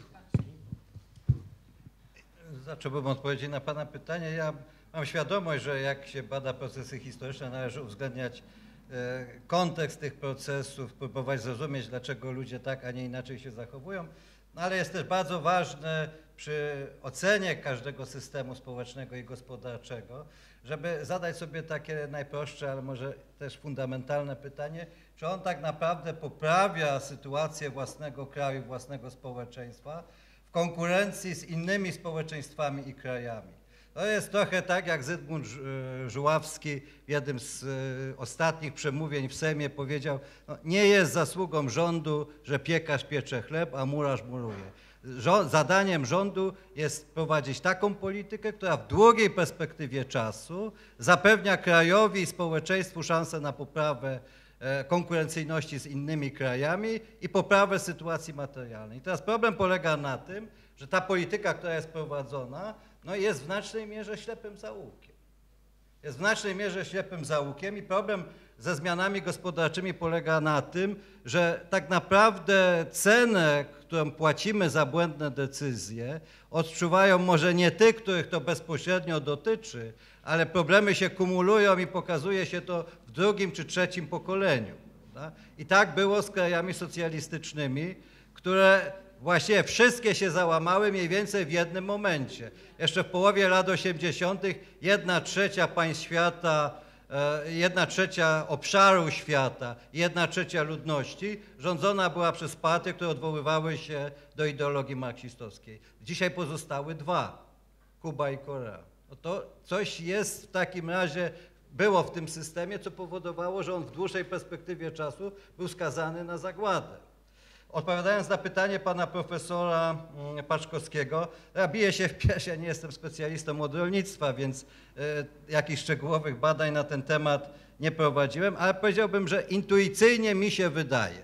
Zacząłbym odpowiedzieć na pana pytanie. Ja mam świadomość, że jak się bada procesy historyczne, należy uwzględniać e, kontekst tych procesów, próbować zrozumieć, dlaczego ludzie tak, a nie inaczej się zachowują. No, ale jest też bardzo ważne przy ocenie każdego systemu społecznego i gospodarczego, żeby zadać sobie takie najprostsze, ale może też fundamentalne pytanie, czy on tak naprawdę poprawia sytuację własnego kraju, własnego społeczeństwa w konkurencji z innymi społeczeństwami i krajami. To jest trochę tak, jak Zygmunt Żuławski w jednym z ostatnich przemówień w Sejmie powiedział, no, nie jest zasługą rządu, że piekarz piecze chleb, a murarz muruje. Rząd, zadaniem rządu jest prowadzić taką politykę, która w długiej perspektywie czasu zapewnia krajowi i społeczeństwu szansę na poprawę konkurencyjności z innymi krajami i poprawę sytuacji materialnej. I teraz problem polega na tym, że ta polityka, która jest prowadzona, no jest w znacznej mierze ślepym zaułkiem. Jest w znacznej mierze ślepym zaułkiem i problem ze zmianami gospodarczymi polega na tym, że tak naprawdę cenę, którą płacimy za błędne decyzje, odczuwają może nie tych, których to bezpośrednio dotyczy, ale problemy się kumulują i pokazuje się to w drugim czy trzecim pokoleniu. Prawda? I tak było z krajami socjalistycznymi, które właściwie wszystkie się załamały mniej więcej w jednym momencie. Jeszcze w połowie lat osiemdziesiątych jedna trzecia państw świata, jedna trzecia obszaru świata, jedna trzecia ludności rządzona była przez partie, które odwoływały się do ideologii marksistowskiej. Dzisiaj pozostały dwa, Kuba i Korea. No to coś jest w takim razie, było w tym systemie, co powodowało, że on w dłuższej perspektywie czasu był skazany na zagładę. Odpowiadając na pytanie pana profesora Paczkowskiego, ja biję się w pierś, ja nie jestem specjalistą od rolnictwa, więc y, jakichś szczegółowych badań na ten temat nie prowadziłem, ale powiedziałbym, że intuicyjnie mi się wydaje,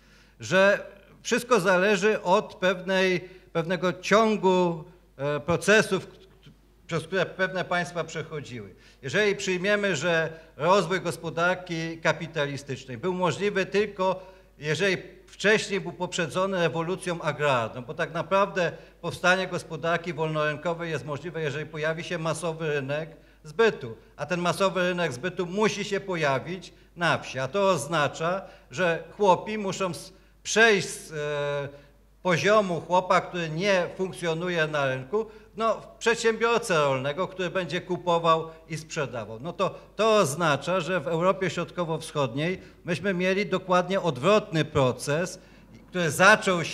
że wszystko zależy od pewnej, pewnego ciągu y, procesów, przez które pewne państwa przechodziły. Jeżeli przyjmiemy, że rozwój gospodarki kapitalistycznej był możliwy tylko, jeżeli wcześniej był poprzedzony rewolucją agrarną, bo tak naprawdę powstanie gospodarki wolnorynkowej jest możliwe, jeżeli pojawi się masowy rynek zbytu, a ten masowy rynek zbytu musi się pojawić na wsi, a to oznacza, że chłopi muszą przejść z e, poziomu chłopa, który nie funkcjonuje na rynku, no, przedsiębiorcę rolnego, który będzie kupował i sprzedawał. No to, to oznacza, że w Europie Środkowo-Wschodniej myśmy mieli dokładnie odwrotny proces, który zaczął się w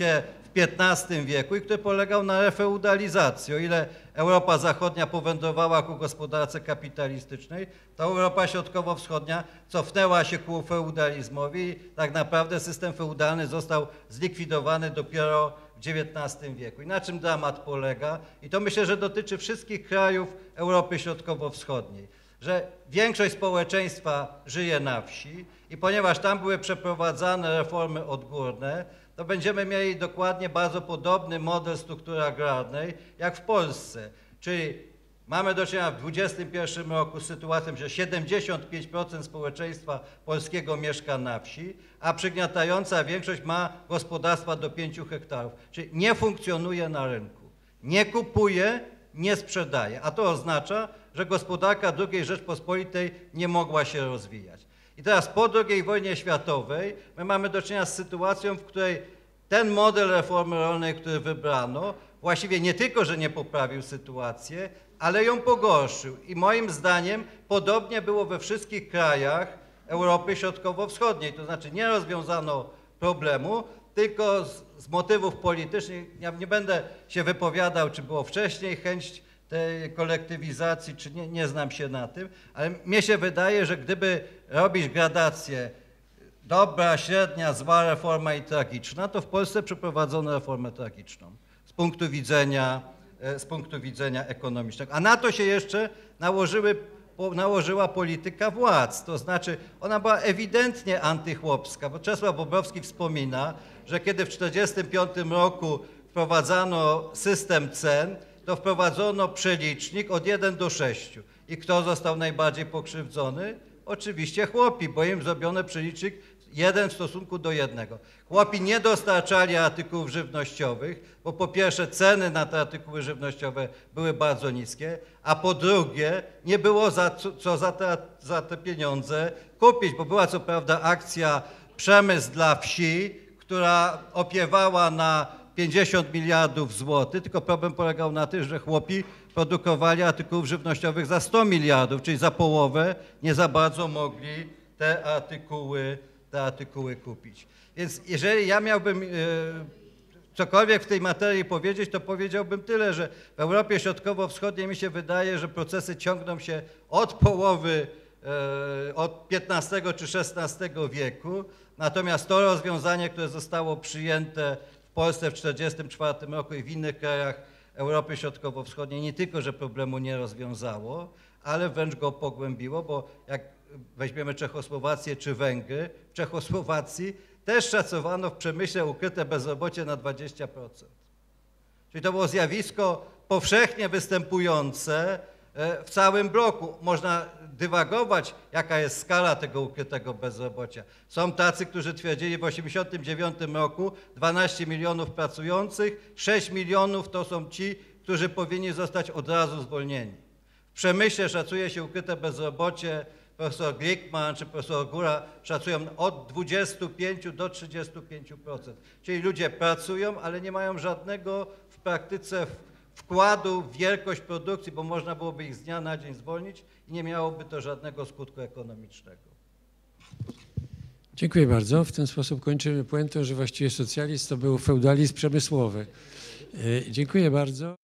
piętnastym wieku i który polegał na refeudalizacji. O ile Europa Zachodnia powędrowała ku gospodarce kapitalistycznej, to Europa Środkowo-Wschodnia cofnęła się ku feudalizmowi i tak naprawdę system feudalny został zlikwidowany dopiero w dziewiętnastym wieku. I na czym dramat polega? I to myślę, że dotyczy wszystkich krajów Europy Środkowo-Wschodniej, że większość społeczeństwa żyje na wsi i ponieważ tam były przeprowadzane reformy odgórne, to będziemy mieli dokładnie bardzo podobny model struktury agrarnej jak w Polsce. Czyli mamy do czynienia w dwudziestym pierwszym roku z sytuacją, że siedemdziesiąt pięć procent społeczeństwa polskiego mieszka na wsi, a przygniatająca większość ma gospodarstwa do pięciu hektarów. Czyli nie funkcjonuje na rynku, nie kupuje, nie sprzedaje, a to oznacza, że gospodarka drugiej Rzeczpospolitej nie mogła się rozwijać. I teraz po drugiej wojnie światowej my mamy do czynienia z sytuacją, w której ten model reformy rolnej, który wybrano, właściwie nie tylko, że nie poprawił sytuację, ale ją pogorszył. I moim zdaniem podobnie było we wszystkich krajach Europy Środkowo-Wschodniej. To znaczy nie rozwiązano problemu, tylko z, z motywów politycznych, ja nie będę się wypowiadał, czy było wcześniej chęć tej kolektywizacji, czy nie, nie znam się na tym, ale mnie się wydaje, że gdyby robić gradację dobra, średnia, zła reforma i tragiczna, to w Polsce przeprowadzono reformę tragiczną z punktu widzenia, z punktu widzenia ekonomicznego. A na to się jeszcze nałożyły, nałożyła polityka władz, to znaczy ona była ewidentnie antychłopska, bo Czesław Bobrowski wspomina, że kiedy w tysiąc dziewięćset czterdziestym piątym roku wprowadzano system cen, to wprowadzono przelicznik od jeden do sześciu. I kto został najbardziej pokrzywdzony? Oczywiście chłopi, bo im zrobiono przelicznik jeden w stosunku do jednego. Chłopi nie dostarczali artykułów żywnościowych, bo po pierwsze ceny na te artykuły żywnościowe były bardzo niskie, a po drugie nie było za co, co za, te, za te pieniądze kupić, bo była co prawda akcja Przemysł dla wsi, która opiewała na pięćdziesiąt miliardów złotych, tylko problem polegał na tym, że chłopi produkowali artykułów żywnościowych za sto miliardów, czyli za połowę nie za bardzo mogli te artykuły, te artykuły kupić. Więc jeżeli ja miałbym e, cokolwiek w tej materii powiedzieć, to powiedziałbym tyle, że w Europie Środkowo-Wschodniej mi się wydaje, że procesy ciągną się od połowy, e, od piętnastego czy szesnastego wieku, natomiast to rozwiązanie, które zostało przyjęte w Polsce w tysiąc dziewięćset czterdziestym czwartym roku i w innych krajach Europy Środkowo-Wschodniej nie tylko, że problemu nie rozwiązało, ale wręcz go pogłębiło, bo jak weźmiemy Czechosłowację czy Węgry, w Czechosłowacji też szacowano w przemyśle ukryte bezrobocie na dwadzieścia procent. Czyli to było zjawisko powszechnie występujące w całym bloku. Można dywagować, jaka jest skala tego ukrytego bezrobocia. Są tacy, którzy twierdzili w tysiąc dziewięćset osiemdziesiątym dziewiątym roku dwanaście milionów pracujących, sześć milionów to są ci, którzy powinni zostać od razu zwolnieni. W przemyśle szacuje się ukryte bezrobocie, profesor Glickman czy profesor Góra szacują od dwudziestu pięciu do trzydziestu pięciu procent. Czyli ludzie pracują, ale nie mają żadnego w praktyce wkładu w wielkość produkcji, bo można byłoby ich z dnia na dzień zwolnić i nie miałoby to żadnego skutku ekonomicznego. Dziękuję bardzo. W ten sposób kończymy puentą, że właściwie socjalizm to był feudalizm przemysłowy. Dziękuję bardzo.